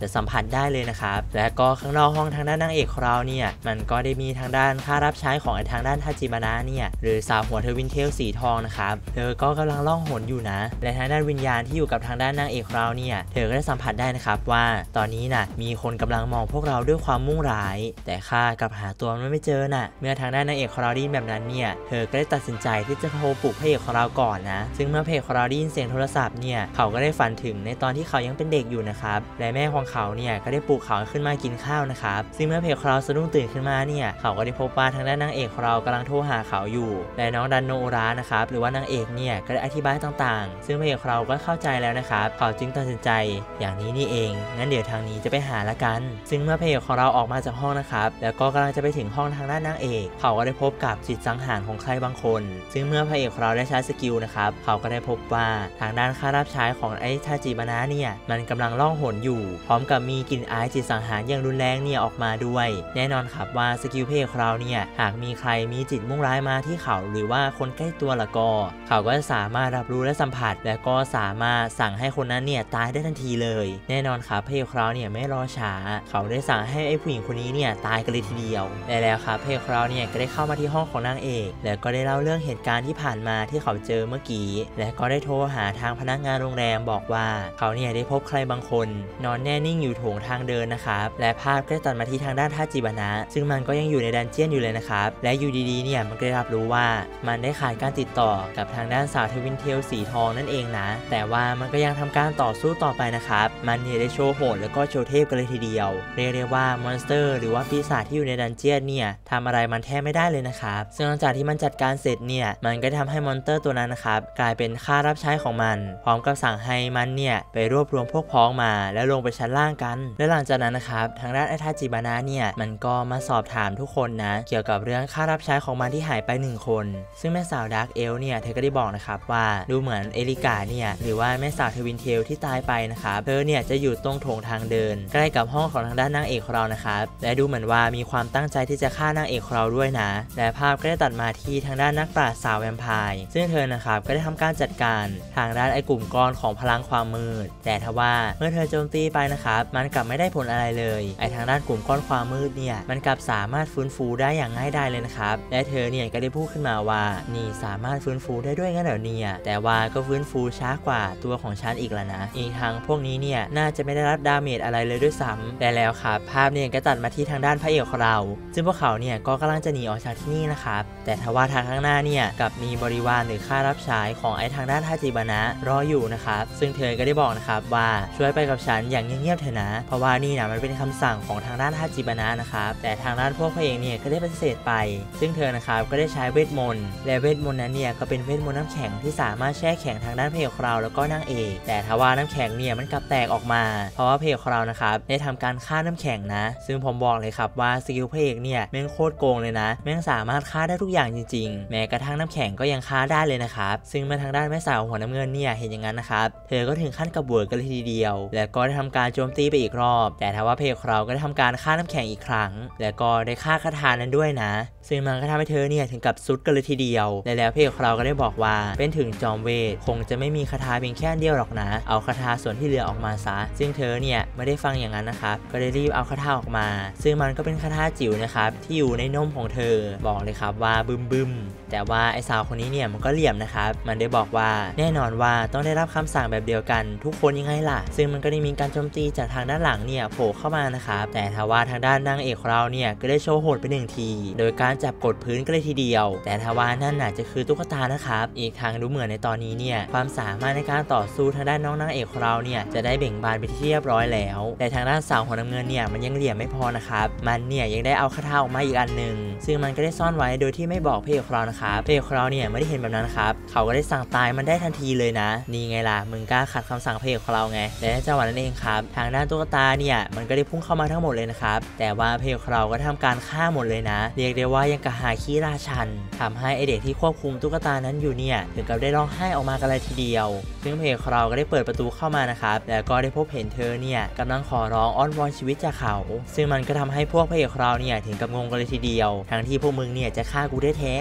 [SPEAKER 1] สัมผัสได้เลยนะครับและก็ข้างนอกห้องทางด้านนางเอกของเราเนี่ยมันก็ได้มีทางด้านข้ารับใช้ของทางด้านทาจิบานะเนี่ยหรือสาวหัวเทวินเทลสีทองนะครับเธอก็กำลังล่องหนอยู่นะและทางด้านวิญญาณที่อยู่กับทางด้านนางเอกของเราเนี่ยเธอก็ได้สัมผัสได้นะครับว่าตอนนี้น่ะมีคนกำลังมองพวกเราด้วยความมุ่งร้ายแต่ข้ากลับหาตัวมันไม่เจอน่ะเมื่อทางด้านนางเอกของเราได้ยินแบบนั้นเนี่ยเธอก็ได้ตัดสินใจที่จะโทรปลุกพระเอกของเราก่อนนะซึ่งเมื่อพระเอกของเราได้ยินเสียงโทรศัพท์เนี่ยเขาก็ได้ฝันถึงในตอนที่เขายังเป็นเด็กอยู่นะครับและแม่ของเขาเนี่ยก็ได้ปลุกเขาขึ้นมากินข้าวนะครับซึ่งเมื่อพระเอกของเราสะดุ้งตื่นขึ้นมาเนี่ยเขาก็ได้พบว่าทางด้านนางเอกของเรากำลังโทรหาเขาอยู่และน้องดันโนรานะครับหรือว่านางเอกเนี่ยก็ได้อธิบายต่างๆซึ่งพระเอกของเราก็เข้าใจแล้วนะครับเขาจึงตัดสินใจอย่างนี้นี่เองงั้นเดี๋ยวทางนี้จะไปหาละกันซึ่งเมื่อพระเอกของเราออกมาจากห้องนะครับแล้วก็กำลังจะไปถึงห้องทางด้านนางเอกเขาก็ได้พบกับจิตสังหารของใครบางคนซึ่งเมื่อพระเอกของเราได้ใช้สกิลนะครับเขาก็ได้พบว่าทางด้านข้ารับใช้ของไอ้ทาจิบานะเนี่ยมันกำลังล่องหนอยู่พร้อมกับมีกลิ่นอายจิตสังหารอย่างรุนแรงเนี่ยออกมาด้วยแน่นอนครับว่าสกิลพระเอกของเราเนี่ยหากมีใครมีจิตมุ่งร้ายมาที่เขาหรือว่าคนใกล้ตัวละก็เขาก็จะสามารถรับรู้และสัมผัสและก็สามารถสั่งให้คนนั้นเนี่ยตายได้ทันทีเลยแน่นอนครับพระเอกของเราเนี่ยไม่รอช้าเขาได้สั่งให้ไอ้ผู้หญิงคนนี้เนี่ยตายกันเลยทีเดียวแล้วครับพระเอกของเราเนี่ยก็ได้เข้ามาที่ห้องของนางเอกแล้วก็ได้เล่าเรื่องเหตุการณ์ที่ผ่านมาที่เขาเจอเมื่อกี้และก็ได้โทรหาทางพนักงานโรงแรมบอกว่าเขาเนี่ยได้พบใครบางคนนอนแน่นิ่งอยู่โถงทางเดินนะครับและภาพก็ตัดมาที่ทางด้านทาจิบานะซึ่งมันก็ยังอยู่ในดันเจียนอยู่เลยนะครับและอยู่ดีๆเนี่ยมันก็ได้รับรู้ว่ามันได้ขาดการติดต่อกับทางด้านสาวเทวินเทลสีทองนั่นเองนะแต่ว่ามันก็ยังทำการต่อสู้ต่อไปนะครับมันเนี่ยได้โชว์โหดแล้วก็โชว์เทพกันเลยทีเดียวเรียกได้ว่ามอนสเตอร์หรือว่าปีศาจที่อยู่ในดันเจียนเนี่ยทำอะไรมันแทบไม่ได้เลยนะครับซึ่งหลังจากที่มันจัดการเสร็จเนี่ยมันก็ทำให้มอนสเตอร์ตัวนั้นนะครับกลายเป็นข้ารับใช้ของมันพร้อมกับสั่งให้มันเนี่ยไปรวบรวมพวกพ้องมาแล้วลงไปชั้นล่างกันและหลังจากนั้นนะครับทางด้านไอ้ทาจิบานะเนี่ยมันก็มาสอบถามทุกคนนะเกี่ยวกับเรื่องข้ารับใช้ของมันที่หายไป1คนซึ่งแม่สาวดาร์กเอลเนี่ยเธอก็ได้บอกนะครับว่าดูเหมือนเอลิกาเนี่ยหรือว่าแม่สาวเทวินเทลที่ตายไปนะครับเธอเนี่ยจะอยู่ตรงโถงทางเดินใกล้กับห้องของทางด้านนางเอกของเรานะครับและดูเหมือนว่ามีความตั้งใจที่จะฆ่านางเอกของเราด้วยนะและภาพก็ได้ตัดมาที่ทางด้านนักปราชญ์สาวแวมไพร์ซึ่งเธอนะครับก็ได้ทำการจัดการทางด้านไอ้กลุ่มก้อนของพลังความมืดแต่ทว่าเมื่อเธอโจมตีไปนะครับมันกลับไม่ได้ผลอะไรเลยไอ้ทางด้านกลุ่มก้อนความมืดเนี่ยมันกลับสามารถฟื้นฟูได้อย่างง่ายดายเลยนะครับและเธอเนี่ยก็ได้พูดขึ้นมาว่านี่สามารถฟื้นฟูได้ด้วยงั้นเหรอเนี่ยแต่ว่าก็ฟื้นฟูช้ากว่าตัวของฉันอีกแล้วนะอีกทางพวกนี้เนี่ยน่าจะไม่ได้รับดาเมจอะไรเลยด้วยซ้ำแต่แล้วครับภาพเนี่ยก็ตัดมาที่ทางด้านพระเอกของเราซึ่งพวกเขาเนี่ยก็กำลังจะหนีออกจากที่นี่นะครับแต่ทว่าทางข้างหน้าเนี่ยกับมีบริวารหรือข้ารับใช้ของไอ้ทางด้านทาจิบานะรออยู่นะครับซึ่งเธอก็ได้บอกนะครับว่าช่วยไปกับฉันอย่างเงียบๆเถอะนะเพราะว่านี่นะมันเป็นคำสั่งของทางด้านทาจิบานะนะครับแต่ทางด้านพวกพระเอกเนี่ยก็ได้ปฏิเสธไปซึ่งเธอนะครับก็ได้ใช้เวทมนต์และเวทมนต์นั้นเนี่ยก็เป็นเวทมนต์น้ำแข็งที่สามารถแช่แข็งทางด้านพระเอกของเราแล้วก็นางเอกแต่ทว่าน้ำแข็งเนี่ยมันกลับแตกออกมาเพราะว่าพระเอกของเรานะครับได้ทำการฆ่าน้ำแข็งนะซึ่งผมบอกเลยครับว่าสกิลพระเอกเนี่ยแม่งโคตรโกงเลยนะแม่งสามารถฆ่าได้ทุกอย่างจริงๆแม้กระทั่งน้ำแข็งก็ยังฆ่าได้เลยนะครับซึ่งเมื่อทางด้านแม่สาวหัวน้ำเงินเนี่ยเห็นอย่างนั้นนะครับเธอก็ถึงขั้นกระบวนกันเลยทีเดียวและก็ได้ทำการโจมตีไปอีกรอบแต่ทว่าพระเอกของเราก็ได้ทำการฆ่าน้ำแข็งอีกครั้งและก็ได้ฆ่าคาถานั้นด้วยนะซึ่งมันก็ทำให้เธอเนี่ยถึงกับซุดกันเลยทีเดียวและแล้วพระเอกของเราก็ได้บอกว่าเป็นถึงจอมเวทคงจะไม่มีคาถาเพียงแค่เดียวหรอกนะเอาคาถาส่วนที่เหลือออกมาซะซึ่งเธอเนี่ยไม่ได้ฟังอย่างนั้นนะครับก็ได้รีบเอาคาถาออกมาซึ่งมันก็เป็นคาถาจิ๋วนะครับที่อยู่ในนมของเธอบอกเลยครับว่าบึมแต่ว่าไอ้สาวคนนี้เนี่ยมันก็เหลี่ยมนะครับมันได้บอกว่าแน่นอนว่าต้องได้รับคำสั่งแบบเดียวกันทุกคนยังไงล่ะซึ่งมันก็ได้มีการโจมตีจากทางด้านหลังเนี่ยโผล่เข้ามานะครับแต่ทว่าทางด้านนางเอกของเราเนี่ยก็ได้โชว์โหดไป1ทีโดยการจับกดพื้นกันเลยทีเดียวแต่ทว่านั่นน่ะจะคือตุ๊กตานะครับอีกทางดูเหมือนในตอนนี้เนี่ยความสามารถในการต่อสู้ทางด้านน้องนางเอกของเราเนี่ยจะได้เบ่งบานไปที่เรียบร้อยแล้วแต่ทางด้านสาวหัวน้ำเงินเนี่ยมันยังเหลี่ยมไม่พอนะครับมันเนี่ยยังได้เอาคาถาออกมาอีกอันนึงซึ่งมันก็ได้ซ่อนไว้โดยที่ไม่บอกพระเอกของเรานะครับพระเอกของเราเนี่ยไม่ได้เห็นแบบนั้นครับเขาก็ได้สั่งตายมันได้ทันทีเลยนะนี่ไงล่ะมึงกล้าขัดคำสั่งพระเอกของเราไงและในจังหวะนั้นเองครับทางด้านตุ๊กตาเนี่ยมันก็ได้พุ่งเข้ามาทั้งหมดเลยนะครับแต่ว่าพระเอกของเราก็ทำการฆ่าหมดเลยนะเรียกได้ว่ายังกระหายขี้ราชันทำให้ไอเด็กที่ควบคุมตุ๊กตานั้นอยู่เนี่ยถึงกับได้ร้องไห้ออกมากันเลยทีเดียวซึ่งพระเอกของเราก็ได้เปิดประตูเข้ามานะครับแล้วก็ได้พบเห็นเธอเนี่ยกำลังขอร้องอ้อนวอนชีวิตจากเขาซึ่งมันก็ทำให้พวกพระเอกของเราเนี่ยถึงกับงงกันเลยทีเดียวทั้งที่พวกมึงเนี่ยจะฆ่ากูได้แท้แต่มึง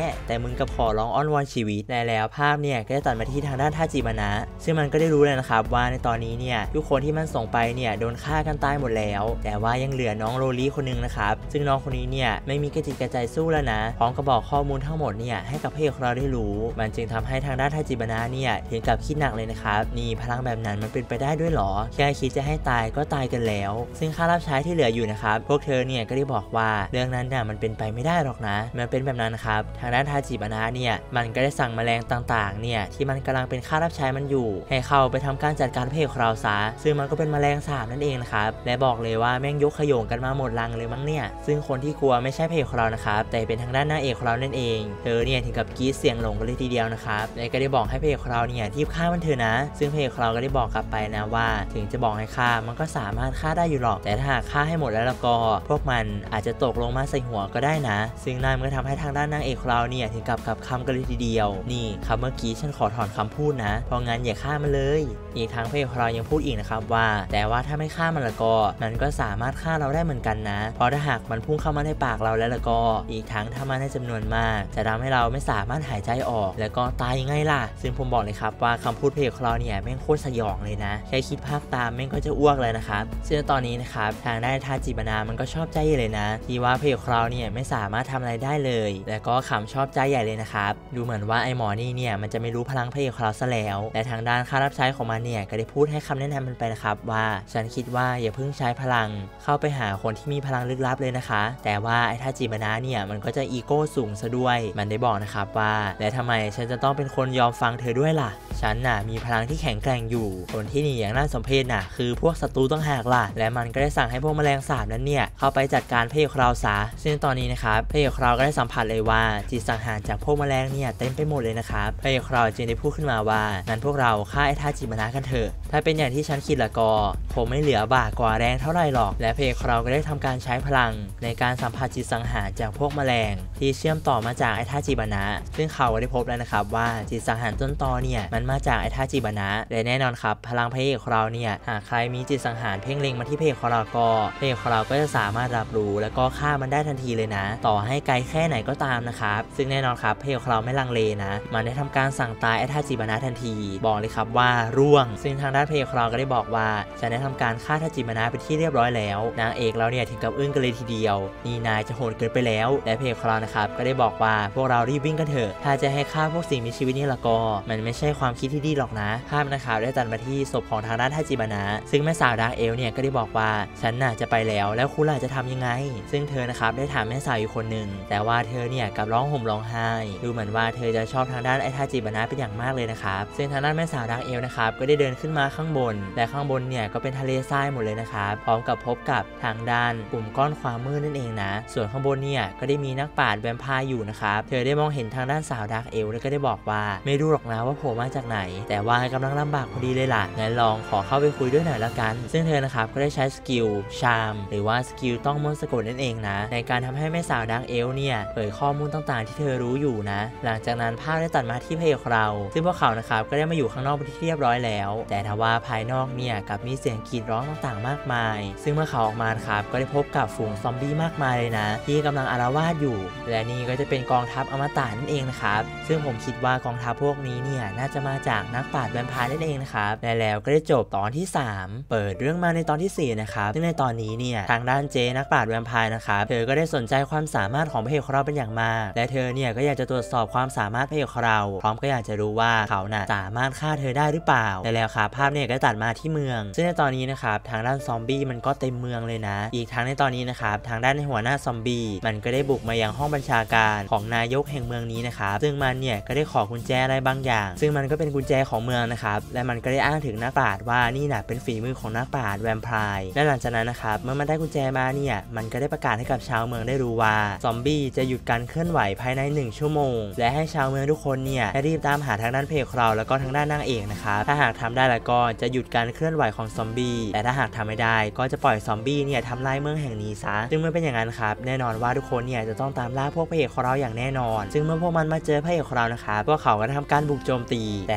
[SPEAKER 1] งกับขอร้องอ้อนวอนชีวิตแล้วภาพเนี่ยก็จะตัดมาที่ทางด้านทาจิบานะซึ่งมันก็ได้รู้เลยนะครับว่าในตอนนี้เนี่ยทุกคนที่มันส่งไปเนี่ยโดนฆ่ากันตายหมดแล้วแต่ว่ายังเหลือน้องโรลี่คนนึงนะครับซึ่งน้องคนนี้เนี่ยไม่มีกระจิตกระใจสู้แล้วนะพร้อมกับบอกข้อมูลทั้งหมดเนี่ยให้กับพระเอกเราได้รู้มันจึงทำให้ทางด้านทาจิบานะเนี่ยถึงกับคิดหนักเลยนะครับนี่พลังแบบนั้นมันเป็นไปได้ด้วยหรอแค่คิดจะให้ตายก็ตายกันแล้วซึ่งข้ารับใช้ที่เหลืออยู่นะครับพวกเธอเนี่ยก็ได้บอกว่าเรื่องนั้นเนี่ยมันเป็นไปไม่ได้หรอกนะมันเป็นแบบนั้นครับทางด้านทาจิบานะเนี่ยมันก็ได้สั่งแมลงต่างๆเนี่ยที่มันกำลังเป็นข้ารับใช้มันอยู่ให้เข้าไปทำการจัดการพระเอกเราซะซึ่งมันก็เป็นแมลงสาบนั่นเองนะครับและบอกเลยว่าแม่งยกขโยงกันมาหมดรังเลยมั้งเนี่ยซึ่งคนที่กลัวไม่ใช่พระเอกเรานะครับแต่เป็นทางด้านนางเอกของเรานั่นเองเธอเนี่ยถึงกับกรี๊ดเสียงหลงกันเลยทีเดียวนะครับและก็ได้บอกให้พระเอกของเราเนี่ยที่ฆ่ามันเถอะนะซึ่งพระเอกของเราก็ได้บอกกลับไปนะว่าถึงจะบอกให้ฆ่ามันก็สามารถฆ่าได้อยู่หรอกแต่ถ้าหากฆ่าให้หมดแล้วก็พวกมันอาจจะตกลงมาใส่หัวก็ได้นะซึ่งนั่นก็ทำให้ทางด้านนางเอกของเราเนี่ยถึงกับคำกันเลยทีเดียวนี่คำเมื่อกี้ฉันขอถอนคำพูดนะเพราะงั้นอย่าฆ่ามันเลยอีกทั้งพระเอกของเรายังพูดอีกนะครับว่าแต่ว่าถ้าไม่ฆ่ามันแล้วก็มันก็สามารถฆ่าเราได้เหมือนกันนะเพราะถ้าหากมันพุ่งเข้ามาในปากเราแล้วก็อีกทั้งถ้ามันในจำนวนมากจะทำให้เราไม่สามารถหายใจออกแล้วก็ตายยังไงล่ะซึ่งผมบอกเลยครับว่าคำพูดพระเอกของเราเนี่ยแม่งโคตรสยองเลยนะแค่คิดภาพตามแม่งก็จะอ้วกเลยนะครับซึ่งตอนนี้นะครับทางด้านทาจิบานะมันก็ชอบใจเลยนะที่ว่าพระเอกของเราเนี่ยไม่สามารถทำอะไรได้เลยแล้วก็ขำชอบใจใหญ่เลยนะครับดูเหมือนว่าไอ้หมอนี่เนี่ยมันจะไม่รู้พลังพระเอกของเราซะแล้วและทางด้านข้ารับใช้ของมันเนี่ยก็ได้พูดให้คำแนะนำมันไปนะครับว่าฉันคิดว่าอย่าเพิ่งใช้พลังเข้าไปหาคนที่มีพลังลึกลับเลยนะคะแต่ว่าไอ้ทาจิบานะเนี่ยมันก็จะอีโก้สูงซะด้วยมันได้บอกนะครับว่าและทำไมฉันจะต้องเป็นคนยอมฟังเธอด้วยล่ะฉันน่ะมีพลังที่แข็งแกร่งอยู่คนที่หนีอย่างน่าสมเพชน่ะคือพวกศัตรูต้องหากล่ะและมันก็ได้สั่งให้พวกแมลงสาบนั้นเนี่ยเข้าไปจัดการพระเอกเราซะซึ่งตอนนี้นะครับพระเอกเราก็ได้สัมผัสเลยว่าจิตสังหารจากพวกแมลงเนี่ยเต็มไปหมดเลยนะครับพระเอกเราจึงได้พูดขึ้นมาว่างั้นพวกเราฆ่าไอ้ทาจิบานะกันเถอะถ้าเป็นอย่างที่ฉันคิดละก็คงไม่เหลือบากกว่าแรงเท่าไหร่หรอกและพระเอกเราก็ได้ทำการใช้พลังในการสัมผัสจิตสังหารจากพวกแมลงที่เชื่อมต่อมาจากไอ้ทาจิบานะซึ่งเขาได้พบแล้วนะครับว่าจิตสังหารต้นตอเนี่ยมันมาจากไอ้ทาจิบานะและแน่นอนครับพลังพระเอกของเราเนี่ยหากใครมีจิตสังหารเพ่งเล็งมาที่พระเอกของเราก็พระเอกของเราก็จะสามารถรับรู้แล้วก็ฆ่ามันได้ทันทีเลยนะต่อให้ไกลแค่ไหนก็ตามนะครับซึ่งแน่นอนครับพระเอกของเราไม่ลังเลนะมันได้ทำการสั่งตายไอ้ทาจิบานะทันทีบอกเลยครับว่าร่วงซึ่งทางด้านพระเอกของเราก็ได้บอกว่าจะได้ทำการฆ่าทาจิบานะเป็นที่เรียบร้อยแล้วนางเอกเราเนี่ยถึงกับอึ้งกันเลยทีเดียวนี่นายจะโหดเกินไปแล้วและพระเอกของเรานะครับก็ได้บอกว่าพวกเรารีบวิ่งกันเถอะถ้าจะให้ฆ่าพวกสิ่งมีชีวิตนี่ละก็มันไม่ใช่ความคิดที่ดีหรอกนะภาพนะครับได้ตัดมาที่ศพของทางด้านทาจิบานะซึ่งแม่สาวดาร์กเอลเนี่ยก็ได้บอกว่าฉันน่ะจะไปแล้วคุณล่ะจะทำยังไงซึ่งเธอนะครับได้ถามแม่สาวอยู่คนหนึ่งแต่ว่าเธอเนี่ยกับร้องห่มร้องไห้ดูเหมือนว่าเธอจะชอบทางด้านไอ้ทาจิบานะเป็นอย่างมากเลยนะครับซึ่งทางด้านแม่สาวดาร์กเอลนะครับก็ได้เดินขึ้นมาข้างบนและข้างบนเนี่ยก็เป็นทะเลทรายหมดเลยนะครับพร้อมกับพบกับทางด้านกลุ่มก้อนความมืดนั่นเองนะส่วนข้างบนเนี่ยก็ได้มีนักปราชญ์แวมไพร์อยู่นะครับเธอได้มองเห็นทางด้านสาวดาร์กเอลแล้วก็ได้บอกว่าไม่รู้หรอกนะว่าโผล่มาจากไหนแต่ว่ากำลังลำบากพอดีเลยล่ะงั้นลองขอเข้าไปคุยด้วยหน่อยละกันซึ่งเธอนะครับก็ได้ใช้สกิลชามหรือว่าสกิลต้องมนต์สะกดนั่นเองนะในการทำให้แม่สาวดาร์กเอลเนี่ยเผยข้อมูลต่างๆที่เธอรู้อยู่นะหลังจากนั้นภาพได้ตัดมาที่พระเอกเราซึ่งพวกเขานะครับก็ได้มาอยู่ข้างนอกเป็นที่เรียบร้อยแล้วแต่ทว่าภายนอกเนี่ยกับมีเสียงกรีดร้องต่างๆมากมายซึ่งเมื่อเขาออกมาครับก็ได้พบกับฝูงซอมบี้มากมายเลยนะที่กำลังอาละวาดอยู่และนี่ก็จะเป็นกองทัพอมตะนั่นเองนะครับซึ่งผมคิดว่ากองทัพพวกนี้เนี่ยน่าจะมาจากนักปราชญ์แวมไพร์นั่นเองนะครับและแล้วก็ได้จบตอนที่3เปิดเรื่องมาในตอนที่4นะครับซึ่งในตอนนี้เนี่ยทางด้านเจนักปราชญ์แวมไพร์นะครับเธอก็ได้สนใจความสามารถของพระเอกของเราเป็นอย่างมากและเธอเนี่ยก็อยากจะตรวจสอบความสามารถพระเอกของเราพร้อมก็อยากจะรู้ว่าเขาน่ะสามารถฆ่าเธอได้หรือเปล่าแต่แล้วครับภาพเนี่ยก็ตัดมาที่เมืองซึ่งในตอนนี้นะครับทางด้านซอมบี้มันก็เต็มเมืองเลยนะอีกทั้งในตอนนี้นะครับทางด้านในหัวหน้าซอมบี้มันก็ได้บุกมายังห้องบัญชาการของนายกแห่งเมืองนี้นะครับซึ่งมันเนี่ยก็ได้ขอกุญแจอะไรบางอย่างซึ่งมันก็เป็นกุญแจของเมืองนะครับและมันก็ได้อ้างถึงนักปราชญ์ว่านี่น่ะเป็นฝีมือของนักปราชญ์แวมไพร์และหลังจากนั้นนะครับเมื่อมันได้กุญแจมาเนี่ยมันก็ได้ประกาศให้กับชาวเมืองได้รู้ว่าซอมบี้จะหยุดการเคลื่อนไหวภายใน1ชั่วโมงและให้ชาวเมืองทุกคนเนี่ยรีบตามหาทางด้านเพจเราแล้วก็ทางด้านนางเอกนะครับถ้าหากทำได้แล้วก็จะหยุดการเคลื่อนไหวของซอมบี้แต่ถ้าหากทำไม่ได้ก็จะปล่อยซอมบี้เนี่ยทำลายเมืองแห่งนี้ซะซึ่งเมื่อเป็นอย่างนั้นครับแน่นอนว่าทุกคนเนี่ยจะต้องตามล่าพวกพระเอกของเราอย่างแน่นอนซึ่งเมื่อพวกมันมาเจอพระเอกของเรานะครับพวกเขาก็ทำการบุกโจมตีแต่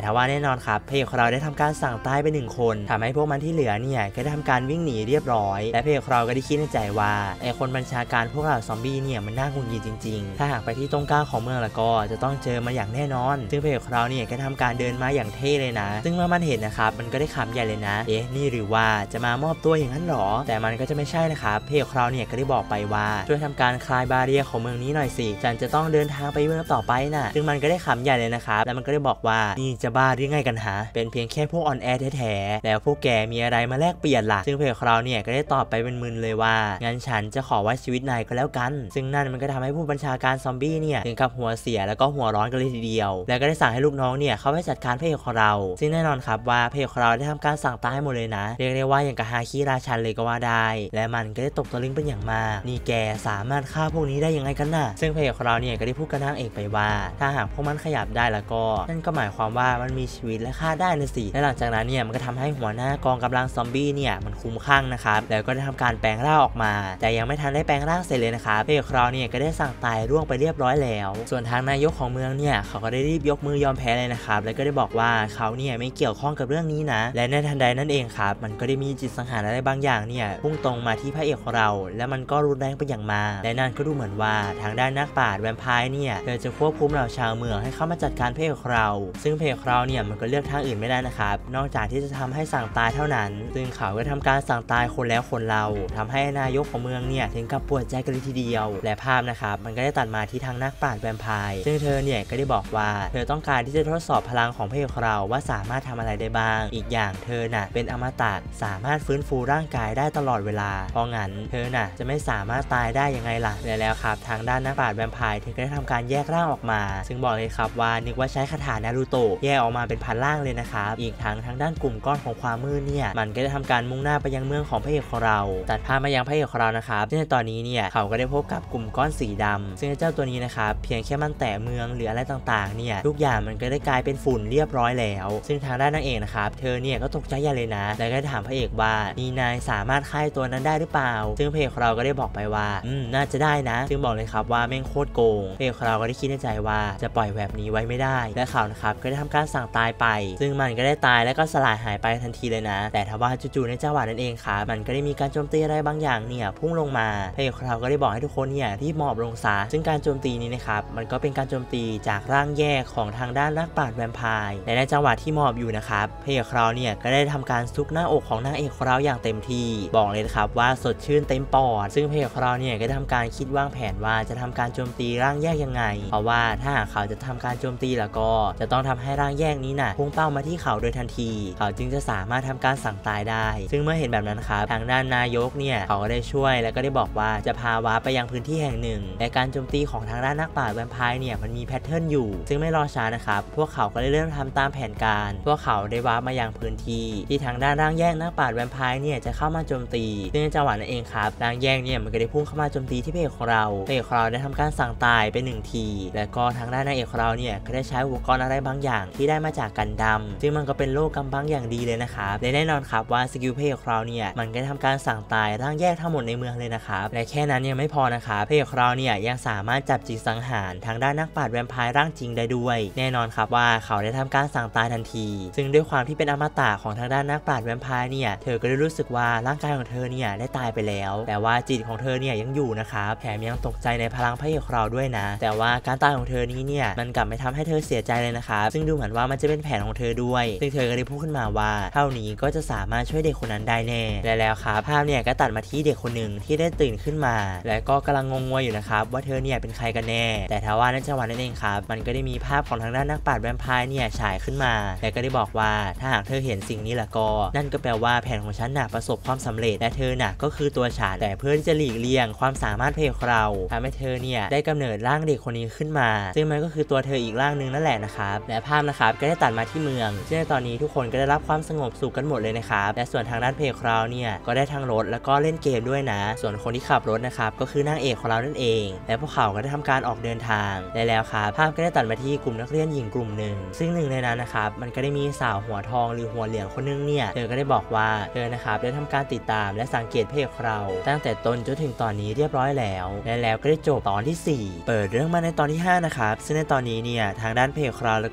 [SPEAKER 1] ทว่าแน่นอนครับพระเอกของเราได้ทำการสั่งตายไป1คนทำให้พวกมันที่เหลือเนี่ยก็ได้ทำการวิ่งหนีเรียบร้อยและพระเอกของเราก็ได้คิดในใจว่าไอ้คนบัญชาการพวกเราซอมบี้เนี่ยมันน่าหงุดหงิดจริงๆถ้าหากไปที่ตรงกลางของเมืองแล้วก็จะต้องเจอมาอย่างแน่นอนซึ่งพระเอกของเราเนี่ยก็ทำการเดินมาอย่างเท่เลยนะซึ่งเมื่อมันเห็นนะครับมันก็ได้ขำใหญ่เลยนะนี่หรือว่าจะมามอบตัวอย่างนั้นหรอแต่มันก็จะไม่ใช่นะครับพระเอกของเราเนี่ยก็ได้บอกไปว่าช่วยทำการคลายบาเรียของเมืองนี้หน่อยสิฉันจะต้องเดินทางไปเมืองต่อไปน่ะซึ่งมันก็ได้ขำใหญ่เลยนะครับแล้วมันก็ได้บอกว่านี่จะบ้าหรือไงกันฮะเป็นเพียงแค่พวกอ่อนแอแท้ๆแล้วพวกแกมีอะไรมาแลกเปลี่ยนล่ะซึ่งพระเอกของเราเนี่ยก็ได้ตอบไปเป็นมึนเลยว่างั้นฉันจะขอไว้ชีวิตนายก็แล้วกันซึ่งนั่นมันก็ทำให้ผู้บัญชาการซอมบี้เนี่ยถึงกับหัวเสียแล้วก็หัวร้อนกันเลยทีเดียวแล้วก็ได้สั่งให้ลูกน้องเนี่ยเข้าไปจัดการพระเอกของเราซึ่งแน่นอนครับว่าพระเอกของเราได้ทำการสั่งตายหมดเลยนะเรียกได้ว่าอย่างกับฮาคิราชันเลยก็ว่าได้และมันก็ได้ตกตะลึงเป็นอย่างมากนี่แกสามารถฆ่าพวกนี้ได้ยังไงกันน่ะซึ่งพระเอกของเราเนี่ยก็ได้พูดกับนางเอกไปว่าถ้าหากพวกมันขยับได้แล้วก็นั่นก็หมายความว่ามันมีชีวิตและฆ่าได้นะสิและหลังจากนั้นเนี่ยมันก็ทำให้หัวหน้ากองกำลังซอมบี้เนี่ยมันคุ้มข้างนะครับแล้วก็ได้ทำการแปลงร่างออกมาแต่ยังไม่ทันได้แปลงร่างเสร็จเลยนะครับพระเอกของเราเนี่ยก็ได้สั่งตายร่วงไปเรียบร้อยแล้วส่วนทางนายกของเมืองเนี่ยเขาก็ได้รีบยกมือยอมแพ้เลยนะครับแล้วก็ได้บอกว่าเขาเนี่ยไม่เกี่ยวข้องกับเรื่องนี้นะและในทันใดนั่นเองครับมันก็ได้มีจิตสังหารอะไรบางอย่างเนี่ยพุ่งตรงมาที่พระเอกของเราและมันก็รุนแรงเป็นอย่างมากและนั่นก็ดูเหมือนว่าทางด้านนักปราชญ์แวมไพร์เนี่ยเธอจะควบคุมเหล่าชาวเมืองให้เข้ามาจัดการพระเอกของเราซึ่งพระเอกของเราเนี่ยมันก็เลือกทางอื่นไม่ได้นะครับนอกจากที่จะทำให้สั่งตายเท่านั้นซึ่งเขาก็ทำการสั่งตายคนแล้วคนเราทำให้นายกของเมืองเนี่ยถึงกับปวดใจกันเลยทีเดียวและภาพนะครับมันก็ได้ตัดมาที่ทางนักปราชญ์แวมไพร์ซึ่งเธอเนี่ยก็ได้บอกว่าเธอต้องการที่จะทดสอบพลังของพระเอกของเราว่าสามารถทำอะไรได้บ้างอีกอย่างเธอน่ะเป็นอมตะสามารถฟื้นฟูร่างกายได้ตลอดเวลาเพราะงั้นเธอน่ะจะไม่สามารถตายได้ยังไงล่ะแล้วครับทางด้านนักปราชญ์แวมไพร์เธอก็ได้ทำการแยกร่างออกมาซึ่งบอกเลยครับว่านึกว่าใช้คาถานารูโตะแยกออกมาเป็นพันร่างเลยนะครับอีกทางด้านกลุ่มก้อนของความมืดเนี่ยมันก็ได้ทำการมุ่งหน้าไปยังเมืองของพระเอกของเราตัดภาพมายังพระเอกของเรานะครับซึ่งในตอนนี้เนี่ยเขาก็ได้พบกับกลุ่มก้อนสีดำซึ่งเจ้าตัวนี้นะครับเพียงแค่มันแตะเมืองหรืออะไรต่างๆเนี่ยทุกอย่างมันก็ได้กลายเป็นฝุ่นเรียบร้อยแล้วซึ่งทางด้านนางเอกนะครับเธอเนี่ยก็ตกใจใหญ่เลยนะแล้วก็ถามพระเอกว่านี่นายสามารถฆ่าตัวนั้นได้หรือเปล่าซึ่งพระเอกของเราก็ได้บอกไปว่าน่าจะได้นะซึ่งบอกเลยครับว่าแม่งโคตรโกงพระเอกของเราก็ได้คิดในใจว่าจะปล่อยแบบนี้ไว้ไม่ได้และเขานะครับก็ได้ทำการสั่งตายไปซึ่งมันก็ได้ตายแล้วก็สลายหายไปทันทีเลยนะแต่ทว่าจู่ๆในจังหวะนั้นเองครับมันก็ได้มีการโจมตีอะไรบางอย่างเนี่ยพุ่งลงมาพระเอกของเราก็ได้บอกให้ทุกคนเนี่ยรีบหมอบลงซะซึ่งการโจมตีนี้นะครับมันก็เป็นการโจมตีจากร่างแยกของทางด้านนักปราชญ์แวมไพร์และในจังหวะที่หมอบอยู่นะครับพระเอกของเราเนี่ยก็ได้ทำการซุกหน้าอกของนางเอกของเราอย่างเต็มที่บอกเลยครับว่าสดชื่นเต็มปอดซึ่งพระเอกของเราเนี่ยก็ทำการคิดวางแผนว่าจะทำการโจมตีร่างแยกยังไงเพราะว่าถ้าหากเขาจะทำการโจมตีแล้วก็จะต้องทำให้ร่างแยกนี้น่ะพุ่งเป้ามาที่เขาโดยทันทีเขาจึงจะสามารถทำการสั่งตายได้ซึ่งเมื่อเห็นแบบนั้นครับทางด้านนายกเนี่ยเขาก็ได้ช่วยแล้วก็ได้บอกว่าจะพาวาไปยังพื้นที่แห่งหนึ่งและการโจมตีของทางด้านนักปราชญ์แวมไพร์เนี่ยมันมีแพทเทิร์นอยู่ซึ่งไม่รอช้านะครับพวกเขาก็ได้เริ่มทำตามแผนการพวกเขาได้วาร์ปมายังพื้นที่ที่ทางด้านร่างแยกนักปราชญ์แวมไพร์เนี่ยจะเข้ามาโจมตีซึ่งในจังหวะนั้นเองครับร่างแยกเนี่ยมันก็ได้พุ่งเข้ามาโจมตีที่พระเอกของเราได้ทำการสั่งตายไป1ทีและก็ทางด้านนางเอกของเราเนี่ยก็ได้ใช้อุปกรณ์อะไรบางอย่างที่ได้มาจากกันดั้มซึ่งมันก็เป็นโล่กำบังอย่างดีเลยนะครับและแน่นอนครับว่าสกิลพระเอกของเราเนี่ยมันก็ทำการสั่งตายร่างแยกทั้งหมดในเมืองเลยนะครับและแค่นั้นยังไม่พอนะครับพระเอกของเราเนี่ยยังสามารถจับจิตสังหารทางด้านนักปราชญ์แวมไพร์ร่างจริงได้ด้วยแน่นอนครับว่าเขาได้ทำการสั่งตายทันทีซึ่งด้วยความที่เป็นอมตะของทางด้านนักปราชญ์แวมไพร์เนี่ยเธอก็ได้รู้สึกว่าร่างกายของเธอเนี่ยได้ตายไปแล้วแต่ว่าจิตของเธอเนี่ยยังอยู่นะครับแถมยังตกใจในพลังพระเอกของเราด้วยนะแต่ว่าการตายของเธอนี้เนี่ยมันกลับไม่ทำให้เธอเสียใจเลยนะครับซึ่งดูเหมือนว่ามันจะเป็นแผนของเธอด้วยซึ่งเธอก็ได้พูดขึ้นมาว่าเท่านี้ก็จะสามารถช่วยเด็กคนนั้นได้แน่และแล้วครับภาพเนี่ยก็ตัดมาที่เด็กคนหนึ่งที่ได้ตื่นขึ้นมาและก็กำลังงงงวยอยู่นะครับว่าเธอเนี่ยเป็นใครกันแน่แต่ทว่าในจังหวะนั้นเองครับมันก็ได้มีภาพของทางด้านนักปราชญ์แวมไพร์เนี่ยฉายขึ้นมาและก็ได้บอกว่าถ้าหากเธอเห็นสิ่งนี้แล้วก็นั่นก็แปลว่าแผนของฉันน่ะประสบความสำเร็จและเธอน่ะก็คือตัวฉันแต่เพื่อที่จะหลีกเลี่ยงความสามารถเพลของเราทำให้เธอเนี่ยได้กำเนิดร่างเด็กคนนี้ขึ้นมาซึ่งมันก็คือตัวเธออีกร่างนึงนั่นแหละนะครับและภาพนะครับก็ได้ตัดมาที่เมืองซึ่งในตอนนี้ทุกคนก็ได้รับความสงบสุขกันหมดเลยนะครับและส่วนทางด้านเพลของเราเนี่ยก็ได้ทั้งรถแล้วก็เล่นเกมด้วยนะส่วนคนที่ขับรถนะครับก็คือนางเอกของเรานั่นเองและพวกเขาก็ได้ทำการออกเดินทางและแล้วครับภาพก็ได้ตัดมาที่กลุ่มนักเรียนหญิงกลุ่มหนึ่งซึ่งหนึ่งในนั้นนะครับมันก็ได้มีสาวหัวทองหรือหัวเหลืองคนนึงเนี่ยเธอก็ได้บอกว่าเธอนะครับได้ทำการติดตามและสังเกตเพลของเราตั้งแต่ต้นจนถึงตอนนี้เรียบร้อยแล้วและแล้วก็ได้จบตอนที่4เปิดเรื่องมาในตอนที่5นะครับซึ่งในตอนนี้เนี่ยทางด้านเพลของเราแล้วก็นางเอก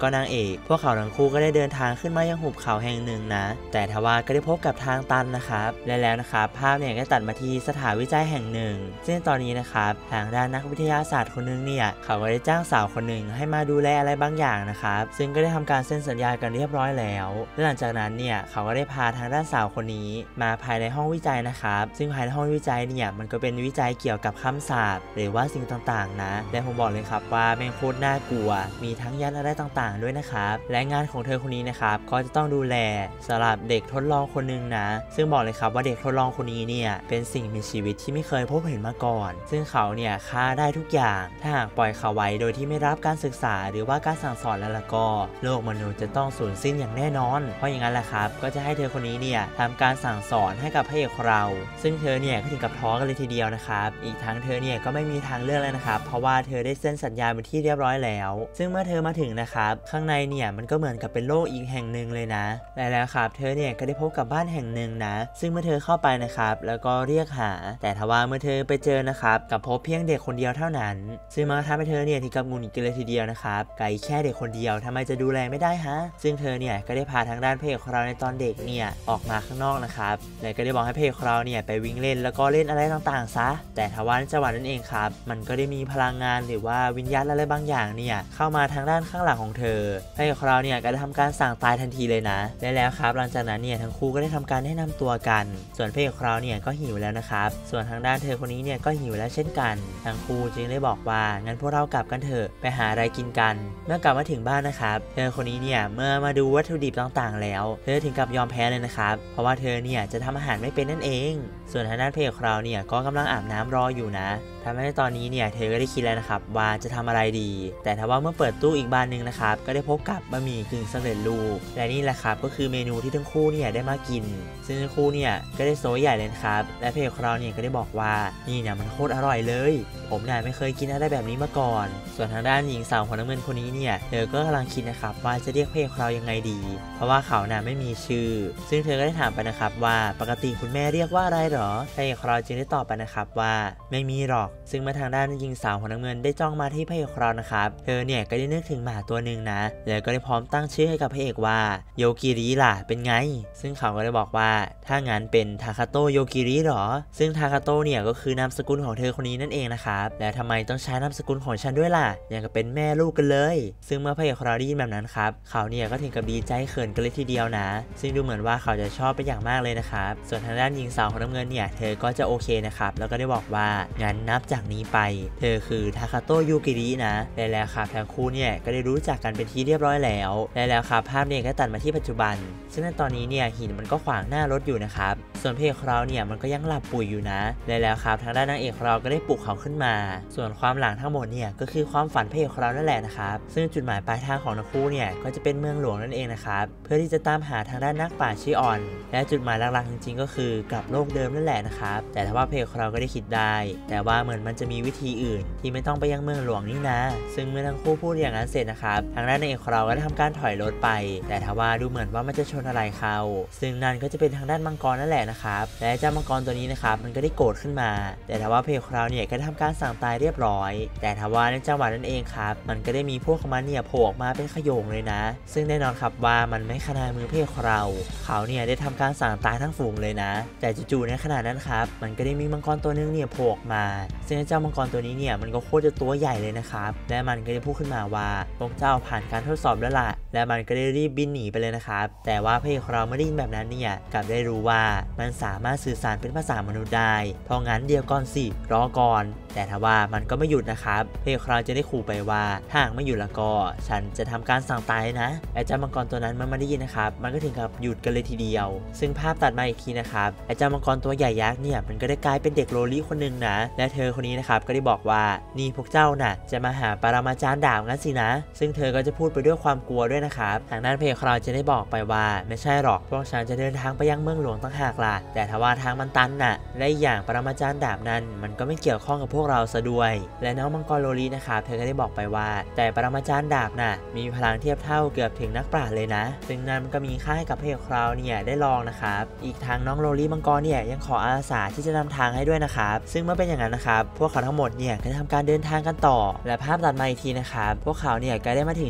[SPEAKER 1] กพวกเขาทั้งคู่ก็ได้เดินทางขึ้นมายังหุบเขาแห่งหนึ่งนะแต่ทว่าก็ได้พบกับทางตันนะครับและแล้วนะครับภาพเนี่ยก็ตัดมาที่สถานวิจัยแห่งหนึ่งซึ่งตอนนี้นะครับทางด้านนักวิทยาศาสตร์คนนึงเนี่ยเขาก็ได้จ้างสาวคนหนึ่งให้มาดูแลอะไรบางอย่างนะครับซึ่งก็ได้ทำการเซ็นสัญญากันเรียบร้อยแล้วและหลังจากนั้นเนี่ยเขาก็ได้พาทางด้านสาวคนนี้มาภายในห้องวิจัยนะครับซึ่งภายในห้องวิจัยเนี่ยมันก็เป็นวิจัยเกี่ยวกับคำสาปหรือว่าสิ่งต่างๆนะและผมบอกเลยครับว่าแม่งโคตรน่ากลัวมีทั้งยันอะไรต่างๆด้วยนะครับและงานของเธอคนนี้นะครับก็จะต้องดูแลสำหรับเด็กทดลองคนหนึ่งนะซึ่งบอกเลยครับว่าเด็กทดลองคนนี้เนี่ยเป็นสิ่งมีชีวิตที่ไม่เคยพบเห็นมาก่อนซึ่งเขาเนี่ยฆ่าได้ทุกอย่างถ้าหากปล่อยเขาไว้โดยที่ไม่รับการศึกษาหรือว่าการสั่งสอนแล้วก็โลกมนุษย์จะต้องสูญสิ้นอย่างแน่นอนเพราะอย่างนั้นแหละครับก็จะให้เธอคนนี้เนี่ยทำการสั่งสอนให้กับพระเอกเราซึ่งเธอเนี่ยก็ถึงกับท้อกันเลยทีเดียวนะครับอีกทั้งเธอเนี่ยก็ไม่มีทางเลือกเลยนะครับเพราะว่าเธอได้เซ็นสัญญาเป็นที่เรียบร้อยแล้วซึ่งเมื่อเธอมาถึงนะครับข้างในเนี่ยมันก็เหมือนกับเป็นโลกอีกแห่งหนึ่งเลยนะแล้วครับเธอเนี่ยก็ได้พบกับบ้านแห่งหนึ่งนะซึ่งเมื่อเธอเข้าไปนะครับแล้วก็เรียกหาแต่ทว่าเมื่อเธอไปเจอนะครับกับพบเพียงเด็กคนเดียวเท่านั้นซึ่งมาทำให้เธอเนี่ยถึงกับงุนงิดกันเลยทีเดียวนะครับไกลแค่เด็กคนเดียวทำไมจะดูแลไม่ได้ฮะซึ่งเธอเนี่ยก็ได้พาทางด้านพระเอกของเราในตอนเด็กเนี่ยออกมาข้างนอกนะครับและก็ได้บอกให้พระเอกของเราเนี่ยไปวิ่งเล่นแล้วก็เล่นอะไรต่างๆซะแต่ทว่าในจังหวะนั้นเองครับมันก็ได้มีพลังงานหรือว่าวิญญาณอะไรบางอย่างเนี่ยเข้ามาทางด้านข้างหลังของเธอพระเอกของเราเนี่ยก็ได้ทำการสั่งตายทันทีเลยนะและแล้วครับหลังจากนั้นเนี่ยทั้งคู่ก็ได้ทำการแนะนำตัวกันส่วนพระเอกของเราเนี่ยก็หิวแล้วนะครับส่วนทางด้านเธอคนนี้เนี่ยก็หิวแล้วเช่นกันทั้งคู่จึงได้บอกว่างั้นพวกเรากลับกันเถอะไปหาอะไรกินกันเมื่อกลับมาถึงบ้านนะครับเธอคนนี้เนี่ยเมื่อมาดูวัตถุดิบต่างๆแล้วเธอถึงกับยอมแพ้เลยนะครับเพราะว่าเธอเนี่ยจะทำอาหารไม่เป็นนั่นเองส่วนทางด้านพระเอกของเราเนี่ยก็กำลังอาบน้ำรออยู่นะทำให้ตอนนี้เนี่ยเธอก็ได้คิดแล้วนะครับว่าจะทำอะไรดีแต่ถ้าว่าเมื่อเปิดตู้อีกบานหนึ่งนะครับก็ได้พบกับบะหมี่กึ่งสำเร็จรูปและนี่แหละครับก็คือเมนูที่ทั้งคู่เนี่ยได้มากินซึ่งทั้งคู่เนี่ยก็ได้โซยใหญ่เลยครับและพระเอกของเราเนี่ยก็ได้บอกว่านี่เนี่ยมันโคตรอร่อยเลยผมเนี่ยไม่เคยกินอะไรแบบนี้มาก่อนส่วนทางด้านหญิงสาวหัวน้ำเงินคนนี้เนี่ยเธอก็กำลังคิดนะครับว่าจะเรียกพระเอกของเรายังไงดีเพราะว่าเขาน่ะไม่มีชื่อซึ่งเธอก็ได้ถามไปนะครับว่าปกติคุณแม่เรียกว่าอะไรหรอพระเอกของเราจึงได้ตอบไปนะครับว่าไม่มีหรอกซึ่งมาทางด้านหญิงสาวหัวน้ำเงินได้จ้องมาที่พระเอกของเรานะครับเธอเนี่ยก็ได้นึกถึงหมาตัวหนึ่งนะแล้วก็ได้พร้อมตั้งชื่อให้กับพระเอกว่าโยกิริล่ะเป็นไงซึ่งเขาก็ได้บอกว่าถ้างั้นเป็นทาคาโตโยกิริหรอซึ่งทาคาโตเนี่ยก็คือนามสกุลของเธอคนนี้นั่นเองนะครับแล้วทำไมต้องใช้นามสกุลของฉันด้วยล่ะอย่างกับเป็นแม่ลูกกันเลยซึ่งเมื่อพระเอกของเราได้ยินแบบนั้นครับเขาเนี่ยก็ถึงกับดีใจเขินกันเลยทีเดียวนะซึ่งดูเหมือนว่าเขาจะชอบเป็นอย่างมากเลยนะครับส่วนทางด้านหญิงสาวของน้ำเงินเนี่ยเธอก็จะโอเคนะครับแล้วก็ได้บอกว่างั้นนับจากนี้ไปเธอคือทาคาโตยูกิรินะแล้วครับทั้งคู่เนี่ยก็ได้รู้จักกันเป็นที่เรียบร้อยแล้วครับภาพเนี่ยก็ตัดมาที่ปัจจุบันซึ่งในตอนนี้เนี่ยหินมันก็ขวางหน้ารถอยู่นะครับส่วนพระเอกของเราเนี่ยมันก็ยังหลับปุ๋ยอยู่นะแล้วครับทางด้านนางเอกของเราก็ได้ปลุกเขาขึ้นมาส่วนความหลังทั้งหมดเนี่ยก็คือความฝันพระเอกของเรานั่นแหละนะครับซึ่งจุดหมายปลายทางของทั้งคู่เนี่ยก็จะเป็นเมืองหลวงนั่นเองนะครับเพื่อที่จะตามหาทางด้านนักป่าชื่อออนและจุดหมายหลักๆจริงๆก็คือกลับโลกเดิมนั่นแหละนะครับแต่ถ้าว่าพระเอกของเราก็ได้คิดได้แต่ว่าเหมือนมันจะมีวิธีอื่นที่ไม่ต้องไปยังเมืองหลวงนี่นะซึ่งเมื่อทั้งคู่พูดอย่างนั้นเสร็จนะครับทางด้านนางเอกของเราก็ได้ทำการถอยรถไปแต่ถ้าว่าดูเหมือนว่ามันจะชนอะไรเขาซึ่งนั่นก็จะเป็นทางด้านมังกรนั่นแหละนะครับและเจ้ามังกรตัวนี้นะครับมันก็ได้โกรธขึ้นมาแต่ถ้าว่าพระเอกของเราเนี่ยก็ได้ทำการสั่งตายเรียบร้อยแต่ถ้าว่าในจังหวะนั้นเองครับมันก็ได้มีพวกของมันเนี่ยโผล่ออกมาเป็นขโยงเลยนะซึ่งแน่นอนครับว่ามันไม่ขนาดมือพระเอกของเราเขาเนี่ยได้ทำการสั่งตายทั้งฝูงเลยนะแต่จู่ๆในขณะนั้นครับมันก็ได้มีมังกรตัวนึงเนี่ยโผล่ออกมาซึ่งเจ้ามังกรตัวนี้เนี่ยมันก็โคตรจะตัวใหญ่เลยนะครับและมันก็ได้พูดขึ้นมาว่าพวกเจ้าผ่านการทดสอบแล้วล่ะและมันก็ได้รีบบินหนีไปเลยนะครับแต่ว่าพระเอกของเราไม่ได้ยินแบบนั้นเนี่ยกลับได้รู้ว่ามันสามารถสื่อสารเป็นภาษามนุษย์ได้เพราะงั้นเดี๋ยวก่อนสิรอก่อนแต่ถ้าว่ามันก็ไม่หยุดนะครับพระเอกของเราจะได้ขู่ไปว่าถ้าหากไม่หยุดแล้วก็ฉันจะทำการสั่งตายนะไอ้เจ้ามังกรตัวนั้นมันไม่ได้ยินนะครับมันก็ถึงกับหยุดกันเลยทีเดียวซึ่งภาพตัดมาอีกทีนะครับไอ้เจ้ามังกรตัวใหญ่ยักษ์เนี่ยมันก็ได้กลายเป็นเด็กโลลี่คนหนึ่งนะและเธอคนนี้นะครับก็ได้บอกว่านี่พวกเจ้าน่ะจะมาหาปรมาจารย์ดาบงั้นสินะซึ่งเธอก็จะพูดไปด้วยความกลัวด้วยนะครับทางด้านพระเอกของเราจะได้บอกไปว่าไม่ใช่หรอกพวกฉันจะเดินทางไปยังเมืองหลวงต่างหากล่ะแต่ถ้าว่าทางมันตันน่ะและอย่างปรมาจารย์ดาบนั้นมันก็ไม่เกี่ยวข้องกับพวกเราซะด้วยและน้องมังกรโลลี่นะครับเธอก็ได้บอกไปว่าแต่ปรมาจารย์ดาบน่ะมีพลังเทียบเท่าเกือบถึงนักปราชญ์เลยนะซึ่งนั้นมันก็มีค่าให้กับพระเอกของเราเนี่ยได้ลองนะครับอีกทางน้องโลลี่มังกรเนี่ยยังขออาสาที่จะนำทางให้ด้วยนะครับซึ่งเมื่อเป็นอย่างนั้นนะครับพวกเขาทั้งหมดเนี่ยก็ทำการเดินทางกันต่อและภาพตัดมาอีกทีนะครับพวกเขาเนี่ยก็ได้มาถึงจุดหมายที่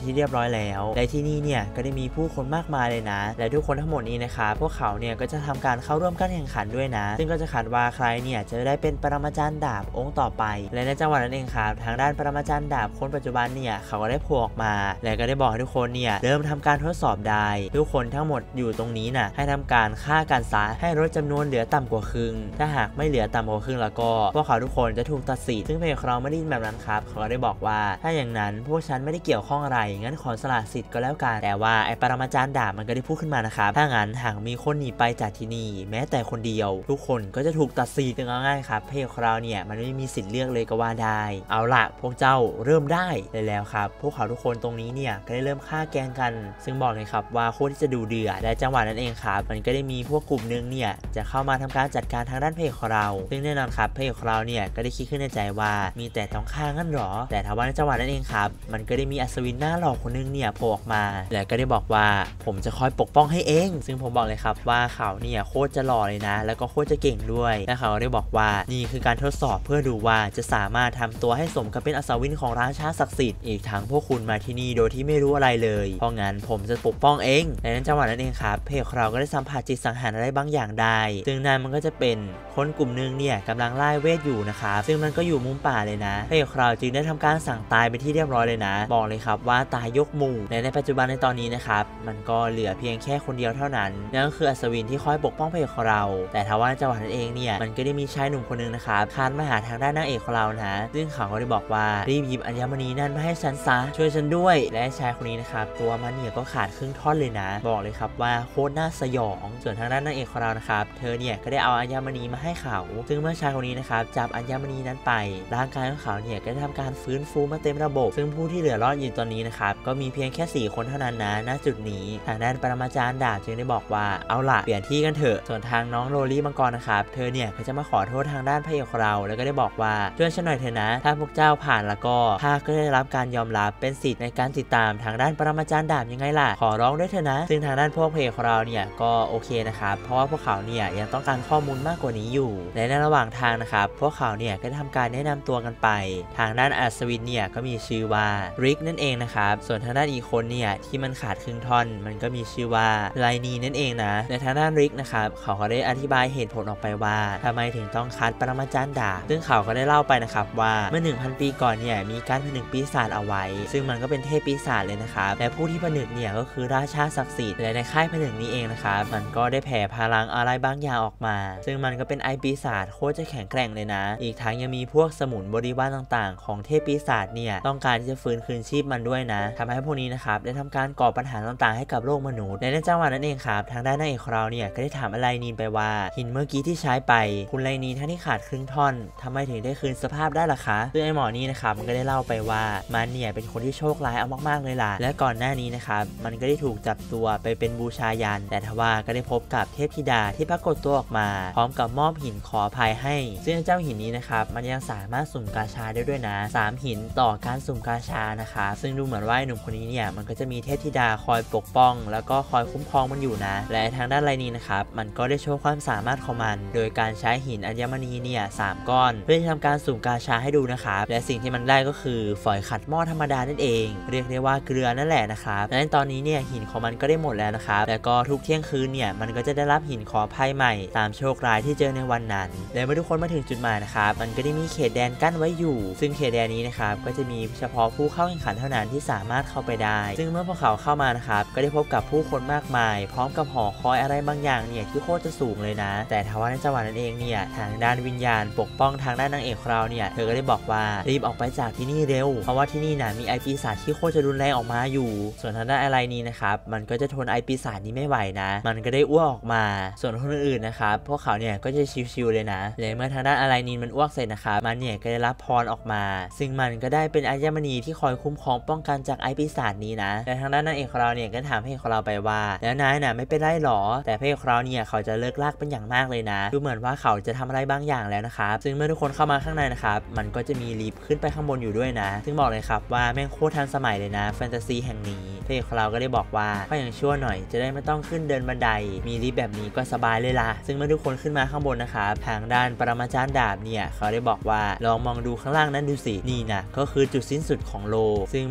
[SPEAKER 1] ที่เรียบร้อยแล้วและที่นี่เนี่ยก็ได้มีผู้คนมากมายเลยนะและทุกคนทั้งหมดนี้นะคะพวกเขาเนี่ยก็จะทำการเข้าร่วมการแข่งขันด้วยนะซึ่งก็จะขันว่าใครเนี่ยจะได้เป็นปรมาจารย์ดาบองค์ต่อไปและในจังหวะนั้นเองครับทางด้านปรมาจารย์ดาบคนปัจจุบันเนี่ยเขาก็ได้โผล่ออกมาและก็ได้บอกให้ทุกคนเนี่ยเริ่มทำการทดสอบได้ทุกคนทั้งหมดอยู่ตรงนี้น่ะให้ทำการฆ่ากันซะให้ลดจำนวนเหลือต่ำกว่าครึ่งถ้าหากไม่เหลือต่ำกว่าครึ่งแล้วก็พวกเขาทุกคนจะถูกตัดสิทธิ์ซึ่งเพจของเราไม่ได้แบบนั้นครับเขาก็ได้บอกว่าถ้าอย่างนั้นพวกฉันไม่ได้เกี่ยวข้องอะไรงั้นขอสละสิทธิ์ก็แล้วกันแต่ว่าไอ้ปรมาจารย์ดาบมันก็ได้พูดขึ้นมานะครับถ้างั้นหากมีคนหนีไปจากที่นี่แม้แต่คนเดียวทุกคนก็จะถูกตัดสิทธิ์เอาง่ายครับเพจของเราเนี่ยมันไม่มีสิทธิ์เลือกเลยก็ว่าได้เอาล่ะพวกเจ้าเริ่มได้เลยแล้วครับพวกเขาทุกคนตรงนี้เนี่ยก็ได้เริ่มฆ่าแกล้งกันซึ่งบอกเลยครับว่าโคตรที่จะดูเดือดและจังหวะนั้นเองครับมันก็ได้มีพวกกลุ่มนึงเนี่ยจะเข้ามาทำการจัดการทางด้านเพจของเราซึ่งแน่นอนครับเพจของเราเนี่ยก็ได้คิดขึ้นในใจว่ามีแต่ต้องฆ่างั้นหรอแต่ทว่าในจังหวะนั้นเองครับมันก็ได้มีอัศวินหน้าหล่อคนนึงเนี่ยโผล่ออกมาและก็ได้บอกว่าผมจะคอยปกป้องให้เองซึ่งผมบอกเลยครับว่าเขาเนี่ยโคตรจะหล่อเลยนะแล้วก็โคตรจะเก่งด้วยและเขาได้บอกว่านี่คือการทดสอบเพื่อดูว่าจะสามารถทำตัวให้สมกับเป็นอัศวินของราชาศักดิ์สิทธิ์อีกทั้งพวกคุณมาที่นี่โดยที่ไม่รู้อะไรเลยเพราะงั้นผมจะปกป้องเองและในจังหวะนั้นเองครับเพจของเราก็ได้สัมผัสจิตสังหารอะไรบางอย่างได้ซึ่งนั่นมันก็จะเป็นคนกลุ่มนึงเนี่ยกำลังไล่เวทอยู่นะครับซึ่งมันก็อยู่มุมป่าเลยนะเพจของเราจึงได้ทำการสั่งตายไปที่เรียบร้อยเลยนะบอกเลยครับว่าตายยกหมู่และในปัจจุบันในตอนนี้นะครับมันก็เหลือเพียงแค่คนเดียวเท่านั้นนั่นก็คืออัศวินที่คอยปกป้องเพจของเราแต่ทว่าในจังหวะนั้นเองเนี่ยมันก็ได้มีชายหนุ่มคนนึงนะครับคานมาหาทางด้านนางเอกของเรานะซึ่งเขาก็ได้บอกว่ารีบหยิบอัญมณีนั่นมาให้ฉันซะช่วยฉันด้วยและชายคนนี้นะครับตัวมันเนี่ยก็ขาดครึ่งท่อนเลยนะบอกเลยครับว่าโคตรน่าสยองส่วนทางด้านนางเอกของเรานะครับเธอเนี่ยก็ได้เอาอัญมณีมาให้เขาซึ่งเมื่อชายคนนี้นะครับจับอัญมณีนั้นไปร่างกายของเขาเนี่ยก็ได้ทำการฟื้นฟูมาเต็มระบบซึ่งผู้ที่เหลือรอดอยู่ตอนนี้นะครับก็มีเพียงแค่4คนเท่านั้นนะณจุดนี้ทางด้านปรมาจารย์ดาบจึงได้บอกว่าเอาล่ะเปลี่ยนที่กันเถอะส่วนทางน้องโรลี่มังกรนะครับเธอเนี่ยก็จะมาขอโทษทางด้านพระเอกของเราแล้วก็ได้บอกว่าช่วยฉันหน่อยเถอะนะถ้าพวกเจ้าผ่านแล้วก็ข้าก็ได้รับการยอมรับเป็นสิทธิ์ในการติดตามทางด้านปรมาจารย์ดาบยังไงล่ะขอร้องด้วยเถอะนะซึ่งทางด้านพวกพระเอกของเราเนี่ยก็โอเคนะครับเพราะว่าพวกเขาเนี่ยยังต้องการข้อมูลมากกว่านี้อยู่และในระหว่างทางนะครับพวกเขาเนี่ยก็ทำการแนะนำตัวกันไปทางด้านอัศวินเนี่ยก็มีชื่อว่าริกนั่นเองนะครับส่วนทางด้านอีกคนเนี่ยที่มันขาดครึ่งท่อนมันก็มีชื่อว่าไลนีนั่นเองนะในทางด้านริกนะครับเขาก็ได้อธิบายเหตุผลออกไปว่าทำไมถึงต้องคัดปรมาจารย์ดาบซึ่งเขาก็ได้เล่าไปนะครับว่าเมื่อ 1,000 ปีก่อนเนี่ยมีการผนึกปีศาจเอาไว้ซึ่งมันก็เป็นเทพปีศาจเลยนะครับและผู้ที่ผนึกเนี่ยก็คือราชาศักดิ์สิทธิ์และในค่ายผนึกนี้เองนะครับมันก็ได้แผ่พลังอะไรบางอย่างออกมาซึ่งมันก็เป็นไอปีศาจโคตรจะแข็งแกร่งเลยนะอีกทั้งยังมีพวกสมุนบริวารต่างๆของเทพปีศาจเนี่ยต้องการที่จะฟื้นคืนชีพมันด้วยนะทำให้พวกนี้นะครับได้ทำการก่อปัญหาต่างๆให้กับโลกมนุษย์ในจังหวะนั้นเองครับทางด้านนางเอกของเราเนี่ยก็ได้ถามไลนีนไปว่าหินเมื่อกี้ที่ใช้ไปคุณไลนีนทั้งที่ขาดครึ่งท่อนทำไมถึงได้คืนสภาพได้ล่ะคะซึ่งไอหมอนี่นะครับมันก็ได้เล่าไปว่ามันเนี่ยเป็นคนที่โชคร้ายเอามากๆเลยล่ะและก่อนหน้านี้นะครับมันก็ได้ถูกจับตัวไปเป็นบูชายันแต่ทว่าก็ได้พบกับเทพธิดาที่ปรากฏตัวออกมาพร้อมกับมอบหินขออภัยให้ซึ่งเจ้าหินนี้นะครับมันยังสามารถสุ่มกาชาได้ด้วยนะ3หินต่อการสุ่มกาชานะคะซึ่งดูเหมือนว่าหนุ่มคนนี้เนี่ยมันก็จะมีเทพธิดาคอยปกป้องแล้วก็คอยคุ้มครองมันอยู่นะและทางด้านไลนีนะครับมันก็ได้โชว์ความสามารถของมันโดยการใช้หินอัญมณีเนี่ย3ก้อนเพื่อทำการสุ่มกาชาให้ดูนะครับและสิ่งที่มันได้ก็คือฝอยขัดหม้อธรรมดานั่นเองเรียกได้ว่าเกลือนั่นแหละนะครับและในตอนนี้เนี่ยหินของมันก็ได้หมดแล้วนะครับแล้วก็ทุกเที่ยงคืนเนี่ยมันก็จะได้รับหินขออภัยใหม่ตามโชคร้ายที่เจอในวันนั้นและเมื่อทุกคนมาถึงจุดหมายนะครับมันก็ได้มีเขตแดนกั้นไว้อยู่ซึ่งเขตแดนนี้นะครับก็จะมีเฉพาะผู้เข้าแข่งขันเท่านั้นที่สามารถเข้าไปได้ซึ่งเมื่อพวกเขาเข้ามานะครับก็ได้พบกับผู้คนมากมายพร้อมกับหอคอยอะไรบางอย่างเนี่ยที่โคตรจะสูงเลยนะแต่ทว่าในจังหวะนั้นเองเนี่ยทางด้านวิญญาณปกป้องทางด้านนางเอกของเราเนี่ยเธอก็ได้บอกว่ารีบออกไปจากที่นี่เร็วเพราะว่าที่นี่นะมีไอปีศาจที่โคตรจะรุนแรงออกมาอยู่ส่วนทางด้านอะไรนี้นะครับมันก็จะทนไอปีศาจนี้ไม่ไหวนะมันก็ได้อ้วกออกมาส่วนคนอื่นๆนะครับพวกเขาเนี่ยก็จะชิวๆเลยนะและเมื่อทางด้านอะไรนี้มันอ้วกเสร็จนะครับมันเนี่ยก็ได้รับพรออกมาซึ่งมันก็ได้เป็นอัญมณีที่คอยคุ้มครองป้องกันจากไอปีศาจนี้นะและทางด้านนางเอกของเราเนี่ยก็ถามพระเอกของเราไปว่าแล้วนายน่ะไม่เป็นไรหรอแต่พระเอกของเราเนี่ยเขาจะเลิกลากเป็นอย่างมากเลยนะดูเหมือนว่าเขาจะทำอะไรบางอย่างแล้วนะครับซึ่งเมื่อทุกคนเข้ามาข้างในนะครับมันก็จะมีลิฟต์ขึ้นไปข้างบนอยู่ด้วยนะซึ่งบอกเลยครับว่าแม่งโคตรทันสมัยเลยนะแฟนตาซีแห่งนี้พระเอกของเราก็ได้บอกว่าก็ยังชั่วหน่อยจะได้ไม่ต้องขึ้นเดินบันไดมีลิฟต์แบบนี้ก็สบายเลยล่ะซึ่งเมื่อทุกคนขึ้นมาข้างบนนะครับทางด้านปรมาจารย์ดาบเนี่ยเขาได้บอกว่าลองมองดูข้างล่างนั้นดูสินี่นะก็คือจุดสิ้นสุดของโลซึ่งมันก็จะ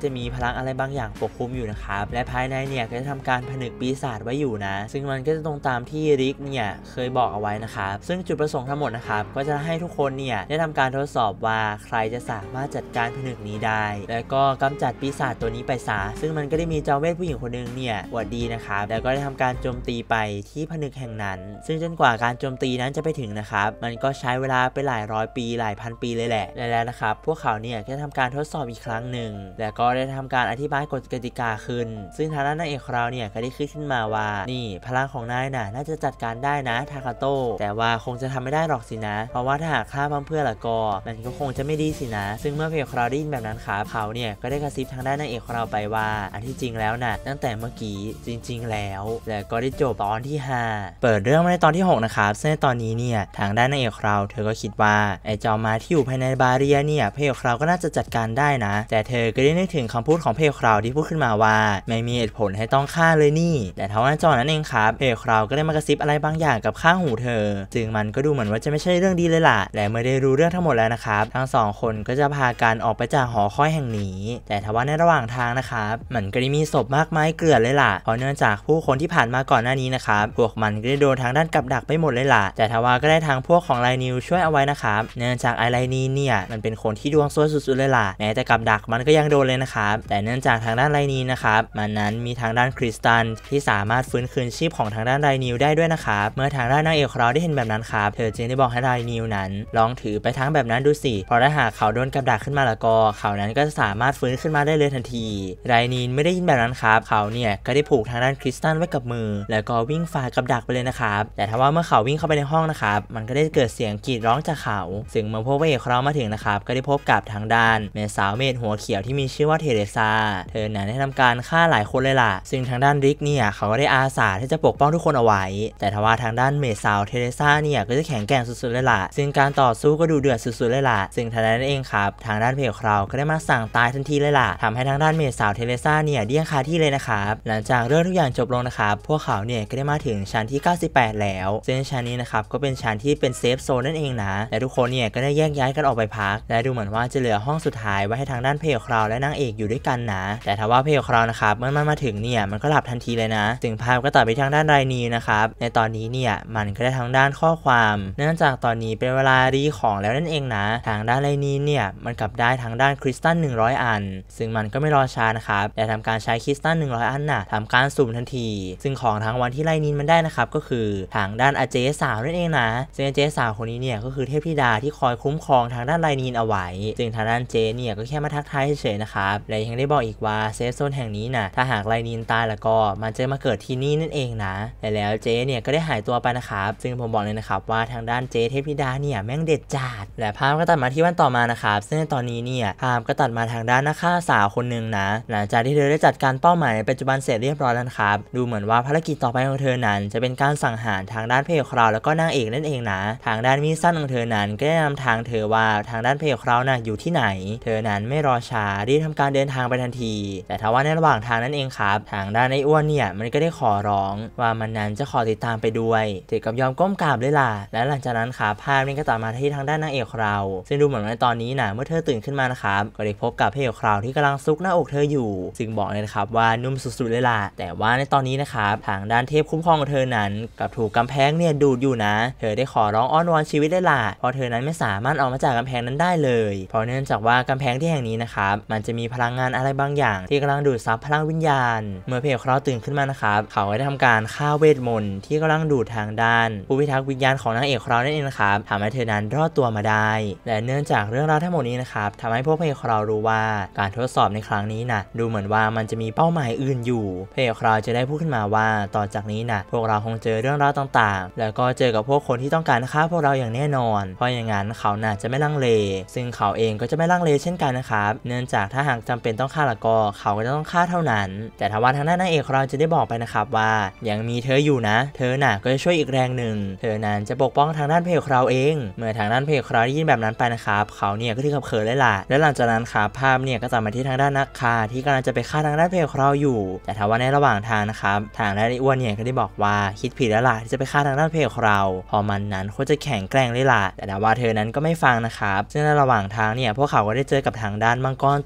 [SPEAKER 1] จะมีพลังอะไรบางอย่างปกคลุมอยู่นะครับและภายในเนี่ยก็จะทำการผนึกปีศาจไว้อยู่นะซึ่งมันก็จะตรงตามที่ริกเนี่ยเคยบอกเอาไว้นะครับซึ่งจุดประสงค์ทั้งหมดนะครับก็จะให้ทุกคนเนี่ยได้ทำการทดสอบว่าใครจะสามารถจัดการผนึกนี้ได้แล้วก็กำจัดปีศาจตัวนี้ไปซะซึ่งมันก็ได้มีเจ้าเวทผู้หญิงคนนึงเนี่ยหวัดดีนะครับแล้วก็ได้ทำการโจมตีไปที่ผนึกแห่งนั้นซึ่งจนกว่าการโจมตีนั้นจะไปถึงนะครับมันก็ใช้เวลาไปหลายร้อยปีหลายพันปีเลยแหละแล้วนะครับพวกเขาเนี่ยก็ทำการทดสอบอีกครั้งหนึ่งแล้วก็ได้ทำการอธิบายกฎกติกาขึ้นซึ่งทางด้านนางเอกของเราเนี่ยก็ได้ขึ้นมาว่านี่พลังของนายน่าจะจัดการได้นะทาคาโต้แต่ว่าคงจะทำไม่ได้หรอกสินะเพราะว่าถ้าหากฆ่าเพื่อนละก็มันก็คงจะไม่ดีสินะซึ่งเมื่อเพลของเราได้ยินแบบนั้นครับเขาเนี่ยก็ได้กระซิบทางด้านนางเอกของเราไปว่าอันที่จริงแล้วน่ะตั้งแต่เมื่อกี้จริงๆแล้วก็ได้จบตอนที่5เปิดเรื่องมาในตอนที่6นะครับซึ่งในตอนนี้เนี่ยทางด้านนางเอกของเราเธอก็คิดว่าไอ้จอมมาที่อยู่ภายในบาเรียเนี่ยเพลของเราก็น่าจะจัดการได้นะแต่เธอก็ได้นึกถึงคำพูดของเพลของเราที่พูดขึ้นมาว่าไม่มีเหตุผลให้ต้องฆ่าเลยนี่แต่ทว่าจอนั่นเองครับเพลของเราก็ได้มากระซิบอะไรบางอย่างกับข้างหูเธอซึ่งมันก็ดูเหมือนว่าจะไม่ใช่เรื่องดีเลยล่ะและเมื่อได้รู้เรื่องทั้งหมดแล้วนะครับทั้ง2คนก็จะพากันออกไปจากหอคอยแห่งนี้แต่ทว่าในระหว่างทางนะครับมันก็ได้มีศพมากมายเกลื่อนเลยล่ะเพราะเนื่องจากผู้คนที่ผ่านมาก่อนหน้านี้นะครับพวกมันก็ได้โดนทางด้านกับดักไปหมดเลยล่ะแต่ทว่าก็ได้ทางพวกของไลนิวช่วยเอาไว้นะครับเนื่องจากไอไลนีเนี่ยมันเป็นคนที่ดวงซวยสุดๆเลยล่ะแม้แต่กับดักมันก็ยังโดนเลยนะครับแต่เนื่องจากทางด้านไลนีนะครับมันนั้นมีทางด้านคริสตัลที่สามารถฟื้นคืนชีพของทางด้านไลนิวได้ด้วยนะครับเมื่อทางด้านนางเอกของเราได้เห็นแบบนั้นครับเธอจึงได้บอกให้ไลนิวนั้นลองถือไปทั้งแบบนั้นดูสิเพราะถ้าหากเขาโดนกับดักขึ้นมาแล้วก็เขานั้นก็จะสามารถฟื้นขึ้นมาได้เลยทันทีไลนีไม่ได้ยินแบบนั้นครับเขาเนี่ยก็ได้ผูกทางด้านคริสตัลไว้กับมือแล้วก็วิ่งฝ่ากับดักไปเลยนะครับแต่ถ้าว่าเมื่อเขาวิ่งเข้าไปในห้องนะครับมันก็ได้เกิดเสียงกรีดร้องจากเขาซึ่งเมื่อพวกพระเอกของเรามาถึงนะครับก็ได้พบกับทางด้านแม่สาวเมดหัวเขียวที่มีชื่อว่าเทเรซาเธอนั้นได้ทำการฆ่าหลายคนเลยล่ะซึ่งทางด้านริกเนี่ยเขาก็ได้อาสาที่จะปกป้องทุกคนเอาไว้แต่ทว่าทางด้านเมดสาวเทเรซาเนี่ยก็จะแข็งแกร่งสุดๆเลยล่ะซึ่งการต่อสู้ก็ดูเดือดสุดๆเลยล่ะซึ่งทางด้านเองครับทางด้านเพจของเราก็ได้มาสั่งตายทันทีเลยล่ะทำให้ทางด้านเมดสาวเทเรซาเนี่ยเดี้ยงคาที่เลยนะครับหลังจากเรื่องทุกอย่างจบลงนะครับพวกเขาเนี่ยก็ได้มาถึงชั้นที่98แล้วซึ่งชั้นนี้นะครับก็เป็นชั้นที่เป็นเซฟโซนนั่นเองนะและทุกคนเนี่ยก็ได้แยกย้ายกันออกไปพักและดูเหมือนว่าจะเหลือห้องสุดท้ายไว้ให้ทางด้านเพจของเราและนางเอกอยู่ด้วยกันนะแต่ถ้าว่าเพจของเรานะครับเมื่อมันมาถึงเนี่ยมันก็หลับทันทีเลยนะถึงภาพก็ตัดไปทางด้านไรนีนะครับในตอนนี้เนี่ยมันก็ได้ทางด้านข้อความเนื่องจากตอนนี้เป็นเวลารีของแล้วนั่นเองนะทางด้านไรนีเนี่ยมันกลับได้ทางด้านคริสตัล100อันซึ่งมันก็ไม่รอช้านะครับแต่ทำการใช้คริสตัล100อันน่ะทำการสุ่มทันทีซึ่งของทางวันที่ไรนีมันได้นะครับก็คือทางด้านอาเจสาวนั่นเองนะซึ่งอาเจสาวคนนี้เนี่ยก็คือเทพธิดาที่คอยคุ้มครองทางด้านไรนีเอาไว้ซึ่งทางด้านเจเนี่ยก็แค่มาทักทายเฉยๆนะครับและยังได้บอกอีกว่าเซฟโซนแห่งนี้น่ะถ้าหากไรนีตายแล้วก็มันจะมาเกิดที่นี่นั่นเองนะแต่แล้วเจเนี่ยก็ได้หายตัวไปนะครับซึ่งผมบอกเลยนะครับว่าทางด้านเจเทพธิดาเนี่ยแม่งเด็ดจัดและภาพก็ตัดมาที่วันต่อมานะครับซึ่งในตอนนี้เนี่ยภาพก็ตัดมาทางด้านนักฆ่าสาวคนหนึ่งนะหลังจากที่เธอได้จัดการเป้าหมายในปัจจุบันเสร็จเรียบร้อยแล้วครับดูเหมือนว่าภารกิจต่อไปของเธอนั้นจะเป็นการสังหารทางด้านเพจของเราแล้วก็นางเอกนั่นเองนะทางด้านมีดสั้นของเธอนั้นก็ได้นำทางเธอว่าทางด้านเพจของเราน่ะอยู่ที่ไหนเธอนั้นไม่รอช้ารีบทำการเดินทางไปทันทีแต่ทว่าในระหว่างทางนั่นเองครับทางด้านไอ้อ้วนเนี่ยมันก็ได้ขอร้องว่ามันนั้นจะขอติดตามไปด้วยถึงกับยอมก้มกราบเลยล่ะและหลังจากนั้นครับภาพนี้ก็ตัดมาที่ทางด้านนางเอกของเราซึ่งดูเหมือนในตอนนี้นะเมื่อเธอตื่นขึ้นมานะครับก็ได้พบกับเพจของเราที่กำลังซุกหน้าอกเธออยู่ซึ่งบอกเลยนะครับว่านุ่มสุดๆเลยล่ะแต่ว่าในตอนนี้นะครับทางด้านเทพคุ้มครองของเธอนั้นกับถูกกำแพงเนี่ยดูดอยู่นะเธอได้ขอร้องอ้อนวอนชีวิตได้ล่ะเพราะเธอนั้นไม่สามารถออกมาจากกำแพงนั้นได้เลยเพราะเนื่องจากว่ากำแพงที่แห่งนี้นะครับมันจะมีพลังงานอะไรบางอย่างที่กำลังดูดซับพลังวิญญาณเมื่อเพจของเราตื่นขึ้นมานะครับเขาได้ทำการฆ่าเวทมนต์ที่กำลังดูดทางด้านผู้พิทักษ์วิญญาณของนางเอกของเรานั่นเองนะครับทำให้เธอนั้นรอดตัวมาได้และเนื่องจากเรื่องราวทั้งหมดนี้นะครับทำให้พวกเพจของเรารู้ว่าการทดสอบในครั้งนี้นะดูเหมือนว่ามันจะมีเป้าหมายอื่นอยู่เพจของเราจะได้พูดขึ้นมาว่าต่อจากนี้นะพวกเราคงเจอเรื่องราวต่างๆแล้วก็เจอกับพวกคนที่ต้องการฆ่าพวกเราอย่างแน่นอนเพราะอย่างนั้นเขาน่าจะไม่ลังเลซึ่งเขาเองก็จะไม่ลังเลเช่นกันนะครับเนื่องจากถ้าหากจำเป็นต้องฆ่าแล้วก็เขาก็จะต้องฆ่าเท่านั้นแต่ถ้าว่าทางด้านนางเอกของเราจะได้บอกไปนะครับว่ายังมีเธออยู่นะเธอน่ะก็จะช่วยอีกแรงหนึ่งเธอนั้นจะปกป้องทางด้านเพจของเราเองเมื่อทางด้านเพจของเราได้ยินแบบนั้นไปนะครับเขาเนี่ยก็ถึงกับเขินเลยล่ะและหลังจากนั้นครับภาพเนี่ยก็ตัดมาที่ทางด้านนักฆ่าที่กำลังจะไปฆ่าทางด้านเพจของเราอยู่แต่ถ้าว่าในระหว่างทางนะครับทางด้านไอ้อ้วนเนี่ยก็ได้บอกว่าคิดผิดแล้วล่ะที่จะไปฆ่าทางด้านเพจของเราพอมันนั้นเขาจะแข็งแกร่งเลยล่ะแต่ว่าเธอนั้นก็ไม่ฟังนะครับซึ่งในระหว่างทางเนี่ยพวกเขาก็ได้เจอกับทางด้านมังกรตัวสีท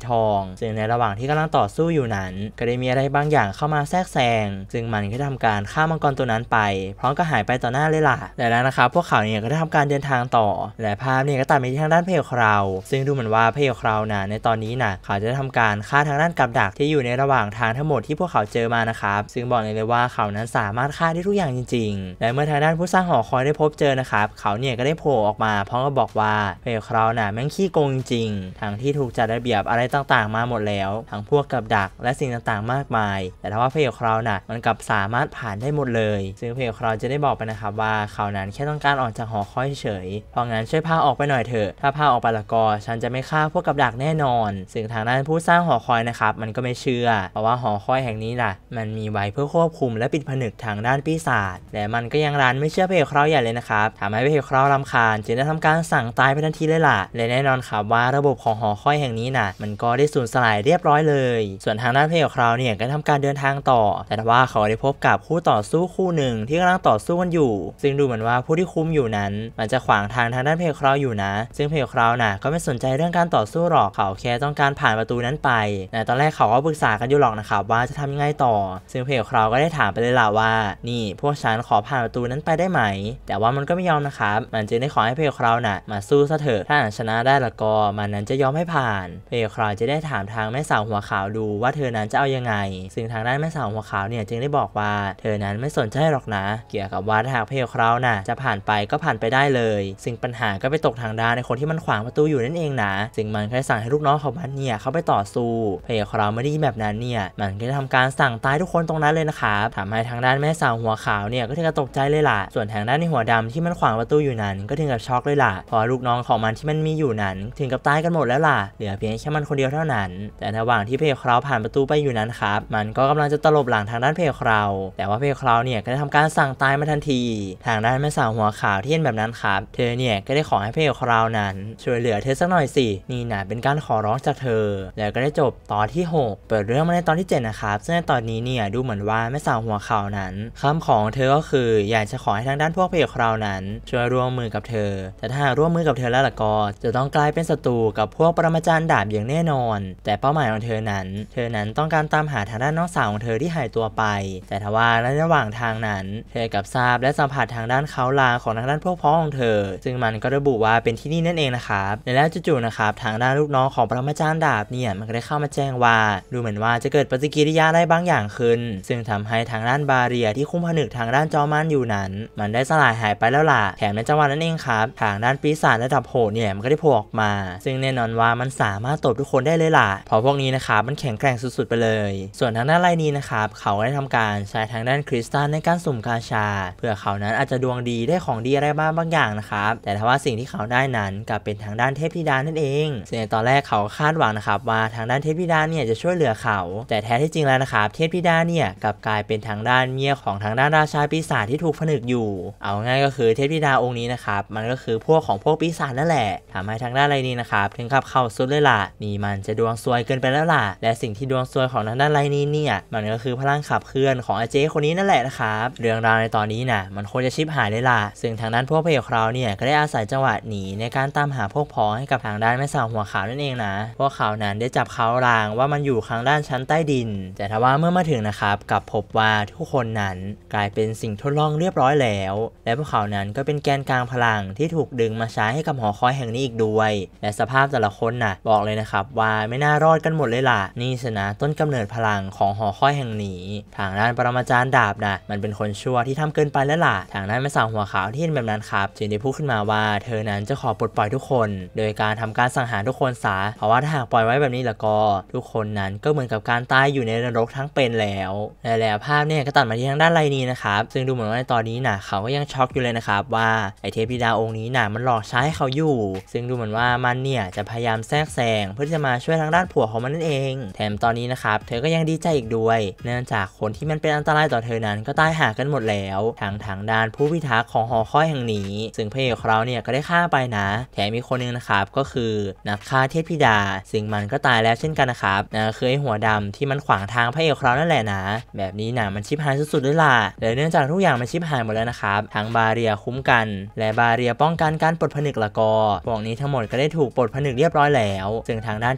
[SPEAKER 1] ทองซึ่งในระหว่างที่กำลังต่อสู้อยู่นั้นก็ได้มีอะไรบางอย่างเข้ามาแทรกแซงซึ่งมันก็ทำการฆ่ามังกรตัวนั้นไปพร้อมก็หายไปต่อหน้าเลยล่ะแต่แล้วนะครับพวกเขาเนี่ยก็ได้ทำการเดินทางต่อและภาพเนี่ยก็ตัดไปที่ทางด้านพระเอกเราซึ่งดูเหมือนว่าพระเอกเรานะในตอนนี้นะเขาจะทำการฆ่าทางด้านกับดักที่อยู่ในระหว่างทางทั้งหมดที่พวกเขาเจอมานะครับซึ่งบอกเลยว่าเขานั้นสามารถฆ่าได้ทุกอย่างจริงๆและเมื่อทางด้านผู้สร้างหอคอยได้พบเจอนะครับเขาเนี่ยก็ได้โผล่ออกมาพร้อมกับบอกว่าพระเอกเราน่ะแม่งขี้โกงจริงๆทั้งที่ถูกจัดระเบียบอะไรต่างๆมาหมดแล้วทั้งพวกกับดักและสิ่งต่างๆมากมายแต่ถ้าว่าพระเอกเราน่ะมันกลับสามารถผ่านได้หมดเลยซึ่งพระเอกเราจะได้บอกไปนะครับว่าเขานั้นแค่ต้องการออกจากหอคอยเฉยเพราะงั้นช่วยพาออกไปหน่อยเถอะถ้าพาออกไปละก็ฉันจะไม่ฆ่าพวกกับดักแน่นอนซึ่งทางด้านผู้สร้างหอคอยนะครับมันก็ไม่เชื่อเพราะว่าหอคอยแห่งนี้ล่ะมันมีไว้เพื่อควบคุมและปิดผนึกทางด้านปีศาจและมันก็ยังรันไม่เชื่อพระเอกเราใหญ่เลยนะครับทำให้พระเอกเรารำคาญจึงได้ทำการสั่งตายไปทันทีเลยล่ะและแน่นอนครับว่าระบบของหอคอยแห่งนี้น่ะมันก็ได้สูญสลายเรียบร้อยเลยส่วนทางด้านพระเอกเราเนี่ยก็ทำการเดินทางต่อแต่ว่าเขาได้พบกับคู่ต่อสู้คู่หนึ่งที่กำลังต่อสู้กันอยู่ซึ่งดูเหมือนว่าผู้ที่คุมอยู่นั้นมันจะขวางทางด้านพระเอกเราอยู่นะซึ่งพระเอกเราน่ะก็ไม่สนใจเรื่องการต่อสู้หรอกเขาแค่ต้องการผ่านประตูนั้นไปแต่ตอนแรกเขาก็ปรึกษากันอยู่หรอกนะครับว่าจะทำยังไงต่อซึ่งพระเอกเราก็ได้ถามไปเลยล่ะว่านี่พวกฉันขอผ่านประตูนั้นไปได้ไหมแต่ว่ามันก็ไม่ยอมนะครับมันจึงได้ขอให้พระเอกเราน่ะมาสู้ซะเถอะถ้าชนะได้ละก็มันนั้นจะยอมให้ผ่านพระเอกเราจะได้ถามทางแม่สาวหัวขาวดูว่าเธอนั้นจะเอายังไงซึ่งทางด้านแม่สาวหัวขาวเนี่ยจึงได้บอกว่าเธอนั้นไม่สนใจหรอกนะเกี่ยวกับว่าถ้าหากพระเอกเราน่ะจะผ่านไปก็ผ่านไปได้เลยซึ่งปัญหาก็ไปตกทางด้านในคนที่มันขวางประตูอยู่นั่นเองนะซึ่งมันเคยสั่งให้ลูกน้องของมันเนี่ยเข้าไปต่อสู้พระเอกเราไม่ได้แบบนั้นเนี่ยมันก็จะทำการสั่งตายทุกคนตรงนั้นเลยนะครับทำให้ทางด้านแม่สาวหัวขาวเนี่ยก็ถึงกับตกใจเลยล่ะส่วนทางด้านในหัวดำที่มันขวางประตูอยู่นั้นก็ถึงกับช็อกเลยล่ะพอลูกน้องของมันที่มันมีอยู่นั้นถึงกับตายกันหมดแล้วล่ะเหลือเพียงแค่มันคนเดียวเท่านั้นแต่ระหว่างที่พระเอกเราผ่านประตูไปอยู่นั้นครับมันก็กำลังจะตลบหลังทางด้านพระเอกเราแต่ว่าพระเอกเราเนี่ยก็ได้ทำการสั่งตายมาทันทีทางด้านแม่สาวหัวขาวที่เห็นแบบนั้นครับเธอเนี่ยก็ได้ขอให้พระเอกเรานั้นช่วยเหลือเธอสักหน่อยสินี่นะเป็นการขอร้องจากเธอแล้วก็ได้จบตอนที่6เปิดเรื่องมาในตอนที่7นะครับซึ่งในตอนนี้เนี่ยดูเหมือนว่าแม่สาวหัวขาวนั้นคำของเธอก็คืออยากจะขอให้ทางด้านพวกพระเอกเรานั้นช่วยร่วมมือกับเธอแต่ถ้าร่วมมือกับเธอแล้วล่ะก็จะต้องกลายเป็นศัตรูกับพวกปรมาจารย์ดาบอย่างแน่นอนแต่เป้าหมายของเธอนั้นต้องการตามหาทางด้านน้องสาวของเธอที่หายตัวไปแต่ทว่าในระหว่างทางนั้นเธอกับทราบและสัมผัสทางด้านเขาลางของทางด้านพวกพ้องของเธอซึ่งมันก็ระบุว่าเป็นที่นี่นั่นเองนะครับและแล้วจู่ๆนะครับทางด้านลูกน้องของปรมาจารย์ดาบเนี่ยมันก็ได้เข้ามาแจ้งว่าดูเหมือนว่าจะเกิดปฏิกิริยาอะไรบางอย่างขึ้นซึ่งทำให้ทางด้านบาเรียที่คุ้มผนึกทางด้านจอมันอยู่นั้นมันได้สลายหายไปแล้วล่ะแถมในจังหวะนั้นเองครับทางด้านปีศาจระดับโหดเนี่ยมันก็ได้โผล่ออกมาซึ่งแน่นอนว่ามันสามารถตบทุกคนได้เลยล่ะเพราะพวกนี้นะครับมันแข็งแกร่งสุดๆไปเลยส่วนทางด้านไลนี้นะครับเขาได้ทำการใช้ทางด้านคริสตัลในการสุ่มกาชาเพื่อเขานั้นอาจจะดวงดีได้ของดีอะไรบ้างบางอย่างนะครับแต่ถ้าว่าสิ่งที่เขาได้นั้นกลับเป็นทางด้านเทพธิดานั่นเองซึ่งในตอนแรกเขาคาดหวังนะครับว่าทางด้านเทพธิดาเนี่ยจะช่วยเหลือเขาแต่แท้ที่จริงแล้วนะครับเทพธิดาเนี่ยกลับกลายเป็นทางด้านเมียของทางด้านราชาปีศาจที่ถูกผนึกอยู่เอาง่ายก็คือเทพธิดาองค์นี้นะครับมันก็คือพวกของพวกปีศาจนั่นแหละทำให้ทางด้านไลนี้นะครับถึงกับเข้าสุดเลยล่ะนี่มันจะดวงซวยเกินไปแล้วล่ะและสิ่งที่ดวงซวยของทางด้านไลนี้เนี่ยมันก็คือพลังขับเคลื่อนของอาเจคนนี้นั่นแหละนะครับเรื่องราวในตอนนี้น่ะมันโคตรจะชิบหายเลยล่ะซึ่งทางด้านพวกพระเอกเราเนี่ยก็ได้อาศัยจังหวะหนีในการตามหาพวกพ้องให้กับทางด้านแม่สาวหัวขาวนั่นเองนะพวกเขานั้นได้จับเขารางว่ามันอยู่ข้างด้านชั้นใต้ดินแต่ทว่าเมื่อมาถึงนะครับกลับพบว่าทุกคนนั้นกลายเป็นสิ่งทดลองเรียบร้อยแล้วและพวกเขานั้นก็เป็นแกนกลางพลังที่ถูกดึงมาใช้ให้กับหอคอยแห่งนี้อีกด้วยและสภาพแต่ละคนน่ะบอกเลยนะครับว่าไม่น่ารอดกันหมดเลยล่ะนี่สินะต้นกำเนิดพลังของหอคอยแห่งนี้ทางด้านปรมาจารย์ดาบนะมันเป็นคนชั่วที่ทำเกินไปแล้วล่ะทางด้านแม่สาวหัวขาวที่เห็นแบบนั้นครับจึงได้พูดขึ้นมาว่าเธอนั้นจะขอปลดปล่อยทุกคนโดยการทำการสังหารทุกคนซะเพราะว่าถ้าหากปล่อยไว้แบบนี้แล้วก็ทุกคนนั้นก็เหมือนกับการตายอยู่ในนรกทั้งเป็นแล้วและภาพเนี่ยก็ตัดมาที่ทางด้านไลนี้นะครับซึ่งดูเหมือนว่าในตอนนี้นะเขาก็ยังช็อกอยู่เลยนะครับว่าไอเทพธิดาองค์นี้นะมันหลอกใช้ให้เขาอยู่ซึ่งดูเหมือนว่ามันเนี่ยจะพยายามแทรกแซงเพื่อที่จะมาช่วยทางด้านผัวของมันนั่นเองแถมตอนนี้นะครับเธอก็ยังดีใจอีกด้วยเนื่องจากคนที่มันเป็นอันตรายต่อเธอนั้นก็ตายหากันหมดแล้วทางด้านผู้พิทักษ์ของหอคอยแห่งนี้ซึ่งพระเอกเราเนี่ยก็ได้ฆ่าไปนะแถมมีคนนึงนะครับก็คือนักฆ่าเทพธิดาซึ่งมันก็ตายแล้วเช่นกันนะครับคือไอ้หัวดำที่มันขวางทางพระเอกเรานั่นแหละนะแบบนี้นะมันชิบหายสุดๆเลยล่ะและเนื่องจากทุกอย่างมันชิบหายหมดแล้วนะครับทั้งบาเรียคุ้มกันและบาเรียป้องกันการปลดผนึกละก็พวกนี้ทั้งหมดก็ได้ถูกปลดผนึกเรียบร้อยแล้วซึ่งทางด้านเท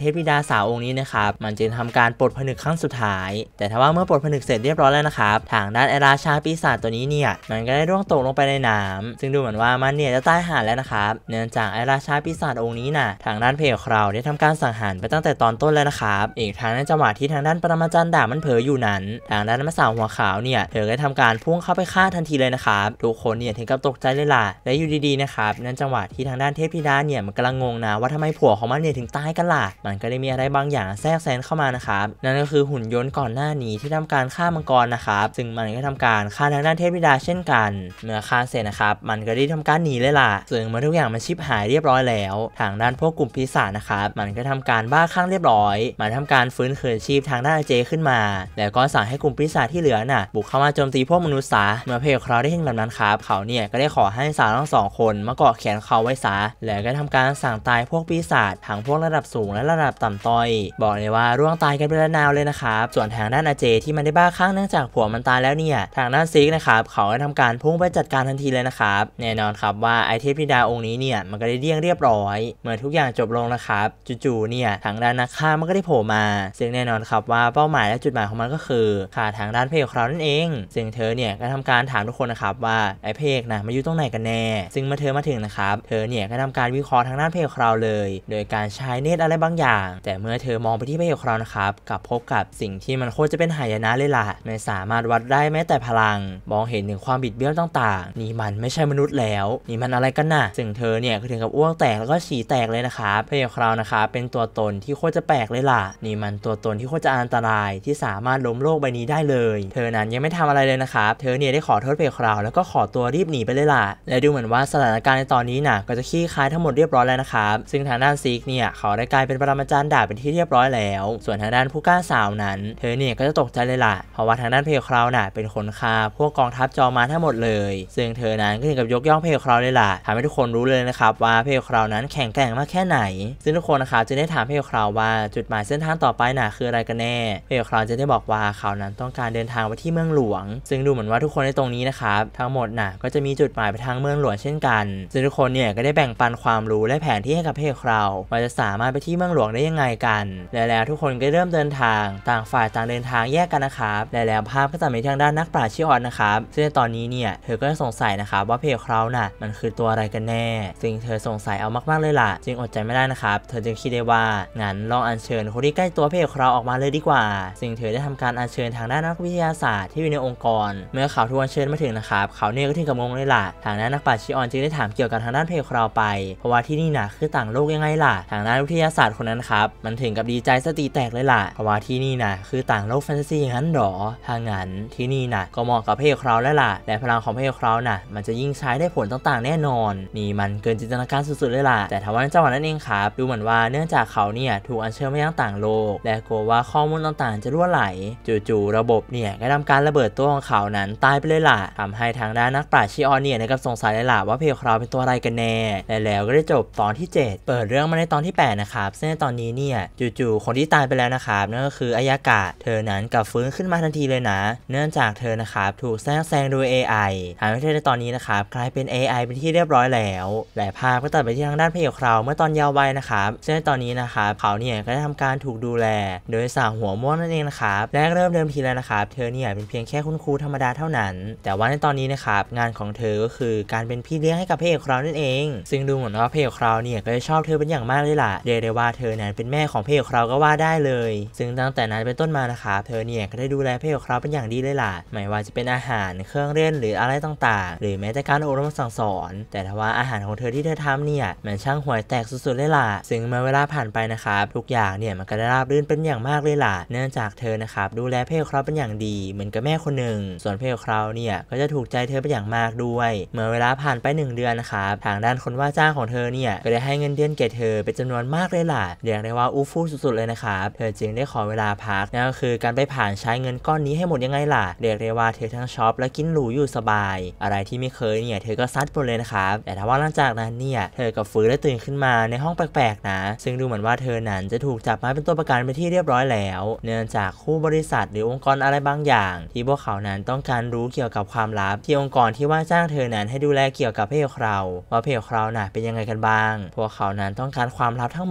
[SPEAKER 1] เทพธิดาสาวองค์นี้นะครับมันจึงทำการปลดผนึกครั้งสุดท้ายแต่ถ้าว่าเมื่อปลดผนึกเสร็จเรียบร้อยแล้วนะครับทางด้านไอราชาปีศาจตัวนี้เนี่ยมันก็ได้ร่วงตกลงไปในน้ำซึ่งดูเหมือนว่ามันเนี่ยจะตายห่าแล้วนะครับเนื่องจากไอราชาปีศาจองค์นี้น่ะทางด้านเพลคราวได้ทำการสังหารไปตั้งแต่ตอนต้นแล้วนะครับอีกทางในจังหวะที่ทางด้านปรมาจารย์ดาบมันเผลออยู่นั้นทางด้านแม่สาวหัวขาวเนี่ยเธอได้ทำการพุ่งเข้าไปฆ่าทันทีเลยนะครับทุกคนเนี่ยถึงกับตกใจเลยล่ะและอยู่ดีๆนะครับในจังหวะที่ทางด้านเทพธิดาเนี่ยมันกำลังงงนะว่าทำไมผัวของมันเนี่ยถึงตายกันล่ะมันก็ได้มีอะไรบางอย่างแทรกแซงเข้ามานะครับนั่นก็คือหุ่นยนต์ก่อนหน้านี้ที่ทำการฆ่ามังกรนะครับซึ่งมันก็ทำการฆ่าทางด้านเทพธิดาเช่นกันเมื่อฆ่าเสร็จนะครับมันก็ได้ทำการหนีเลยล่ะซึ่งเมื่อทุกอย่างมันชิบหายเรียบร้อยแล้วทางด้านพวกกลุ่มปีศาจนะครับมันก็ทำการบ้าคลั่งเรียบร้อยมาทำการฟื้นคืนชีพทางด้านเจขึ้นมาแล้วก็สั่งให้กลุ่มปีศาจที่เหลือน่ะบุกเข้ามาโจมตีพวกมนุษย์ซะเมื่อเพลคราวได้เห็นแบบนั้นครับเขาเนี่ยก็ได้ขอให้สาวทั้งสองคนมาเกาะแขนเขาไว้ซะแล้วก็ทำการสั่งตายพวกปีศาจทั้งพวกระดับสูงและระดับต่ำต้อยบอกเลยว่าร่วงตายกันไปแล้วนาวเลยนะครับส่วนทางด้านเจที่มันได้บ้าคลั่งเนื่องจากผัวมันตายแล้วเนี่ยทางด้านซิกนะครับเขาได้ทำการพุ่งไปจัดการทันทีเลยนะครับแน่นอนครับว่าไอเทพธิดาองค์นี้เนี่ยมันก็ได้เดี่ยงเรียบร้อยเมื่อทุกอย่างจบลงนะครับจู่ๆเนี่ยทางด้านนักฆ่ามันก็ได้โผล่มาซึ่งแน่นอนครับว่าเป้าหมายและจุดหมายของมันก็คือฆ่าทางด้านเพลคราวนั่นเองซึ่งเธอเนี่ยก็ทำการถามทุกคนนะครับว่าไอเพลนะมาอยู่ตรงไหนกันแน่ซึ่งเมื่อเธอมาถึงนะครับเธอเนี่ยก็ทำการวิเคราะห์ทางด้านเพลคราวเลยโดยการใช้เนตรอะไรบางอย่างแต่เมื่อเธอมองไปที่เพลคราวนะครับกลับพบกับสิ่งที่มันโคตรจะเป็นหายนะเลยล่ะไม่สามารถวัดได้แม้แต่พลังมองเห็นถึงความบิดเบี้ยวต่างๆนี่มันไม่ใช่มนุษย์แล้วนี่มันอะไรกันน่ะซึ่งเธอเนี่ยก็ถึงกับอ้วกแตกแล้วก็ฉี่แตกเลยนะครับเพลคราวนะครับเป็นตัวตนที่โคตรจะแปลกเลยล่ะนี่มันตัวตนที่โคตรจะอันตรายที่สามารถล้มโลกใบนี้ได้เลยเธอนั้นยังไม่ทำอะไรเลยนะครับเธอเนี่ยได้ขอโทษเพลคราวแล้วก็ขอตัวรีบหนีไปเลยล่ะและดูเหมือนว่าสถานการณ์ในตอนนี้น่ะก็จะคลี่คลายทั้งหมดเรียบร้อยแล้วนะครับซึ่งทางด้านซิกเนี่ยเขาได้กลายเป็นปรมาจารย์ดาบเป็นที่เรียบร้อยแล้วส่วนทางด้านผู้กล้าสาวนั้นเธอเนี่ยก็จะตกใจเลยล่ะเพราะว่าทางด้านเพลคราวน่ะเป็นคนฆ่าพวกกองทัพจอมาทั้งหมดเลยซึ่งเธอนั้นก็ถึงกับยกย่องเพลคราวเลยล่ะทำให้ทุกคนรู้เลยนะครับว่าเพลคราวนั้นแข็งแกร่งมากแค่ไหนซึ่งทุกคนนะครับจะได้ถามเพลคราวว่าจุดหมายเส้นทางต่อไปน่ะคืออะไรกันแน่เพลคราวจะได้บอกว่าเขานั้นต้องการเดินทางไปที่เมืองหลวงซึ่งดูเหมือนว่าทุกคนในตรงนี้นะครับทั้งหมดน่ะก็จะมีจุดหมายไปทางเมืองหลวงเช่นกันซึ่งทุกคนเนี่ยก็ได้แบ่งปันความรู้และแผนที่ให้กับเพลคราวว่าจะสามารถไปที่เมืองหลวงได้ยังไงกันแล้วทุกคนก็เริ่มเดินทางต่างฝ่ายต่างเดินทางแยกกันนะครับแล้วภาพก็ตัดไปทางด้านนักปราชญ์ชื่อออดนะครับซึ่งในตอนนี้เนี่ยเธอก็สงสัยนะครับว่าเพลคราวน่ะมันคือตัวอะไรกันแน่ซึ่งเธอสงสัยเอามากๆเลยล่ะจึงอดใจไม่ได้นะครับเธอจึงคิดได้ว่างั้นลองอัญเชิญคนที่ใกล้ตัวเพลคราวออกมาเลยดีกว่าซึ่งเธอได้ทำการอัญเชิญทางด้านนักวิทยาศาสตร์ที่อยู่ในองค์กรเมื่อเขาถูกอัญเชิญมาถึงนะครับเขาเนี่ยก็ถึงกับงงเลยล่ะทางด้านนักปราชญ์ชื่อออนจึงได้ถามเกี่ยวกับทางด้านเพลคราวไปเพราะว่าที่นี่น่ะคือต่างโลกยังไงล่ะทางด้านวิทยาศาสตร์คนนั้นครับมันถึงกับดีใจสติแตกเลยล่ะเพราะว่าที่นี่น่ะคือต่างโลกแฟนตาซีอย่างนั้นหรอถ้างั้นที่นี่น่ะก็เหมาะกับเพลคราวแล้วล่ะและพลังของเพลคราวน่ะมันจะยิ่งใช้ได้ผลต่างๆแน่นอนนี่มันเกินจินตนาการสุดๆเลยล่ะแต่ทว่าในจังหวะนั้นเองครับดูเหมือนว่าเนื่องจากเขาเนี่ยถูกอัญเชิญมายังต่างโลกและกลัวว่าข้อมูลต่างๆจะรั่วไหลจู่ๆระบบเนี่ยก็ทำการระเบิดตัวของเขานั้นตายไปเลยล่ะทำให้ทางด้านนักปราชญ์ชิออนเนี่ยนะครับสงสัยเลยล่ะว่าเพลคราวเป็นตัวอะไรกันแน่แล้วก็ได้จบตอนที่7เปิดเรื่องมาในตอนที่8นะครับซึ่งในตอนนี้เนี่ยจู่ๆคนที่ตายไปแล้วนะครับนั่นก็คืออายากะเธอนั้นกลับฟื้นขึ้นมาทันทีเลยนะเนื่องจากเธอนะครับถูกแทรกแซงโดย AI ทำให้เธอในตอนนี้นะครับกลายเป็น AI เป็นที่เรียบร้อยแล้วและภาพก็ตัดไปที่ทางด้านเพลคราวเมื่อตอนเยาว์วัยนะครับซึ่งในตอนนี้นะครับเขาเนี่ยก็ได้ทำการถูกดูแลโดยสาวหัวม่วงนั่นเองนะครับแรกเริ่มเดิมทีแล้วนะครับเธอเนี่ยเป็นเพียงแค่คุณครูธรรมดาเท่านั้นแต่ว่าในตอนนี้นะครับงานของเธอก็คือการเป็นพี่เลี้ยงให้กับเพลคราวนั่นเองซึ่งดูเหมือนว่าเพลคราวเนี่ยก็จะชอบเธอเป็นอย่างมากเลยล่ะเรียกได้ว่าเธอนั้นเป็นแม่ของเพลคราวก็ว่าได้เลยซึ่งตั้งแต่นั้นเป็นต้นมานะครับเธอเนี่ยก็ได้ดูแลเพลคราวเป็นอย่างดีเลยล่ะไม่ว่าจะเป็นอาหารเครื่องเล่นหรืออะไรต่างๆหรือแม้แต่การอบรมสั่งสอนแต่ถ้าว่าอาหารของเธอที่เธอทำเนี่ยมันช่างห่วยแตกสุดๆเลยล่ะซึ่งเมื่อเวลาผ่านไปนะครับทุกอย่างเนี่ยมันก็ได้ราบรื่นเป็นอย่างมากเลยล่ะเนื่องจากเธอนะครับดูแลเพลคราวเป็นอย่างดีเหมือนกับแม่คนหนึ่งส่วนเพลคราวเนี่ยก็จะถูกใจเธอเป็นอย่างมากด้วยเมื่อเวลาผ่านไป1 เดือนนะครับทางด้านคนว่าจ้างของเธอเนี่ยก็ได้ให้เงินเดือนแก่เธอเป็นจำนวนมากเลยล่ะเรียกได้ว่าอู้ฟู่สุดๆเลยนะครับเธอจึงได้ขอเวลาพักนั่นก็คือการไปผ่านใช้เงินก้อนนี้ให้หมดยังไงล่ะเรียกได้ว่าเธอทั้งช็อปและกินหรูอยู่สบายอะไรที่ไม่เคยเนี่ยเธอก็ซัดหมดเลยนะครับแต่ถ้าว่าหลังจากนั้นเนี่ยเธอกับฟื้นและตื่นขึ้นมาในห้องแปลกๆนะซึ่งดูเหมือนว่าเธอนั้นจะถูกจับมาเป็นตัวประกันเป็นที่เรียบร้อยแล้วเนื่องจากคู่บริษัทหรือองค์กรอะไรบางอย่างที่พวกเขานั้นต้องการรู้เกี่ยวกับความลับที่องค์กรที่ว่าจ้างเธอนั้นให้ดูแลเกี่ยวกับเพลคราวว่าเพลคราวน่ะเป็นยังไงกันบ้างพวกเขานั้นต้องการความลับทั้งหมดซึ่ง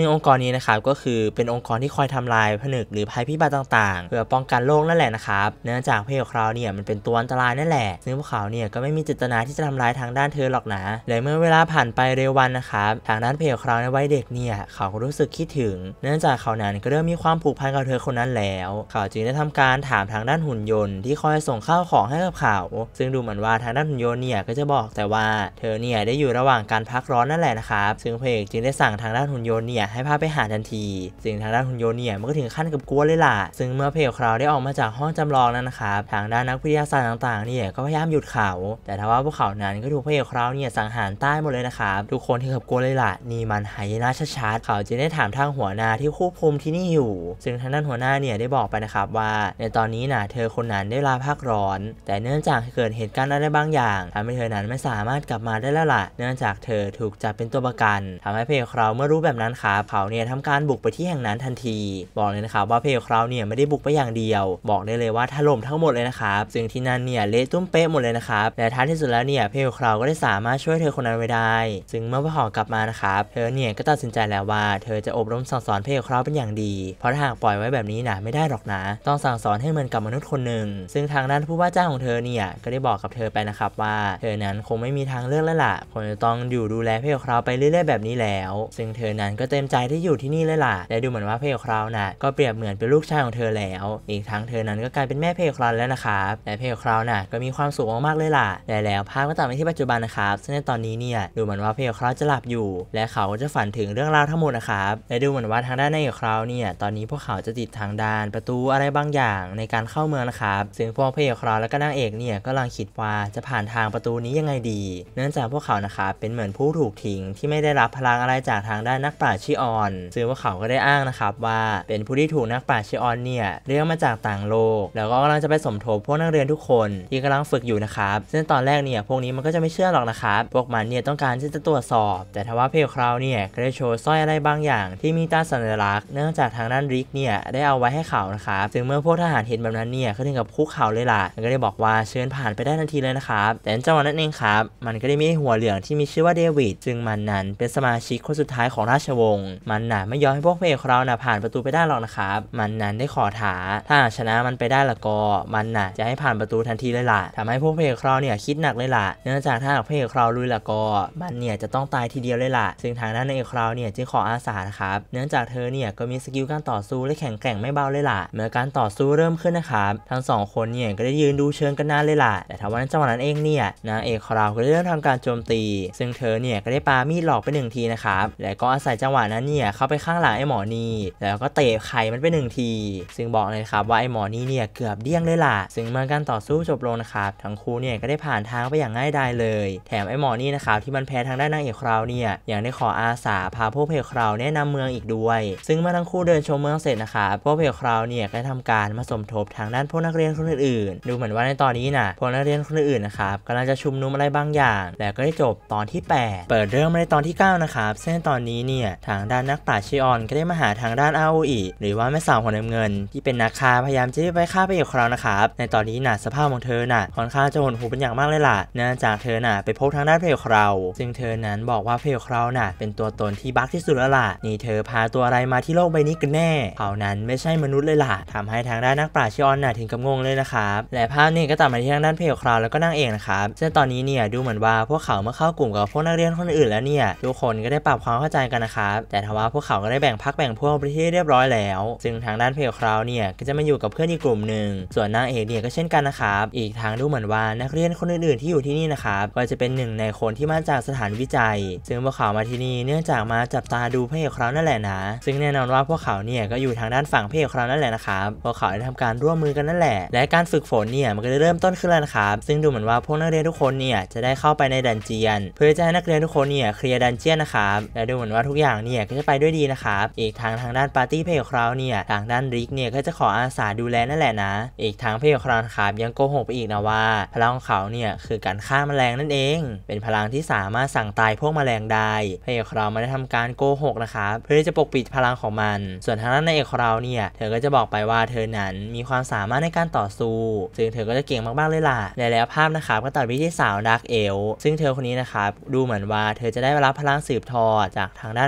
[SPEAKER 1] องค์กรนี้นะครับก็คือเป็นองค์กรที่คอยทำลายผนึกหรือภัยพิบัติต่างๆเพื่อป้องกันโลกนั่นแหละนะครับเนื่องจากพวกเขาเนี่ยมันเป็นตัวอันตรายนั่นแหละซึ่งพวกเขาเนี่ยก็ไม่มีเจตนาที่จะทำร้ายทางด้านเธอหรอกนะและเมื่อเวลาผ่านไปเร็ววันนะครับทางด้านพวกเขาในวัยเด็กเนี่ยเขาก็รู้สึกคิดถึงเนื่องจากเขานั้นก็เริ่มมีความผูกพันกับเธอคนนั้นแล้วเขาจึงได้ทำการถามทางด้านหุ่นยนต์ที่คอยส่งข้าวของให้กับเขาซึ่งดูเหมือนว่าทางด้านหุ่นยนต์เนี่ยก็จะบอกแต่ว่าเธอเนี่ยได้อยู่ระหว่างการพักร้อนนั่นแหละนะครับซึ่งพระเอกจึงได้สั่งทางด้านหุ่นยนต์เนี่ยให้พาไปหาทันทีซึ่งทางด้านหุ่นยนต์เนี่ยมันก็ถึงขั้นกับกลัวเลยล่ะซึ่งเมื่อพระเอกเราได้ออกมาจากห้องจำลองนั้นนะครับทางด้านนักวิทยาศาสตร์ต่างๆเนี่ยก็พยายามหยุดเขาแต่ทว่าพวกเขานั้นก็ถูกพระเอกเราเนี่ยสังหารตายหมดเลยนะครับทุกคนที่ขับกลัวเลยล่ะนี่มันหายนะชัดๆเขาจึงได้ถามทางหัวหน้าที่ควบคุมที่นี่อยู่ซึ่งทางด้านหัวหน้าเนี่ยได้บอกไปนะครับว่าในตอนนี้นะเธอคนนั้นได้ลาพักร้อนแต่เนื่องจากเกิดเหตุการณ์อะไรบางอย่างทำให้เธอนั้นไม่สามารถกลับมาได้แล้วล่ะเนื่องจากเธอถูกจับเป็นตัวประกันทำให้พระเอกเราเมื่อรู้แบบนั้นครับเขาเนี่ยทำการบุกไปที่แห่งนั้นทันทีบอกเลยนะครับว่าพระเอกเราเนี่ยไม่ได้บุกไปอย่างเดียวบอกได้เลยว่าถล่มทั้งหมดเลยนะครับซึ่งที่นั่นเนี่ยเละตุ้มเป๊ะหมดเลยนะครับแต่ท้ายที่สุดแล้วเนี่ยพระเอกเราก็ได้สามารถช่วยเธอคนนั้นไว้ได้ซึ่งเมื่อพวกเขากลับมานะครับเธอเนี่ยก็ตัดสินใจแล้วว่าเธอจะอบรมสั่งสอนพระเอกเราเป็นอย่างดีเพราะถ้าหากปล่อยไว้แบบนี้นะไม่ได้หรอกนะต้องสั่งสอนให้เหมือนกับมนุษย์คนหนึ่งซึ่งทางด้านผู้ว่าจ้างของเธอเนี่ยก็ได้บอกกับเธอไปนะครับว่าเธอนั้นคงไม่มีทางเลือกแล้วล่ะคงจะต้องอยู่ดูแลพระเอกเราไปเรื่อยๆแบบนี้แล้วซึ่งเธอนั้นก็เต็มใจที่อยู่ที่นี่เลยล่ะและดูเหมือนว่าพระเอกเราน่ะก็เปรียบเหมือนเป็นลูกชายของเธอแล้วอีกทั้งเธอนั้นก็กลายเป็นแม่พระเอกเราแล้วนะครับและพระเอกเราน่ะก็มีความสุขมากๆเลยล่ะและแล้วภาพก็ตัดไปที่ปัจจุบันนะครับซึ่งในตอนนี้เนี่ยดูเหมือนว่าพระเอกเราจะหลับอยู่และเขาจะฝันถึงเรื่องราวทั้งหมดนะครับและดูเหมือนว่าทางด้านในเอกเราเนี่ยตอนนี้พวกเขาจะติดทางด้านประตูอะไรบางอย่างในการเข้าเมืองนะครับซึ่งพวกพระเอกเราและก็นางเอกเนี่ยก็กำลังคิดว่าจะผ่านทางประตูนี้ยังไงดีเนื่องจากพวกเขานะครับเป็นเหมือนผู้ถูกทิ้งที่ไม่ได้รับพลังอะไรจากทางด้านนักปราชญ์ชิออนซึ่งพวกเขาก็ได้อ้างนะครับว่าเป็นผู้ที่ถูกนักปราชญ์ชิออนเนี่ยเรียกมาจากต่างโลกแล้วก็กำลังจะไปสมทบพวกนักเรียนทุกคนที่กำลังฝึกอยู่นะครับซึ่งตอนแรกเนี่ยพวกนี้มันก็จะไม่เชื่อหรอกนะครับพวกมันเนี่ยต้องการที่จะตรวจสอบแต่ทว่าพระเอกเราเนี่ยก็ได้โชว์สร้อยอะไรบางอย่างที่มีตราสัญลักษณ์เนื่องจากทางด้านริกเนี่ยได้เอาไว้ให้เขานะครับซึ่งเมื่อพวกทหารเห็นแบบนั้นเนี่ยก็ถึงกับคุกเข่าเลยล่ะแล้วก็ได้บอกว่าเชิญผ่านไปได้ทันทีเลยนะครับแต่จังหวะนั้นเองครับมันก็ได้มีหัวเหลืองที่มีชื่อว่าเดวิดซึ่งมันนั้นเป็นสมาชิกคนสุดท้ายของราชวงศ์มันน่ะไม่ยอมให้พวกพระเอกเราน่ะผ่านประตูไปได้หรอกนะครับมันนั้นได้ขอท้าถ้าชนะมันไปได้ละก็มันน่ะจะให้ผ่านประตูทันทีเลยล่ะทำให้พวกพระเอกเราเนี่ยคิดหนักเลยล่ะเนื่องจากถ้าพระเอกเราลุยละก็มันเนี่ยจะต้องตายทีเดียวเลยล่ะซึ่งทางด้านนางเอกเราเนี่ยจึงขออาสานะครับเนื่องจากเธอเนี่ยก็มีสกิลการต่อสู้และแข็งแกร่งไม่เบาเลยล่ะเมื่อการต่อสู้เริ่มขึ้นนะครับทั้งสองคนเนี่ยก็ได้ยืนดูเชิงกันนานเลยล่ะแต่ทว่าในจังหวะนั้นเองเนี่ยนางเอกเราก็ได้เริ่มทำการโจมตีซึ่งเธอเนี่ยก็ได้ปามีดหลอกไป1 ทีนะครับและก็อาศัยจังหวะนั้นเนี่ยเข้าไปข้างหลังไอ้หมอนี่แล้วก็เตะไข่มันไป1 ทีซึ่งบอกเลยครับว่าไอ้หมอนี่เนี่ยเกือบเดี้ยงเลยล่ะซึ่งเมื่อการต่อสู้จบลงนะครับทั้งคู่เนี่ยก็ได้ผ่านทางไปอย่างง่ายดายเลยแถมไอ้หมอนี่นะครับที่มันแพ้ทางด้านนางเอกเราเนี่ยยังได้ขออาสาพาพวกพระเอกเราแนะนำเมืองอีกด้วยซึ่งเมื่อทั้งคู่เดินชมเมืองเสร็จนะครับพวกพระเอกเราเนี่ยก็ได้ทำการมาสมทบทางด้านพวกนักเรียนคนอื่นๆดูเหมือนว่าในตอนนี้นะพวกนักเรียนคนอื่นๆนะครับกำลังจะชุมนุมอะไรบางอย่างแล้วก็ได้จบตอนที่8เปิดเรื่องมาในตอนที่9นะครับซึ่งในตอนนี้เนี่ยทางด้านนักปราชญ์ชิออนก็ได้มาหาทางด้านอาโออิหรือว่าแม่สาวหัวน้ำเงินที่เป็นนักฆ่าพยายามจะไปฆ่าพระเอกเรานะครับในตอนนี้น่ะสภาพของเธอน่ะค่อนข้างจะหดหู่เป็นอย่างมากเลยล่ะเนื่องจากเธอน่ะไปพบทางด้านพระเอกเราซึ่งเธอนั้นบอกว่าพระเอกเราน่ะเป็นตัวตนที่บั๊กที่สุดแล้วล่ะนี่เธอพาตัวอะไรมาที่โลกใบนี้กันแน่เขานั้นไม่ใช่มนุษย์เลยล่ะทำให้ทางด้านนักปราชญ์ชิออนน่ะถึงกับงงเลยนะครับและภาพนี้ก็ตัดมาที่ทางด้านพระเอกเราแล้วก็นางเอกนะครับซึ่งตอนนี้เนี่ยดูเหมือนว่าพวกเขาเมื่อเข้ากลุ่มกับพวกนักเรียนคนอื่นแล้วเนี่ยทุกคนก็ได้ปรับความเข้าใจกันนะครับแต่ทว่าพวกเขาก็ได้แบ่งพรรคแบ่งพวกไปที่เรียบร้อยแล้วซึ่งทางด้านพระเอกเราเนี่ยก็จะมาอยู่กับเพื่อนอีกกลุ่มหนึ่งส่วนนางเอกเนี่ยก็เช่นกันนะครับอีกทางดูเหมือนว่านักเรียนคนอื่นๆที่อยู่ที่นี่นะครับก็จะเป็นหนึ่งในคนที่มาจากสถานวิจัยซึ่งพวกเขามาที่นี่เนื่องจากมาจับตาดูพระเอกเรานั่นแหละนะซึ่งแน่นอนว่าพวกเขาเนี่ยก็อยู่ทางด้านฝั่งพระเอกเรานั่นแหละนะครับพวกเขาได้ทำการร่วมมือกันนั่นแหละและการฝึกฝนเนี่ยมันก็ได้เริ่มต้นขึ้นแล้วนะครับซึ่งดูเหมือนว่าพวกนักเรียนทุกคนเนี่ยจะได้เข้าไปในดันเจียนเพื่อจะให้นักเรียนทุกคนเนี่ยเคลียร์ดันเจียนนะครับและดูเหมือนว่าทุกอย่างเนี่ยก็จะไปด้วยดีนะครับอีกทางด้านปาร์ตี้พระเอกเราเนี่ยทางด้านริกเนี่ยก็จะขออาสาดูแลนั่นแหละนะอีกทางพระเอกเราครับยังโกหกไปอีกนะว่าพลังของเขาเนี่ยคือการฆ่าแมลงนั่นเองเป็นพลังที่สามารถสั่งตายพวกแมลงได้พระเอกเราไม่ได้ทำการโกหกนะครับเพื่อจะปกปิดพลังของมันส่วนทางด้านนางเอกเราเนี่ยเธอก็จะบอกไปว่าเธอนั้นมีความสามารถในการต่อสู้ซึ่งเธอก็จะเก่งมากๆเลยล่ะและแล้วภาพนะครับก็ตัดไปที่สาวดาร์กเอลซึ่งเธอคนนี้นะครับดูเหมือนว่าเธอจะได้รับพลังสืบทอดจากทางด้านแวมไพ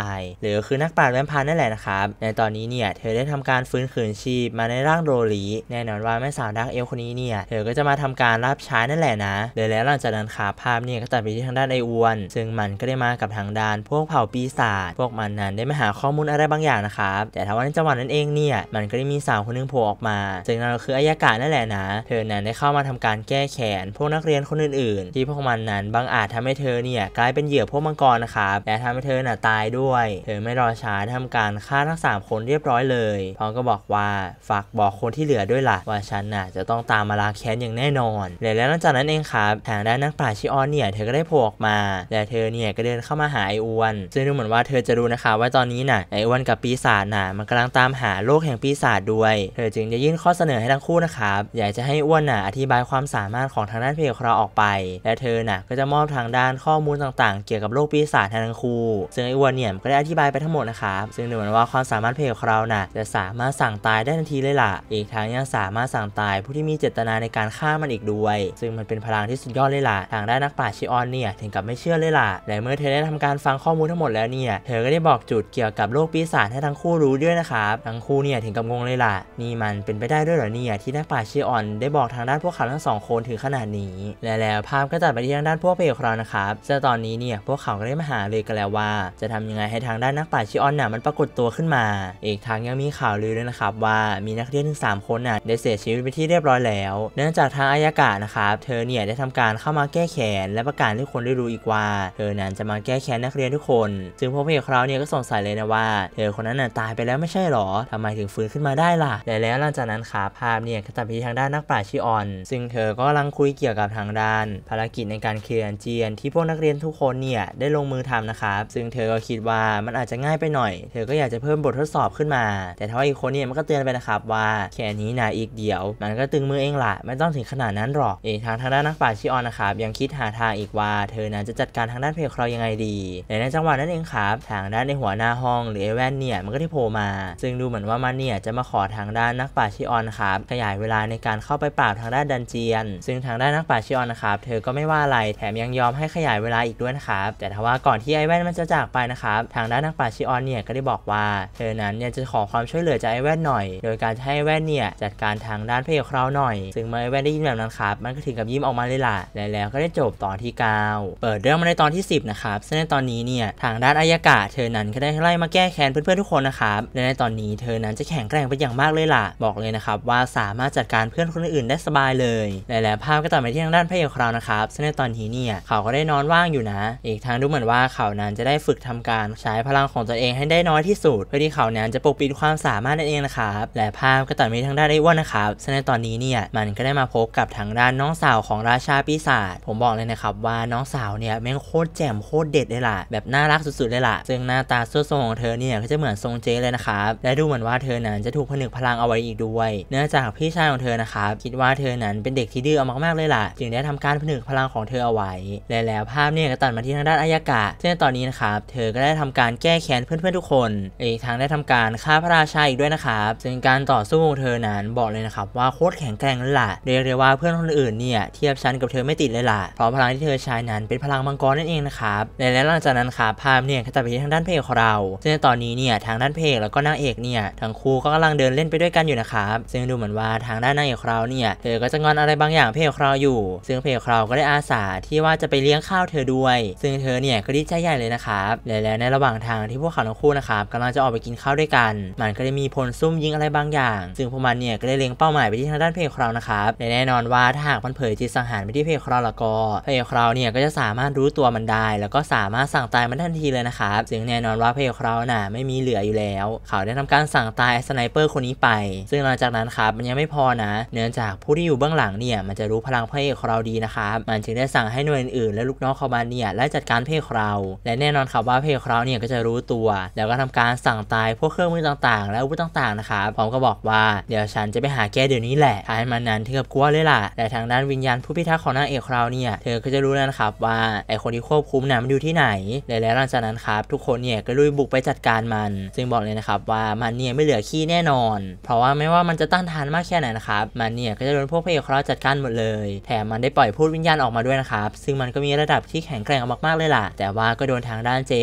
[SPEAKER 1] หรือคือนักปราชญ์แวมไพร์นั่นแหละนะครับในตอนนี้เนี่ยเธอได้ทำการฟื้นคืนชีพมาในร่างโรลีแน่นอนว่าแม่สาวดาร์กเอลคนนี้เนี่ยเธอก็จะมาทำการรับใช้นั่นแหละนะแล้วหลังจากนั้นครับภาพเนี่ยก็ตัดไปที่ทางด้านไออวนซึ่งมันก็ได้มากับทางด้านพวกเผ่าปีศาจพวกมันนั้นได้มาหาข้อมูลอะไรบางอย่างนะครับแต่ทว่าในจังหวะนั้นเองเนี่ยมันก็ได้มีสาวคนนึงโผล่ออกมาซึ่งนั่นก็คืออายากะนั่นแหละนะเธอนั้นได้เข้ามาทำการแก้แค้นพวกนักเรียนคนอื่นๆที่พวกมันนั้นบางอาจทำให้เธอเนี่ยกลายเป็นเหยื่อพวกมังกรนะครับและทำให้เธอน่ะตายด้วยเธอไม่รอช้าทำการฆ่าทั้ง3คนเรียบร้อยเลยพร้อมก็บอกว่าฝากบอกคนที่เหลือด้วยล่ะว่าฉันน่ะจะต้องตามมาล้างแค้นอย่างแน่นอนแล้วหลังจากนั้นเองครับทางด้านนักปราชญ์ชิออนเนี่ยเธอก็ได้โผล่ออกมาและเธอเนี่ยก็เดินเข้ามาหาไออวนซึ่งดูเหมือนว่าเธอจะรู้นะคะว่าตอนนี้น่ะไออวนกับปีศาจน่ะมันกำลังตามหาโลกแห่งปีศาจด้วยเธอจึงจะยื่นข้อเสนอให้ทั้งคู่นะครับอยากจะให้อ้วนน่ะอธิบายความสามารถของทางด้านเพลของเราออกไปและเธอน่ะก็จะมอบทางด้านข้อมูลต่างๆเกี่ยวกับโลกปีศาจทั้งคู่ซึ่งไออ้วนเนี่ยก็ได้อธิบายไปทั้งหมดนะครับซึ่งดูเหมือนว่าความสามารถเพลของเราน่ะจะสามารถสั่งตายได้ทันทีเลยล่ะอีกทั้งยังสามารถสั่งตายผู้ที่มีเจตนาในการฆ่ามันอีกด้วยซึ่งมันเป็นพลังที่สุดยอดเลยล่ะทางด้านนักปราชญ์ชิออนเนี่ยถึงกับไม่เชื่อเลยล่ะและเมื่อเธอได้ทำการฟังข้อมูลทั้งหมดแล้วเนี่ยเธอก็ได้บอกจุดเกี่ยวกับโลกปีศาจให้ทั้งคู่รู้ด้วยนะครับทั้งคู่เนี่ยถึงกับงงเลยล่ะนี่มันเป็นไปได้ด้วยเหรอเนี่ยที่นักปราชญ์ชิออนได้บอกทางด้านพวกเขาทั้ง2คนถึงขนาดนี้แล้วภาพก็ตัดไปที่ทางด้านพวกเพลของเรานะครับซึ่งตอนนี้เนี่ยพวกเขาก็ได้มาหาเลยกันแล้วว่าจะทำยังไงให้ทางด้านนักปราชญ์ชิออนน่ะมันปรากฏตัวขึ้นมาอีกทั้งยังมีข่าวลือด้วยนะครับว่ามีนักเรียนถึง3คนน่ะได้เสียชีวิตไปที่เรียบร้อยแล้วเนื่องจากทางอายากะนะครับเธอเนี่ยได้ทำการเข้ามาแก้แค้นและประกาศให้คนได้รู้อีกว่าเธอนั้นจะมาแก้แค้นนักเรียนทุกคนซึ่งพวกเพลของเราเนี่ยก็สงสัยเลยนะว่าเธอคนนั้นน่ะตายไปแล้วไม่ใช่หรอทำไมถึงฟื้นขึ้นมาได้ล่ะแล้วหลังจากนั้นครับภาพเนี่ยก็ตัดไปที่ทางด้านนักปราชญ์ชิออนซึ่งเธอก็กำลังคุยเกี่ยวกับทางด้านภารกิจในการเคลียร์เจียนที่พวกนักเรียนทุกคนเนี่ยได้ลงมือทำนะครับซึ่งเธอก็คิดว่ามันอาจจะง่ายไปหน่อยเธอก็อยากจะเพิ่มบททดสอบขึ้นมาแต่ถ้าอีกคนเนี่ยมันก็เตือนไปนะครับว่าแค่นี้นะอีกเดี๋ยวมันก็ตึงมือเองล่ะไม่ต้องถึงขนาดนั้นหรอกอีกทางด้านนักปราชญ์ชิออนนะครับยังคิดหาทางอีกว่าเธอนั้นจะจัดการทางด้านเพลครอยังไงดีในจังหวะนั้นเองครับทางด้านในหัวหน้าห้องหรือไอแว่นเนี่ยมันก็ได้โผล่มาซึ่งดูเหมือนว่ามันเนี่ยจะมาขอทางด้านนักปราชญ์ชิออนครับขยายเวลาในการเข้าไปปราบทางด้านดันเจียนซึ่งทางด้านนักปราชญ์ชิออนนะครับเธอก็ไม่ว่าอะไรแถมยังยอมให้ขยายเวลาอีกด้วยนะครับแต่ถ้าว่าก่อนที่ไอแว่นมันจะจากไปนะครับทางด้านนักปราชญ์ชิออนเนี่ยก็ได้บอกว่าเธอนั้นเนี่ยจะขอความช่วยเหลือจากไอแว่นหน่อยโดยการให้ไอแว่นเนี่ยจัดการทางด้านเพลครอหน่อยซึ่งเมื่อไอแว่นได้ยินแบบนั้นครับมันก็ถึงกับยิ้มออกมาเลยล่ะแล้วก็ได้จบตอนที่9เปิดเรื่องมาในตอนที่10นะครับซึ่งในตอนนี้เนี่ยทางด้านอายากะเธอนั้นก็ได้ไล่มาแก้แค้นเพื่อนๆทุกคนนะครับและในตอนนี้เธอนั้นจะแข็งแกร่งเป็นอย่างมากเลยล่ะบอกเลยนะครับว่าสามารถจัดการเพื่อนคนอื่นได้สบายเลยแล้วภาพก็ตัดไปที่ทางด้านพระเอกของเรานะครับซึ่งในตอนนี้เนี่ยเขาก็ได้นอนว่างอยู่นะอีกทางดูเหมือนว่าเขานั้นจะได้ฝึกทำการใช้พลังของตัวเองให้ได้น้อยที่สุดเพื่อที่เขานั้นจะปกปิดความสามารถนั่นเองนะครับและภาพก็ตัดไปทางด้านไอ้อ้วนนะครับซึ่งในตอนนี้เนี่ยมันก็ได้มาพบกับทางด้านน้องสาวของราชาปีศาจผมบอกเลยนะครับว่าน้องสาวเนี่ยแม่งโคตรแจ่มโคตรเด็ดเลยล่ะแบบน่ารักสุดๆเลยล่ะซึ่งหน้าตาสวยทรงของเธอเนี่ยก็จะเหมือนทรงเจเลยนะครับและดูเหมือนว่าเธอนั้นจะถูกผนึกพลังเอาไว้อีกด้วยเนื่องจากพี่ชายของเธอนะครับคิดว่าเธอนั้นเป็นเด็กที่ดื้อมากๆเลยล่ะจึงได้ทำการผนึกพลังของเธอเอาไว้แล้วภาพเนี่ยก็ตัดมาที่ทางด้านอายากะซึ่งตอนนี้นะครับเธอก็ได้ทำการแก้แค้นเพื่อนๆทุกคนอีกทั้งได้ทำการฆ่าพระราชาอีกด้วยนะครับซึ่งการต่อสู้ของเธอนั้นบอกเลยนะครับว่าโคตรแข็งแกร่งเลยล่ะเรียกได้ว่าเพื่อนคนอื่นเนี่ยเทียบชั้นกับเธอไม่ติดเลยล่ะเพราะพลังที่เธอใช้นั้นเป็นพลังมังกรนั่นเองนะครับและหลังจากนั้นครับภาพเนี่ยก็ตัดไปที่ทางด้านเพลของเราซึ่งตอนนี้เนี่ยทางด้านเพลแล้วก็นางเอกเนี่ยทั้งคู่ก็กำลังเดินเล่นไปด้วยกันอยู่นะครับซึ่งดูเหมือนว่าทางด้านนางเอกของเราเนี่ยเธอก็จะงอนอะไรบางอย่างเพลของเราอยู่ซึ่งเพลของเราก็ได้อาสาที่ว่าจะไปเลี้ยงข้าวเธอด้วยซึ่งเธอเนี่ยก็ดีใจใหญ่เลยนะครับแล้วในระหว่างทางที่พวกเขาทั้งคู่นะครับกำลังจะออกไปกินข้าวด้วยกันมันก็ได้มีพลซุ่มยิงอะไรบางอย่างซึ่งพวกมันเนี่ยก็ได้เล็งเป้าหมายไปที่ทางด้านเพลของเรานะครับและแน่นอนว่าถ้าหากมันเผยจิตสังหารไปที่เพลของเราแล้วก็เพลของเราเนี่ยก็จะสามารถรู้ตัวมันได้แล้วก็สามารถสั่งตายมันทันทีเลยนะครับซึ่งแน่นอนว่าเพลของเราน่ะไม่มีเหลืออยู่แล้วเขาได้ทำการสั่งตายสไนเปอร์คนนี้ไปซึ่งหลังจากนั้นครับมันยังไม่พอนะเนื่องจากผู้ที่อยู่เบื้องหลังเนี่ยมันจะรู้พลังเพลของเราดีนะครับมันจึงได้สั่งให้หน่วยอื่นๆและลูกน้องเขามาเนี่ยไล่จัดการเพลของเราและแน่นอนครับว่าเพลของเราเนี่ยก็จะรู้ตัวแล้วก็ทำการสั่งตายพวกเครื่องมือต่างๆและอาวุธต่างๆนะครับพร้อมก็บอกว่าเดี๋ยวฉันจะไปหาแกเดี๋ยวนี้แหละท้ายมันนั้นถึงกับกลัวเลยล่ะแต่ทางด้านวิญญาณผู้พิทักษ์ของนางเอกเราเนี่ยเธอก็จะรู้แล้วนะครับว่าไอคนที่ควบคุมน่ะมันอยู่ที่ไหนแล้วหลังจากนั้นครับทุกคนเนี่ยก็ลุยบุกไปจัดการมันซึ่งบอกเลยนะครับว่ามันเนี่ยไม่เหลือขี้แน่นอนเพราะว่าไม่ว่ามันจะต้านทานมากแค่ไหนนะครับมันเนี่ยก็จะโดนพวกพระเอกเราจัดการหมดเลยแถมมันได้ปล่อยพูดวิญญาณออกมาด้วยนะครับซึ่งมันก็มีระดับที่แข็งแกร่งมากๆเลยล่ะแต่ว่าก็โดนทางด้านเจผู้พิทักษ์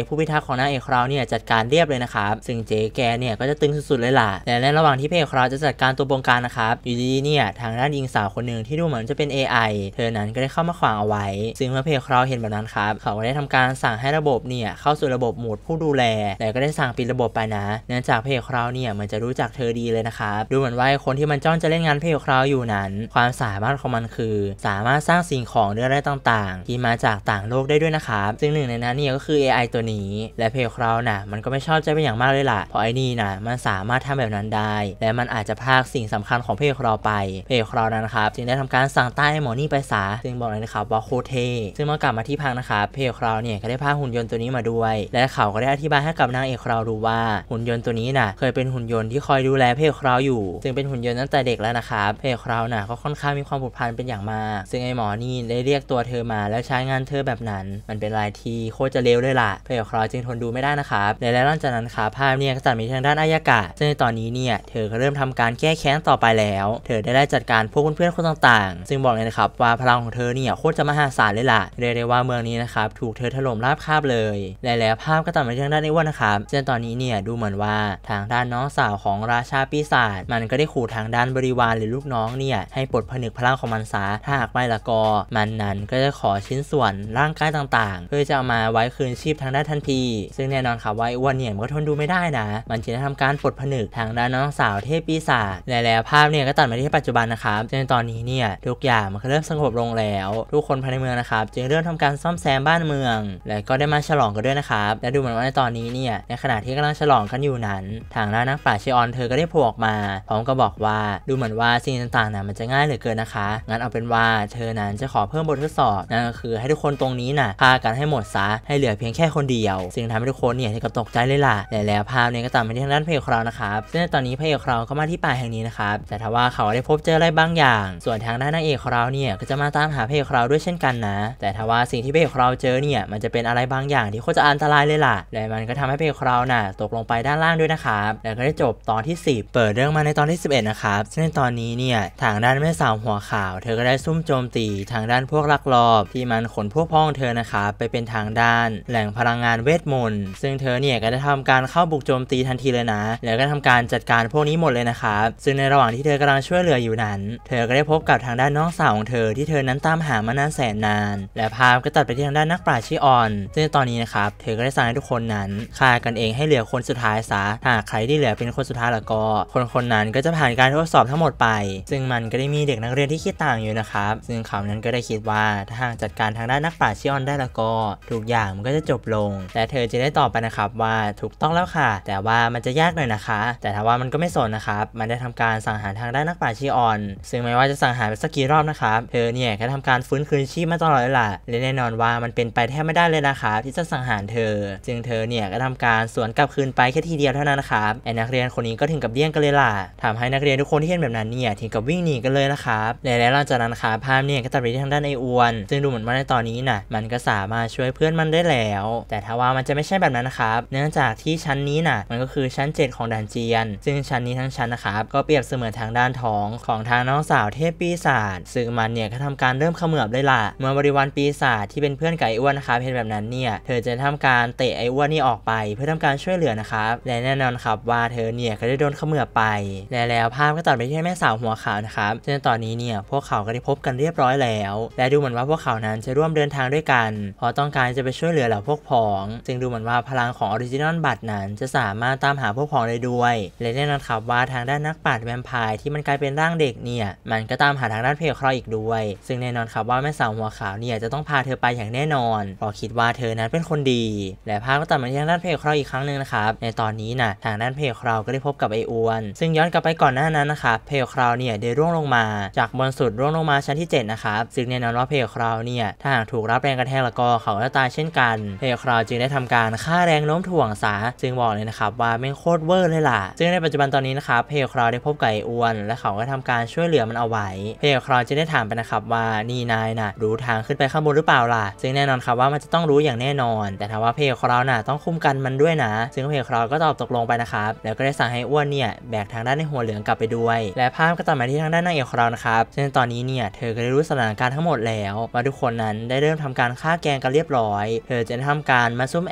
[SPEAKER 1] ของนางเอกเราเนี่ยจัดการเรียบเลยนะครับซึ่งเจ๊แกเนี่ยก็จะตึงสุดๆเลยล่ะแต่ในระหว่างที่พระเอกเราจะจัดการตัวบงการนะครับอยู่ดีๆเนี่ยทางด้านหญิงสาวคนหนึ่งที่ดูเหมือนจะเป็น AI เธอนั้นก็ได้เข้ามาขวางเอาไว้ซึ่งเมื่อพระเอกเราเห็นแบบนั้นครับเขาก็ได้ทำการสั่งให้ระบบเนี่ยเข้าสู่ระบบโหมดผู้ดูแลแต่ก็ได้สั่งปิดระบบไปนะเนื่องจากพระเอกเราเนี่ยเหมือนจะรู้จักเธอดีเลยนะครับดูเหมือนว่าคนที่มันจ้องจะเล่นงานพระเอกเราอยู่นั้นความสามารถของมันคือสามารถสร้างสิ่งของด้วยอะไรต่างๆที่มาจากต่างโลกได้ด้วยนะครับซึ่งหนึ่งในนั้นเนี่ยก็คือ AI ตัวนี้และพระเอกเราน่ะมันก็ไม่ชอบใจเป็นอย่างมากเลยล่ะเพราะไอ้นี่น่ะมันสามารถทำแบบนั้นได้และมันอาจจะพรากสิ่งสำคัญของพระเอกเราไปพระเอกเรานั้นนะครับจึงได้ทำการสั่งต้ให้หมอนี่ไปซะซึ่งบอกเลยนะครับว่าโคตรเท่ซึ่งเมื่อกลับมาที่พักนะครับพระเอกเราเนี่ยก็ได้พาหุ่นยนต์ตัวนี้มาด้วยและเขาก็ได้อธิบายให้กับนางเอกเรารู้ว่าหุ่นยนต์ตัวนี้น่ะเคยเป็นหุ่นยนต์ที่คอยดูแลพระเอกเราอยู่ซึ่งเป็นหุ่นยนต์ตั้งแต่เด็กแล้วนะครับพระเอกเราน่ะก็ค่อนข้างมีความผูกพันเป็นอย่างมากซึ่งไอ้หมอนี่ได้เรียกตัวเธอมาแล้วใช้งานเธอแบบนั้นมันเป็นอะไรที่โคตรจะเลวเลยล่ะพระเอกเราจึงทนดูไม่ได้นะครับและหลังจากนั้นครับภาพเนี่ยก็ตัดไปทางด้านอายากะซึ่งในตอนนี้เนี่ยเธอก็เริ่มทำการแก้แค้นต่อไปแล้วเธอได้จัดการพวกเพื่อนๆคนต่างๆซึ่งบอกเลยนะครับว่าพลังของเธอเนี่ยโคตรจะมหาศาลเลยล่ะเรียกได้ว่าเมืองนี้นะครับถูกเธอถล่มราบคาบเลยและแล้วภาพก็ตัดไปทางด้านไอ้อ้วนนะครับซึ่งตอนนี้เนี่ยดูเหมือนว่าทางด้านน้องสาวของราชาปีศาจมันก็ได้ขู่ทางด้านบริวารหรือลูกน้องเนี่ยให้ปลดผนึกพลังของมันซะถ้าหากไม่ละก็มันนั้นก็จะขอชิ้นส่วนร่างกายต่างๆเพื่อจะเอามาไว้คืนชีพทางด้านทันทีซึ่งแน่นอนครับว่าไอ้อ้วนเนี่ยมันก็ทนดูไม่ได้นะมันจึงได้ทำการปลดผนึกทางด้านน้องสาวเทพปีศาจและแล้วภาพเนี่ยก็ตัดมาที่ปัจจุบันนะครับซึ่งตอนนี้เนี่ยทุกอย่างมันก็เริ่มสงบลงแล้วทุกคนภายในเมืองนะครับจึงเริ่มทำการซ่อมแซมบ้านเมืองและก็ได้มาฉลองกันด้วยนะครับและดูเหมือนว่าในตอนนี้เนี่ยในขณะที่กำลังฉลองกันอยู่นั้นทางด้านนักปราชญ์ชิออนเธอก็ได้โผล่ออกมาพร้อมกับบอกว่าดูเหมือนว่าสิ่งต่างๆน่ะมันจะง่ายเหลือเกินนะคะงั้นเอาเป็นว่าเธอนั้นจะขอเพิ่มบททดสอบนั่นก็คือให้ทุกคนตรงนี้น่ะฆ่ากันให้หมดซะให้เหลือเพียงแค่คนเดียวซึ่งทำให้ทุกคนเนี่ยถึงกับตกใจเลยล่ะและแล้วภาพเนี่ยก็ตัดมาที่ทางด้านพระเอกเรานะครับซึ่งตอนนี้พระเอกเราก็มาที่ป่าแห่งนี้นะครับแต่ถ้าว่าเขาได้พบเจออะไรบางอย่างส่วนทางด้านนางเอกของเราเนี่ยก็จะมาตามหาพระเอกเราด้วยเช่นกันนะแต่ถ้าว่าสิ่งที่พระเอกเราเจอเนี่ยมันจะเป็นอะไรบางอย่างที่โคตรจะอันตรายเลยล่ะและมันก็ทำให้พระเอกเราน่ะตกลงไปด้านล่างด้วยนะครับแล้วก็ได้จบตอนที่10เปิดเรื่องมาในตอนที่11นะครับซึ่งในตอนนี้เนี่ยทางด้านแม่สาวหัวขาวเธอก็ได้ซุ่มโจมตีทางด้านพวกลักลอบที่มันขนพวกพ้องเธอนะครับไปเป็นทางด้านแหล่งพลังงานเวทมนต์ซึ่งเธอเนี่ยก็ได้ทำการเข้าบุกโจมตีทันทีเลยนะแล้วก็ทำการจัดการพวกนี้หมดเลยนะครับซึ่งในระหว่างที่เธอกำลังช่วยเหลืออยู่นั้นเธอก็ได้พบกับทางด้านน้องสาวของเธอที่เธอนั้นตามหามานานแสนนานและภาพก็ตัดไปที่ทางด้านนักปราชญ์ชิออนซึ่งตอนนี้นะครับเธอก็ได้สั่งให้ทุกคนนั้นฆ่ากันเองให้เหลือคนสุดท้ายซะหากใครที่เหลือเป็นคนสุดท้ายแล้วก็คนนั้นก็จะผ่านการทดสอบทั้งหมดไปซึ่งมันก็ได้มีเด็กนักเรียนที่คิดต่างอยู่นะครับซึ่งเขานั้นก็ได้คิดว่าถ้าหากจัดการทางด้านนักปราชญ์ชิออนได้แล้วก็ทุกอย่างมันก็จะจบลงแต่เธอจะได้ตอบไปนะครับว่าถูกต้องแล้วค่ะแต่ว่ามันจะยากหน่อยนะคะแต่ถ้าว่ามันก็ไม่สนนะครับมันได้ทำการสังหารทางด้านนักปราชญ์ชิออนซึ่งไม่ว่าจะสังหารไปสักกี่รอบนะครับเธอเนี่ยก็ทำการฟื้นคืนชีพมาตลอดเลยล่ะและแน่นอนว่ามันเป็นไปแทบไม่ได้เลยนะครับที่จะสังหารเธอจึงเธอเนี่ยก็ทำการสวนกลับคืนไปแค่ทีเดียวเท่านั้นนะครับไอ้นักเรียนคนนี้ก็ถึงกับเดี้ยงกันเลยล่ะทำให้นักเรียนทุกคนที่เห็นแบบนั้นเนี่ยถึงกับวิ่งหนีกันเลยนะครับและหลังจากนั้นครับภาพเนี่ยก็ตัดไปที่ทางด้านไอ้อ้วนซึ่งดูเหมือนว่าในตอนนี้น่ะมันก็สามารถช่วยเพื่อนมันได้แล้วแต่ถ้าว่ามันจะไม่ใช่แบบนั้นนะครับเนื่องจากที่ชั้นนี้น่ะมันก็คือชั้น7ของดันเจียนซึ่งชั้นนี้ทั้งชั้นนะครับก็เปรียบเสมือนทางด้านท้องของทางน้องสาวเทพปีศาจซึ่งมันเนี่ยก็ทำการเริ่มเขมือบเลยล่ะเมื่อบริวารปีศาจที่เป็นเพื่อนกับไอ้อ้วนนะครับเห็นแบบนั้นเนี่ยเธอจะทำการเตะไอ้อ้วนนี่ออกไปเพื่อทำการช่วยเหลือนะครับและแน่นอนครับว่าเธอเนี่ยก็ได้โดนเขมือบไปและแล้วภาพก็ตัดไปที่แม่สาวหัวขาวนะครับซึ่งตอนนี้เนี่ยพวกเขาก็ได้พบกันเรียบร้อยแล้วและดูเหมือนว่าพวกเขานั้นจะร่วมเดินทางด้วยกันเพราะต้องการจะไปช่วยเหลือเหล่าพวกพ้องซึ่งดูเหมือนว่าพลังของออริจินอลบัตรนั้นจะสามารถตามหาพวกพ้องได้ด้วยและแน่นอนครับว่าทางด้านนักปราชญ์แวมไพร์ที่มันกลายเป็นร่างเด็กเนี่ยมันก็ตามหาทางด้านเพลครออีกด้วยซึ่งแน่นอนครับว่าแม่สาวหัวขาวเนี่ยจะต้องพาเธอไปอย่างแน่นอนเพราะคิดว่าเธอนั้นเป็นคนดีและภาพก็ตัดมาที่ทางด้านเพลครออีกครั้งนึงนะครับในตอนนี้นะทางด้านเพลครอก็ได้พบกับไอ้อ้วนซึ่งย้อนกลับไปก่อนหน้านั้นนะครับเพลครอเนี่ยได้ร่วงลงมาจากบนสุดร่วงลงมาชั้นที่7นะครับซึ่งแน่นอนว่าเพลครอเนี่ยถ้าหากถูกรับแรงกระแทกแล้วก็เขาจะตายเช่นกันเพลครอจึงได้ทำการฆ่าแรงโน้มถ่วงซะซึ่งบอกเลยนะครับว่าแม่งโคตรเวอร์เลยล่ะซึ่งในปัจจุบันตอนนี้นะครับเพลครอได้พบกับไอ้อ้วนและเขาก็ทำการช่วยเหลือมันเอาไว้เพลครอจะได้ถามไปนะครับว่านี่นายน่ะรู้ทางขึ้นไปข้างบนหรือเปล่าล่ะซึ่งแน่นอนครับว่ามันจะต้องรู้อย่างแน่นอนแต่ถ้าว่าเพลครอน่ะต้องคุมกันมันด้วยนะซึ่งเพลครอก็ตอบตกลงไปนะครับแล้วก็ได้สั่งให้อ้วนเนี่ยแบกทางด้านในหัวเหลืองกลับไปด้วยและภาพก็ตัดมาที่ทางด้านนางเอกของเรานะครับซึ่งตอนนี้เนี่ยเธอก็ได้รู้สถานการณ์ทั้งหมดแล้วว่าทุกคนนั้นได้เริ่มทำการฆ่าแกงกันเรียบร้อยเธอจะทำการมาซุ่มแอ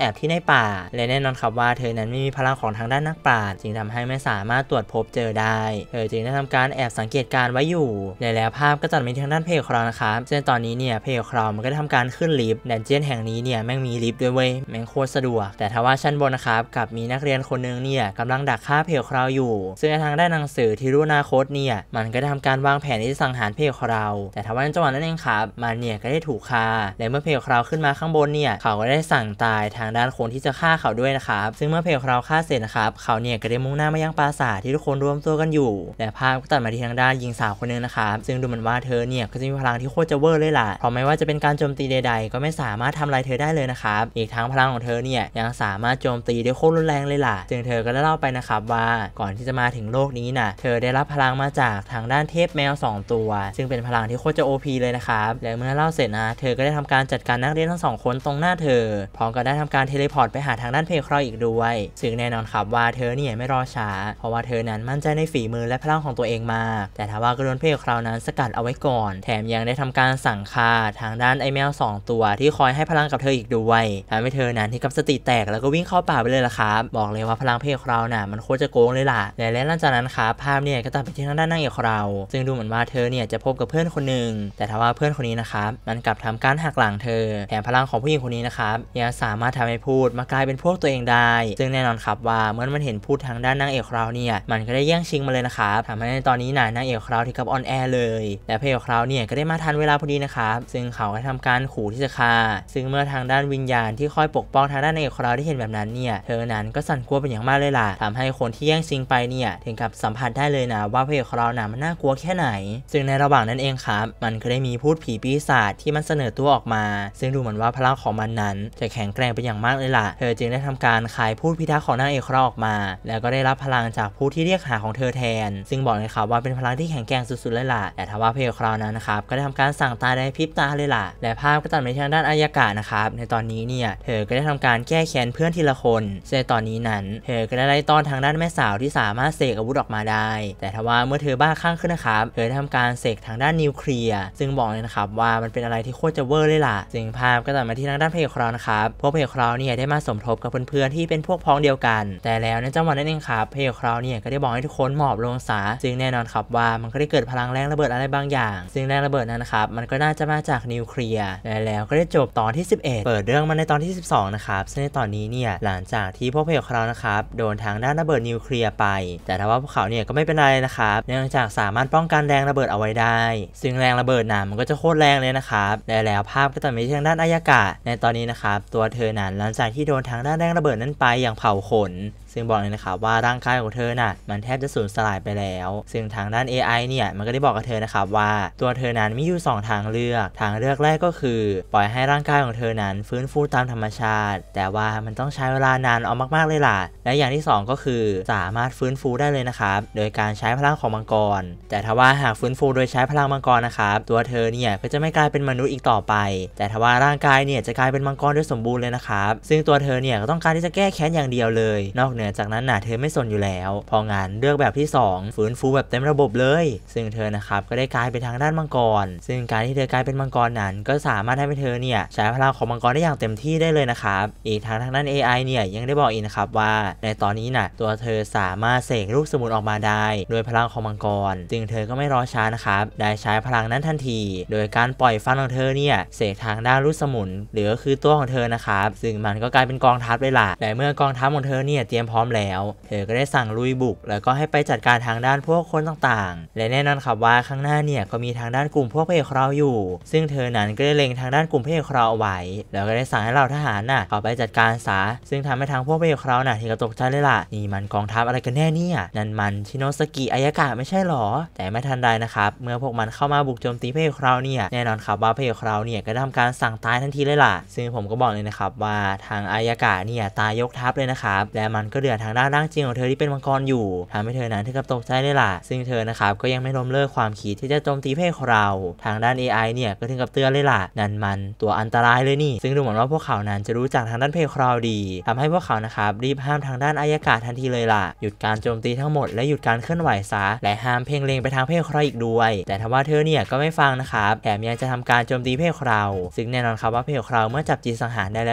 [SPEAKER 1] อบที่ในป่าและแน่นอนครับว่าเธอนั้นไม่มีพลังของทางด้านนักปราชญ์จึงทำให้ไม่สามารถตรวจพบเจอได้เธอจึงได้ทำการแอบสังเกตการไว้อยู่แล้วภาพก็ตัดมาทางด้านเพจของเรานะครับซึ่งตอนนี้เนี่ยเพจของเรามันก็ได้ทำการขึ้นลิฟต์ดันเจียนแห่งนี้เนี่ยแม่งมีลิฟต์ด้วยเว้ยแม่งโคตรสะดวกแต่ทว่าชั้นบนนะครับกับมีนักเรียนคนนึงเนี่ยกำลังดักฆ่าเพจของเราอยู่ซึ่งในทางด้านหนังสือที่รู้อนาคตเนี่ยมันก็ได้ทำการวางแผนที่จะสังหารเพจของเราแต่ทว่าในจังหวะนั้นเองครับมันเนี่ยก็ได้ถูกฆ่าและเมื่อเพจของเราขึ้นมาข้างบนเนี่ยเขาก็ได้สั่งตายทางด้านคนที่จะฆ่าเขาด้วยนะครับซึ่งเมื่อเพจของเราฆ่าเสร็จนะครับเขาเนี่ยก็ได้มุ่งหน้ามายังปราสาทที่ทุกคนรวมตัวกันอยู่และภาพก็ตัดมาที่ทางด้านหญิงสาวคนนึงนะครับซึ่งดูเหมือนว่าเธอเนี่ยก็จะมีพลังที่โคตรจะเวอร์เลยล่ะเพราะไม่ว่าจะเป็นการโจมตีใดๆก็ไม่สามารถทำอะไรเธอได้เลยนะครับอีกทั้งพลังของเธอเนี่ยยังสามารถโจมตีได้โคตรรุนแรงเลยล่ะซึ่งเธอก็ได้เล่าไปนะครับว่าก่อนที่จะมาถึงโลกนี้น่ะเธอได้รับพลังมาจากทางด้านเทพแมว2ตัวซึ่งเป็นพลังที่โคตรจะ OP เลยนะครับและเมื่อเล่าเสร็จนะเธอก็ได้ทำการจัดการนักเรียนทั้ง2คนตรงหน้าเธอพร้อมกับได้ทำการเทเลพอร์ตไปหาทางด้านเพครอยอีกด้วยซึ่งแน่นอนครับว่าเธอเนี่ยไม่รอช้าเพราะว่าเธอนั้นมั่นใจในฝีมือและพลังของตัวเองมากแต่ทว่าก็โดนเพคราวนั้นสกัดเอาไว้ก่อนแถมยังได้ทำการสั่งฆ่าทางด้านไอ้แมว2ตัวที่คอยให้พลังกับเธออีกด้วยทำให้เธอนั้นที่กับสติแตกแล้วก็วิ่งเข้าป่าไปเลยล่ะครับบอกเลยว่าพลังเพคราวน่ะมันโคตรจะโกงเลยล่ะและหลังจากนั้นครับภาพเนี่ยก็ตัดไปที่ทางด้านนางเอกของเราซึ่งดูเหมือนว่าเธอเนี่ยจะพบกับเพื่อนคนหนึ่งแต่ทว่าเพื่อนคนนี้นะครับมันกลับทำการหักหลังเธอแถมพลังของผู้หญิงคนนี้นะครับยังสามารถทำให้พูดมากลายเป็นพวกตัวเองได้ซึ่งแน่นอนครับว่าเมื่อมันเห็นพูดทางด้านนางเอกของเราเนี่ยมันก็ได้แย่งชิงมาเลยนะครับทำให้ในตอนนี้นางเอกของเราที่กับออนแอร์เลยและเพลของเราเนี่ยก็ได้มาทันเวลาพอดีนะครับซึ่งเขาก็ทำการขู่ที่จะฆ่าซึ่งเมื่อทางด้านวิญญาณที่คอยปกป้องทางด้านนางเอกของเราได้เห็นแบบนั้นเนี่ยเธอนั้นก็สั่นกลัวเป็นอย่างมากเลยล่ะทำให้คนที่แย่งชิงไปเนี่ยถึงกับสัมผัสได้เลยนะว่าเพลของเราน่ะมันน่ากลัวแค่ไหนซึ่งในระหว่างนั้นเองครับมันก็ได้มีพูดผีปีศาจที่มันเสนอตัวออกมาซึ่งดูเหมือนว่าพลังของมันนั้นจะแข็งแกร่งเป็นอย่างมากเลยล่ะเธอจึงได้ทำการขายพูดพิทักษ์ของนางเอกของเราออกมาแล้วก็ได้รับพลังจากผู้ที่เรียกหาของเธอแทนซึ่งบอกเลยครับว่าเป็นพลังที่แข็งแกร่งสุดๆเลยล่ะแต่ทว่าเพลของเรานั้นนะครับก็ได้ทำการสั่งตายในพริบตาเลยล่ะและภาพก็ตัดไปทางด้านอายากะนะครับในตอนนี้เนี่ยเธอก็ได้ทำการแก้แค้นเพื่อนทีละคนในตอนนี้นั้นเธอก็ได้ไล่ต้อนทางด้านแม่สาวที่สามารถเสกอาวุธออกมาได้แต่ทว่าเมื่อเธอบ้าคลั่งขึ้นนะครับเธอได้ทำการเสกทางด้านนิวเคลียร์ซึ่งบอกเลยนะครับว่ามันเป็นอะไรที่โคตรจะเวอร์เลยล่ะซึ่งภาพก็ตัดมาที่ทางด้านเพลของเรานะครับพวกเพลของเราเนี่ยได้มาสมทบกับเพื่อนๆที่เป็นพวกพ้องเดียวกันแต่แล้วในจังหวะนั้นเองครับเพลของเราเนี่ยก็ได้บอกให้ทุกคนหมอบลงซะซึ่งแน่นอนครับว่ามันก็ได้เกิดพลังแรงระเบิดอะไรบางอย่างซึ่งแรงระเบิดนั้นนะครับมันก็น่าจะมาจากนิวเคลียร์แล้วก็ได้จบตอนที่11เปิดเรื่องมาในตอนที่12นะครับซึ่งในตอนนี้เนี่ยหลังจากที่พวกเพลของเรานะครับโดนทางด้านระเบิดนิวเคลียร์ไปแต่ถ้าว่าพวกเขาเนี่ยก็ไม่เป็นไรนะครับเนื่องจากสามารถป้องกันแรงระเบิดเอาไว้ได้ซึ่งแรงระเบิดน่ะมันก็จะโคตรแรงเลยนะครับแล้วภาพก็ตัดไปทางด้านอายากะในตอนนี้นะครับตัวเธอนั้นหลังจากที่โดนทางด้านแรงระเบิดนั้นไปอย่างเผาขนซึ่งบอกเลยนะครับว่าร่างกายของเธอน่ะมันแทบจะสูญสลายไปแล้วซึ่งทางด้าน AI เนี่ยมันก็ได้บอกกับเธอนะครับว่าตัวเธอนั้นมีอยู่2ทางเลือกแรกก็คือปล่อยให้ร่างกายของเธอนั้นฟื้นฟูตามธรรมชาติแต่ว่ามันต้องใช้เวลานานเอามากๆเลยล่ะและอย่างที่2ก็คือสามารถฟื้นฟูได้เลยนะครับโดยการใช้พลังของมังกรแต่ถ้าว่าหากฟื้นฟูโดยใช้พลังมังกรนะครับตัวเธอเนี่ยก็จะไม่กลายเป็นมนุษย์อีกต่อไปแต่ถ้าว่าร่างกายเนี่ยจะกลายเป็นมังกรด้วยสมบูรณ์เลยนะครับซึ่งตัวเธอเนี่ยก็ต้องการที่จะแก้แค้นอย่างเดียวเลยนอกเหนือจากนั้นน่ะเธอไม่สนอยู่แล้วพองานเลือกแบบที่2ฟื้นฟูแบบเต็มระบบเลยซึ่งเธอนะครับก็ได้กลายเป็นทางด้านมังกรซึ่งการที่เธอกลายเป็นมังกรนั้นก็สามารถให้เธอเนี่ยใช้พลังของมังกรได้อย่างเต็มที่ได้เลยนะครับอีกทางด้าน AI เนี่ยยังได้บอกอีกนะครับว่าในตอนนี้น่ะตัวเธอสามารถเสกลูกสมุนออกมาได้โดยพลังของมังกรจึงเธอก็ไม่รอช้านะครับได้ใช้พลังนั้นทันทีโดยการปล่อยฟันของเธอเนี่ยเสกทางด้านลูกสมุนหรือก็คือตัวของเธอนะครับซึ่งมันก็กลายเป็นกองทัพเลยล่ะและเมื่อกองทัพของเธอเนี่ยเตรียมพร้อมแล้วเธอก็ได้สั่งลุยบุกแล้วก็ให้ไปจัดการทางด้านพวกคนต่างๆและแน่นอนครับว่าข้างหน้าเนี่ยก็มีทางด้านกลุ่มพวกพระเอกของเราอยู่ซึ่งเธอนั้นก็ได้เล็งทางด้านกลุ่มพระเอกของเราเอาไว้แล้วก็ได้สั่งให้เหล่าทหารน่ะเข้าไปจัดการซะซึ่งทำให้ทางพวกพระเอกของเราน่ะที่ก็ตกใจเลยล่ะนี่มันกองทัพอะไรกันแน่เนี่ยนั่นมันชิโนสกิอายากะไม่ใช่หรอแต่ไม่ทันใดนะครับเมื่อพวกมันเข้ามาบุกโจมตีพระเอกของเราเนี่ยแน่นอนครับว่าพระเอกของเราเนี่ยก็ได้ทำการสั่งตายทันทีเลยล่ะซึ่งผมก็บอกเลยนะครับว่าทางอายากะเนี่ยตายยกทัพเลยนะครับและมันก็เหลือทางด้านร่างจริงของเธอที่เป็นมังกรอยู่ทำให้เธอนั้นถึงกับตกใจเลยล่ะซึ่งเธอนะครับก็ยังไม่ล้มเลิกความคิดที่จะโจมตีพระเอกของเราทางด้าน AI เนี่ยก็ถึงกับเตือนเลยล่ะนั่นมันตัวอันตรายเลยนี่ซึ่งดูเหมือนว่าพวกเขานั้นจะรู้จักทางด้านพระเอกของเราดีทำให้พวกเขานะครับรีบห้ามทางด้านอายากะทันทีเลยล่ะหยุดการโจมตีทั้งหมดและหยุดการเคลื่อนไหวซะและห้ามเพ่งเล็งไปทางพระเอกของเราอีกด้วยแต่ทว่าเธอเนี่ยก็ไม่ฟังนะครับแถมยังจะทำการโจมตีพระเอกของเราซึ่งแน่นอนครับว่าพระเอกของเราเมื่อจับจีสังหารได้แล้วเนี่ย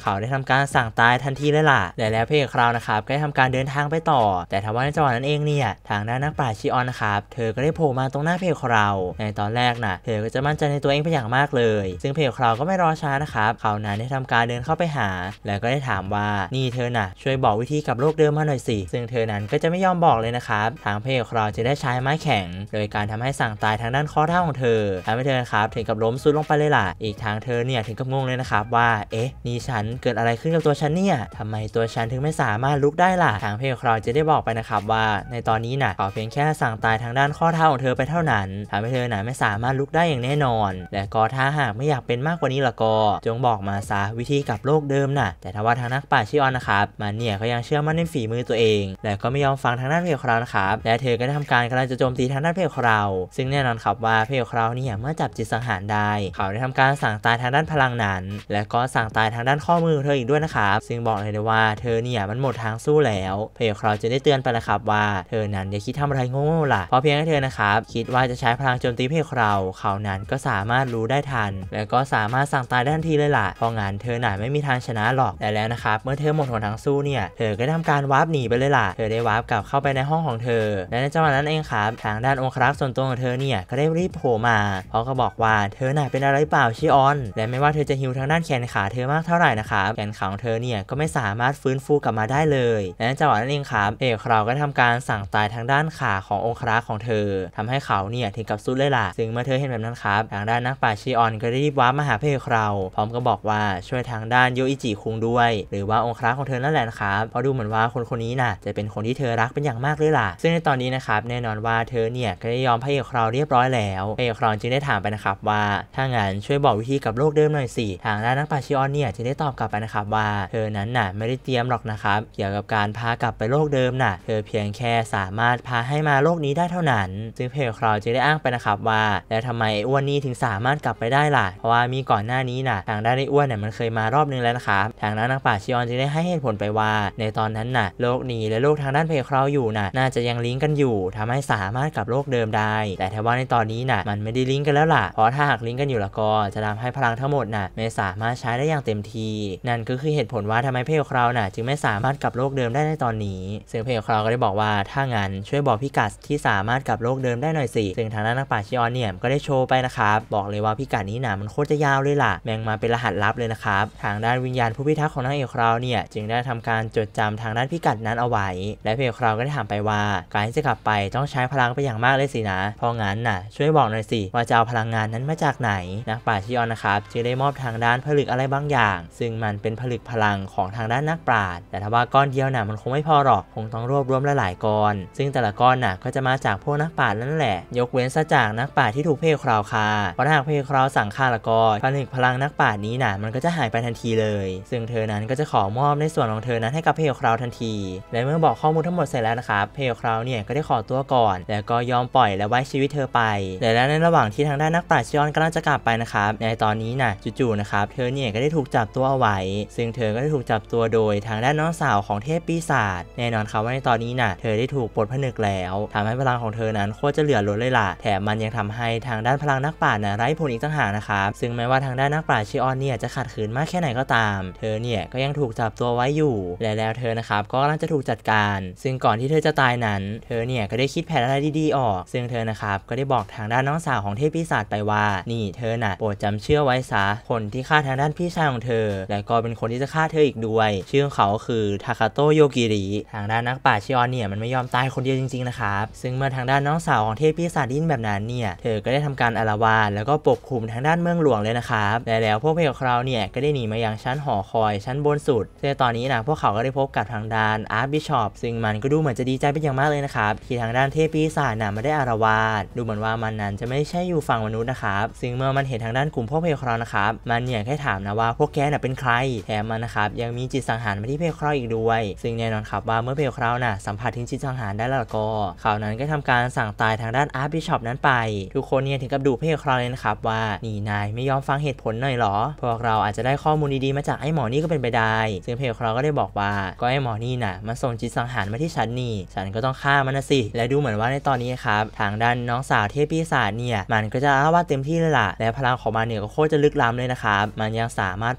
[SPEAKER 1] เขาได้ทำการสั่งตายทันทีเลยล่ะแล้วพระเอกของเรานะครับก็ได้ทำการเดินทางไปต่อแต่ทว่าในจังหวะนั้นเองเนี่ยทางด้านนักปราชญ์ชิออนนะครับเธอก็ได้โผล่มาตรงหน้าพระเอกของเราในตอนแรกน่ะเธอก็จะมั่นใจในตัวเองเป็นอย่างมากเลยซึ่งพระเอกของเราก็ไม่รอช้านะครับเขานั้นได้ทำการเดินเข้าไปหาแล้วก็ได้ถามว่านี่เธอน่ะช่วยบอกวิธีกับโลกเดิมมาหน่อยสิซึ่งเธอนั้นก็จะไม่ยอมบอกเลยนะครับทางพระเอกของเราจะได้ใช้ไม้แข็งโดยการทำให้สั่งตายทางด้านข้อเท้าของเธอทำให้เธอครับถึงกับล้มซุดลงไปเลยล่ะอีกทางเธอเนี่ยถึงกับงงเลยนะครับว่าเอ๊ะนี่ฉันเกิดอะไรขึ้นกับตัวฉันเนี่ยทำไมตัวฉันถึงไม่สามารถลุกได้ล่ะทางพระเอกของเราจะได้บอกไปนะครับว่าในตอนนี้น่ะเขาเพียงแค่สั่งตายทางด้านข้อเท้าของเธอไปเท่านั้นทำให้เธอน่ะไม่สามารถลุกได้อย่างแน่นอนและก็ถ้าหากไม่อยากเป็นมากกว่านี้ละก็จงบอกมาซะวิธีกับโลกเดิมน่ะแต่ถ้าว่าทางนักปราชญ์ชิออนนะครับมันเนี่ยก็ยังเชื่อมั่นในฝีมือตัวเองและก็ไม่ยอมฟังทางด้านพระเอกของเรานะครับและเธอก็ได้ทำการกำลังจะโจมตีทางด้านพระเอกของเราซึ่งแน่นอนครับว่าพระเอกของเราเนี่ยเมื่อจับจิตสังหารได้เขาได้ทำการสั่งตายทางด้านพลังนั้นและก็สั่งตายทางด้านข้อมือของเธออีกด้วยนะครับซึ่งบอกเลยว่าเธอเนี่ยมันหมดทางสู้แล้วพระเอกของเราจะได้เตือนไปนะครับว่าเธอนั้นอย่าคิดทำอะไรโง่ๆล่ะเพราะเพียงแค่เธอนะครับคิดว่าจะใช้พลังโจมตีพระเอกของเราเขานั้นก็สามารถรู้ได้ทันและก็สามารถสั่งตายได้ทันทีเลยล่ะเพราะงั้นเธอน่ะไม่มีทางชนะหรอกแต่แล้วนะครับเมื่อเธอหมดหนทางสู้เนี่ยเธอก็ทำการวาร์ปหนีไปเลยล่ะเธอได้วาร์ปกลับเข้าไปในห้องของเธอและในจังหวะนั้นเองครับทางด้านองครักษ์ส่วนตัวของเธอเนี่ยก็ได้รีบโผล่มาเพราะก็บอกว่าเธอน่ะเป็นอะไรเปล่าชิออนและไม่ว่าเธอจะหิวทางด้านแขนขาเธอมากเท่าไหร่นะครับแขนขาของเธอเนี่ยก็ไม่สามารถฟื้นฟูกลับมาได้เลยและในจังหวะนั้นเองครับเอกเราก็ทำการสั่งตายทางด้านขาขององครักษ์ของเธอทำให้เขาเนี่ยถึงกับสุดเลยล่ะซึ่งเมื่อเธอเห็นแบบนั้นครับทางด้านนักปราชญ์ชิออนก็ได้รีบว้ามาหาพระเอกเราพร้อมกับบอกว่าช่วยทางด้านโยอิจิคุงด้วยหรือว่าองครักษ์ของเธอนั่นแหละนะครับเพราะดูเหมือนว่าคนนี้น่ะจะเป็นคนที่เธอรักเป็นอย่างมากเลยล่ะซึ่งในตอนนี้นะครับแน่นอนว่าเธอเนี่ยก็ได้ยอมพระเอกเราเรียบร้อยแล้วพระเอกเราจึงได้ถามไปนะครับว่าถ้างั้นช่วยบอกวิธีกับโลกเดิมหน่อยสิทางด้านนักปราชญ์ชิออนเนี่ยจะได้ตอบกลับไปนะครับว่าเธอนั้นน่ะไม่ได้เตรียมหรอกนะครับเกี่ยวกับการพากลับไปโลกเดิมน่ะเธอเพียงแค่สามารถพาให้มาโลกนี้ได้เท่านั้นซึ่งพระเอกเราจะได้อ้างไปนะครับว่าแล้วทำไมอ้วนนี่ถึงสามารถกลับไปได้ล่ะเพราะว่ามีก่อนหน้านี้น่ะทางด้านไอ้อ้วนเนี่ยมันเคยมารอบนึงแล้วนะครับทางด้านนักปราชญ์ชิออนจะได้ให้เหตุผลไปว่าในตอนนั้นน่ะโลกนี้และโลกทางด้านพระเอกเราอยู่น่ะน่าจะยังลิงก์กันอยู่ทำให้สามารถกลับโลกเดิมได้แต่ถ้าว่าในตอนนี้น่ะมันไม่ได้ลิงก์กันแล้วล่ะเพราะถ้าหากลิงก์กันอยู่แล้วก็จะทำให้พลังทั้งหมดน่ะไม่สามารถใช้ได้อย่างเต็มที่นั่นก็คือเหตุผลว่าทำไมพระเอกเราน่ะจึงไม่สามารถกลับโลกเดิมได้ในตอนนี้ซึ่งพระเอกเราก็ได้บอกว่าถ้างั้นช่วยบอกพิกัดที่สามารถกลับโลกเดิมได้หน่อยสิซึ่งทางด้านนักปราชญ์ชิออนเนี่ยก็ได้โชว์ไปนะครับบอกเลยว่าพิกัดนี้น่ะมันโคตรจะยาวเลยล่ะแบ่งมาเป็นรหัสลับเลยนะครับทางด้านวิญญาณผู้พิทักษ์ของนางเอกเราเนี่ยจึงได้ทำการจดจำทางด้านพิกัดนั้นเอาไว้และพระเอกเราก็ได้ถามไปว่าการที่จะกลับไปต้องใช้พลังไปอย่างมากเลยสินะเพราะงั้นน่ะช่วยบอกหน่อยสิว่าจะเอาพลังงานนั้นมาจากไหนนักปราชญ์ชิออนนะครับจึงได้มอบทางด้านผลึกอะไรบางอย่างซึ่งมันเป็นผลึกพลังของทางด้านนักปราชญ์แต่ถ้าว่าก้อนเดียวน่ะมันคงไม่พอหรอกคงต้องรวบรวมหลายๆก้อนซึ่งแต่ละก้อนน่ะก็จะมาจากพวกนักปราชญ์นั่นแหละยกเว้นซะจากนักปราชญ์ที่ถูกพระเอกเราฆ่าเพราะถ้าหากพระเอกเราสั่งฆ่าละก็ผลึกพลังนักปราชญ์นี้น่ะมันก็จะหายไปทันทีเลยซึ่งเธอนั้นก็จะขอมอบในส่วนของเธอนั้นให้กับพระเอกเราทันทีและเมื่อบอกข้อมูลทั้งหมดเสร็จแล้วนะครับพระเอกเราเนี่ยก็ได้ขอตัวก่อนแล้วก็ยอมปล่อยและไว้ชีวิตเธอไปแต่แล้วในระหว่างที่ทางด้านนักปราชญ์ชิออนกำลังจะกลับไปนะครับในตอนนี้น่ะจู่ๆนะครับเธอเนี่ยก็ได้ถูกจับตัวเอาไว้ซึ่งเธอก็ได้ถูกจับตัวโดยทางด้านน้องสาวของเทพปีศาจแน่นอนครับว่าในตอนนี้น่ะเธอได้ถูกปลดผนึกแล้วทำให้พลังของเธอนั้นโคตรจะเหลือล้นเลยล่ะแถมมันยังทำให้ทางด้านพลังนักปราชญ์น่ะไร้ผลอีกต่างหากนะครับซึ่งแม้ว่าทางด้านนักปราชญ์ชิออนเนี่ยจะขัดขืนมากแค่ไหนก็ตามเธอเนี่ยก็ยังถูกจับตัวไว้อยู่และแล้วเธอนะครับก็กำลังจะถูกจัดการซึ่งก่อนที่เธอจะตายนั้นเธอเนี่ยก็ได้คิดแผนอะไรดีๆออกซึ่งเธอนะครับก็ได้บอกทางด้านน้องสาวของเทพปีศาจไปว่านี่เธอน่ะโปรดจำเชื่อไว้ซะคนที่ฆ่าทางด้านพี่ชายของเธอและก็เป็นคนที่จะฆ่าเธออีกด้วยชื่อของเขาคือทาคาโตะโยกิริทางด้านนักปราชญ์ชิออนเนี่ยมันไม่ยอมตายคนเดียวจริงๆนะครับซึ่งเมื่อทางด้านน้องสาวของเทพปีศาจได้ยินแบบนั้นเนี่ยเธอก็ได้ทำการอาละวาดแล้วก็ปกคลุมทางด้านเมืองหลวงเลยนะครับและแล้วพวกพระเอกของเราเนี่ยก็ได้หนีมายังชั้นหอคอยชั้นบนสุดซึ่งตอนนี้นะพวกเขาก็ได้พบกับทางด้านอาร์บิชอปซึ่งมันก็ดูเหมือนจะดีใจเป็นอย่างมากเลยนะครับที่ทางด้านเทพปีศาจน่ะมาได้อาละวาดดูเหมือนว่ามันนั้นจะไม่ใช่อยู่ฝั่งมนุษย์นะครับซึ่งเมื่อมันเห็นทางด้านกลุ่มพวกพระเอกของเรานะครับมันเนี่ยแค่ถามนะว่าพวกแกน่ะเป็นใครแถมมันนะครับยังมีจิตสังหารมาที่พระเอกของเราอีกด้วยซึ่งแน่นอนครับว่าเมื่อพระเอกของเราน่ะสัมผัสถึงจิตสังหารได้แล้วก็เขานั้นก็ทำการสั่งตายทางด้านอาร์บิชอปนั้นไปทุกคนเนี่ยถึงกับดูพระเอกของเราเลยนะครับว่านี่นายไม่ยอมฟังเหตุผลหน่อยหรอพวกเราอาจจะได้ข้อมูลดีๆมาจากไอ้หมอนี่ก็เป็นไปได้ซึ่งพระเอกของเราก็ได้บอกว่าก็ไอ้หมอนี่น่ะมันส่งจิตสังหารมาที่ฉันนี่ฉันก็ต้องฆ่ามันนะสิและดูเหมือนว่าในตอนนี้ครับทางด้านน้องสาวเทพปีศาจเนี่ยมันก็จะอาละวาดเต็มที่เลยล่ะและพลังของมันเนี่ยก็โคตรจะลึกล้ำเลยนะครับมันยังสามารถพังบา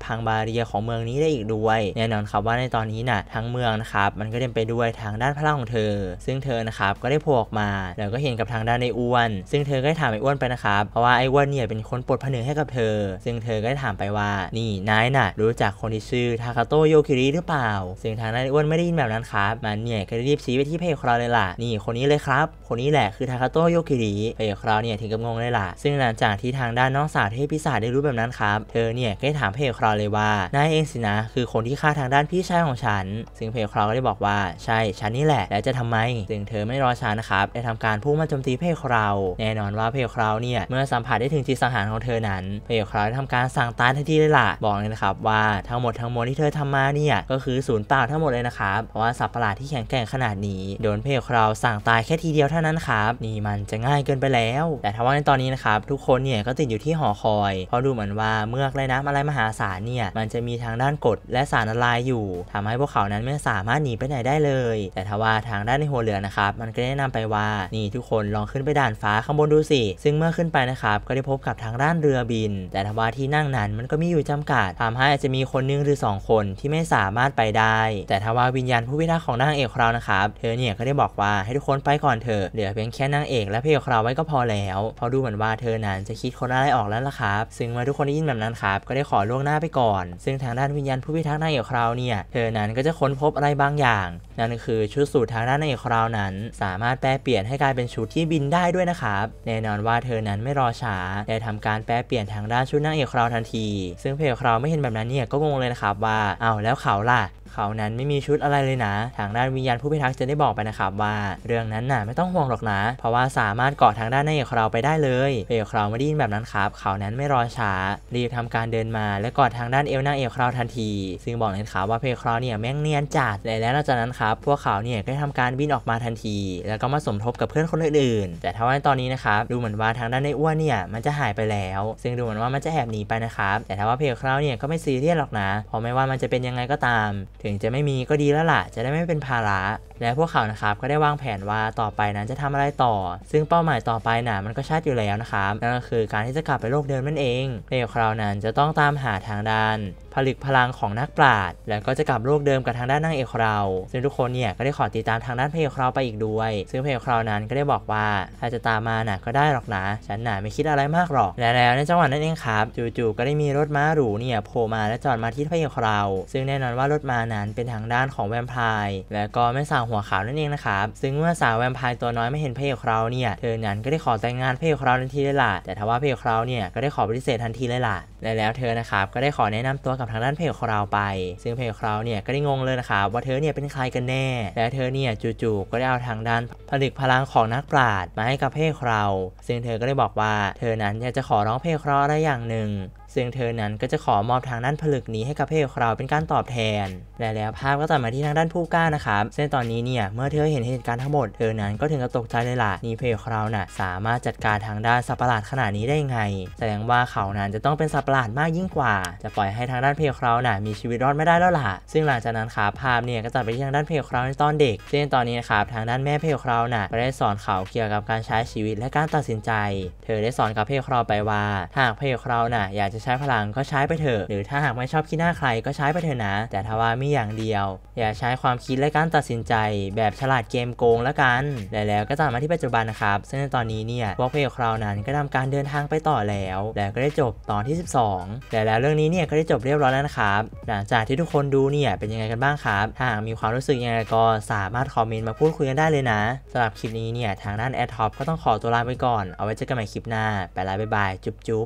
[SPEAKER 1] เรียของเมืองนี้ได้อีกด้วยแน่นอนครับว่าในตอนนี้น่ะทั้งเมืองนะครับมันก็เต็มไปด้วยทางด้านพลังของเธอซึ่งเธอนะครับก็ได้โผล่ออกมาแล้วก็เห็นกับทางด้านไอ้อ้วนซึ่งเธอก็ได้ถามไอ้อ้วนไปนะครับเพราะว่าไอ้อ้วนเนี่ยเป็นคนปลดผนึกให้กับเธอซึ่งเธอก็ได้ถามไปว่านี่นายน่ะรู้จักคนที่ชื่อทาคาโตะโยคิริหรือเปล่าซึ่งทางด้านไอ้อ้วนไม่ได้ยินแบบนั้นครับมันเนี่ยก็รีบชี้ไปที่พระเอกของเราเลยล่ะนี่คนนี้เลยครับคนนี้แหละคือทาคาโตะโยคิริพระเอกของเราเนี่ยถึงกับงงเลยล่ะซึ่งหลังจากที่ทางด้านน้องสาวเทพปีศาจได้รู้แบบนั้นครับเธอเนี่ยก็ได้ถามพระเอกของเราเลยว่านายเองสินะคือคนที่ฆ่าทางด้านพี่ชายของฉันซึ่งพระเอกของเราก็ได้บอกว่าใช่ฉันนี่แหละแล้วจะทำไมซึ่งเธอไม่รอช้านะครับได้ทำการพุ่งมาโจมตีพระเอกของเราแน่นอนว่าพระเอกของเราเนี่ยเมื่อสัมผัสได้ถึงจิตสังหารของเธอนั้นพระเอกของเราได้ทำการสั่งตายทันทีเลยล่ะบอกเลยนะครับว่าทั้งหมดที่เธอทำมาเนี่ยก็คือศูนย์เปล่าทั้งหมดเลยนะครับเพราะว่าสัตว์ประหลาดที่แข็งแกร่งขนาดนี้โดนพระเอกของเราสั่งตายแค่ทีเดียวเท่านั้นครับนี่มันจะง่ายเกินไปแล้วแต่ถ้าว่าในตอนนี้นะครับทุกคนเนี่ยก็ติดอยู่ที่หอคอยเพราะดูเหมือนว่าเมือกและน้ำอะไรมหาศาลเนี่ยมันจะมีทางด้านกรดและสารละลายอยู่ทำให้พวกเขานั้นไม่สามารถหนีไปไหนได้เลยแต่ถ้าว่าทางด้านในหัวเรือนะครับมันก็แนะนำไปว่านี่ทุกคนลองขึ้นไปด่านฟ้าข้างบนดูสิซึ่งเมื่อขึ้นไปนะครับก็ได้พบกับทางด้านเรือบินแต่ถ้าว่าที่นั่งนั้นมันก็มีอยู่จำกัดทำให้อาจจะมีคนนึงหรือ2คนที่ไม่สามารถไปได้แต่ถ้าว่าวิญญาณผู้พิทักษ์ของนางเอกของเรานะครับเธอเนี่ยก็ได้บอกว่าให้ทุกคนไปก่อนเถอะเหลือเพียงแค่นางเอกและพระเอกของเราไว้ก็พอแล้วเพราะดูเหมือนว่าเธอนั้นจะคิดคนอะไรออกแล้วล่ะครับซึ่งเมื่อทุกคนได้ยินแบบนั้นครับก็ได้ขอล่วงหน้าไปก่อนซึ่งทางด้านวิญญาณผู้พิทักษ์นางเอกของเราเนี่ยเธอนั้นก็จะค้นพบอะไรบางอย่างนั่นก็คือชุดสูททางด้านนางเอกของเรานั้นสามารถแปลเปลี่ยนให้กลายเป็นชุดที่บินได้ด้วยนะครับแน่นอนว่าเธอนั้นไม่รอช้าได้ทำการแปลเปลี่ยนทางด้านชุดนางเอกของเราทันทีซึ่งพระเอกของเราไม่เห็นแบบนั้นเนี่ยก็งงเลยนะครับว่าอ้าวแล้วเขาล่ะเขานั้นไม่มีชุดอะไรเลยนะทางด้านวิญญาณผู้พิทักษ์จะได้บอกไปนะครับว่าเรื่องนั้นน่ะไม่ต้องห่วงหรอกนะเพราะว่าสามารถเกาะทางด้านนางเอกของเราไปได้เลยพระเอกของเราไม่ได้ยินแบบนั้นครับเขานั้นไม่รอช้ารีบทำการเดินมาและกอดทางด้านเอวนางเอกของเราทันทีซึ่งบอกเลยครับว่าพระเอกของเราเนี่ยแม่งเนียนจัดแล้วหลังจากนั้นครับพวกเขาเนี่ยก็ทำการบินออกมาทันทีแล้วก็มาสมทบกับเพื่อนคนอื่นๆแต่ถ้าว่าตอนนี้นะครับดูเหมือนว่าทางด้านในอ้วนเนี่ยมันจะหายไปแล้วซึ่งดูเหมือนว่ามันจะแอบหนีไปนะครับแต่ถ้าว่าพระเอกของเราเนี่ยก็ไม่ซีเรียสหรอกนะเพราะไม่ว่ามันจะเป็นยังไงก็ตามถึงจะไม่มีก็ดีแล้วล่ะจะได้ไม่เป็นภาระและพวกเขานะครับก็ได้วางแผนว่าต่อไปนั้นจะทำอะไรต่อซึ่งเป้าหมายต่อไปน่ะมันก็ชัดอยู่แล้วนะครับนั่นก็คือการที่จะกลับไปโลกเดิมนั่นเองในคราวนั้นจะต้องตามหาทางด้านผลึกพลังของนักปราชญ์แล้วก็จะกลับโลกเดิมกับทางด้านนางเอกเราซึ่งทุกคนเนี่ยก็ได้ขอติดตามทางด้านพระเอกเราไปอีกด้วยซึ่งพระเอกเรานั้นก็ได้บอกว่าถ้าจะตามมาน่ะก็ได้หรอกนะฉันน่ะไม่คิดอะไรมากหรอกและแล้วในจังหวะนั้นเองครับจู่ๆก็ได้มีรถม้าหรูเนี่ยโผล่มาและจอดมาที่พระเอกเราซึ่งแน่นอนว่ารถม้านั้นเป็นทางด้านของแวมไพร์และก็แม่สาวหัวขาวนั่นเองนะครับซึ่งเมื่อสาวแวมไพร์ตัวน้อยไม่เห็นพระเอกเราเนี่ยเธอนั้นก็ได้ขอแต่งงานพระเอกเราทันทีเลยล่ะแต่ทว่าพระเอกเราเนี่ยก็ได้ขอปฏิเสธทันทีเลยล่ะและแล้วเธอนะครับก็ได้ขอแนะนำตัวกับทางด้านพระเอกเราไปซึ่งพระเอกเราเนี่ยก็ได้งงเลยนะครับว่าเธอเนี่ยเป็นใครกันแน่และเธอเนี่ยจู่ๆก็ได้เอาทางด้านผลึกพลังของนักปราชญ์มาให้กับพระเอกเราซึ่งเธอก็ได้บอกว่าเธอนั้นอยากจะขอร้องพระเอกเราอะไรอย่างหนึ่งซึ่งเธอนั้นก็จะขอมอบทางด้านผลึกนี้ให้กับพระเอกเราเป็นการตอบแทนและแล้วภาพก็ตัดมาที่ทางด้านผู้กล้านะครับซึ่งตอนนี้เนี่ยเมื่อเธอเห็นเหตุการณ์ทั้งหมดเธอนั้นก็ถึงกับตกใจเลยล่ะนี่พระเอกเราน่ะสามารถจัดการทางด้านสัตว์ประหลาดขนาดนี้ได้ยังไงแสดงว่าเขานั้นจะต้องเป็นสัตว์ประหลาดมากยิ่งกว่าจะปล่อยให้ทางด้านพระเอกเราน่ะมีชีวิตรอดไม่ได้แล้วล่ะซึ่งหลังจากนั้นครับภาพเนี่ยก็ตัดไปที่ทางด้านพระเอกเราในตอนเด็กซึ่งตอนนี้นะครับทางด้านแม่พระเอกเราน่ะก็ได้สอนเขาเกี่ยวกับการใช้ชีวิตและการตัดสินใจเธอได้สอนกับพระเอกเราไปว่าหากพระเอกเราน่ะอยากจะใช้พลังก็ใช้ไปเถอะหรือถ้าหากไม่ชอบขี้หน้าใครก็ใช้ไปเถอะนะแต่ถ้าว่ามีอย่างเดียวอย่าใช้ความคิดและการตัดสินใจแบบฉลาดเกมโกงละกันแล้วก็ตัดมาที่ปัจจุบันนะครับซึ่งในตอนนี้เนี่ยพวกพระเอกเรานั้นก็ทำการเดินทางไปต่อแล้วก็ได้จบตอนที่12แล้วเรื่องนี้เนี่ยก็ได้จบเรียบร้อยแล้วนะครับหลังจากที่ทุกคนดูเนี่ยเป็นยังไงกันบ้างครับถ้าหากมีความรู้สึกยังไงก็สามารถคอมเมนต์มาพูดคุยกันได้เลยนะสำหรับคลิปนี้เนี่ยทางด้านแอดท็อปก็ต้องขอตัวลาไปก่อนเอาไว้เจอกันใหม่คลิปหน้าไปแล้วบ๊ายบายจุ๊บ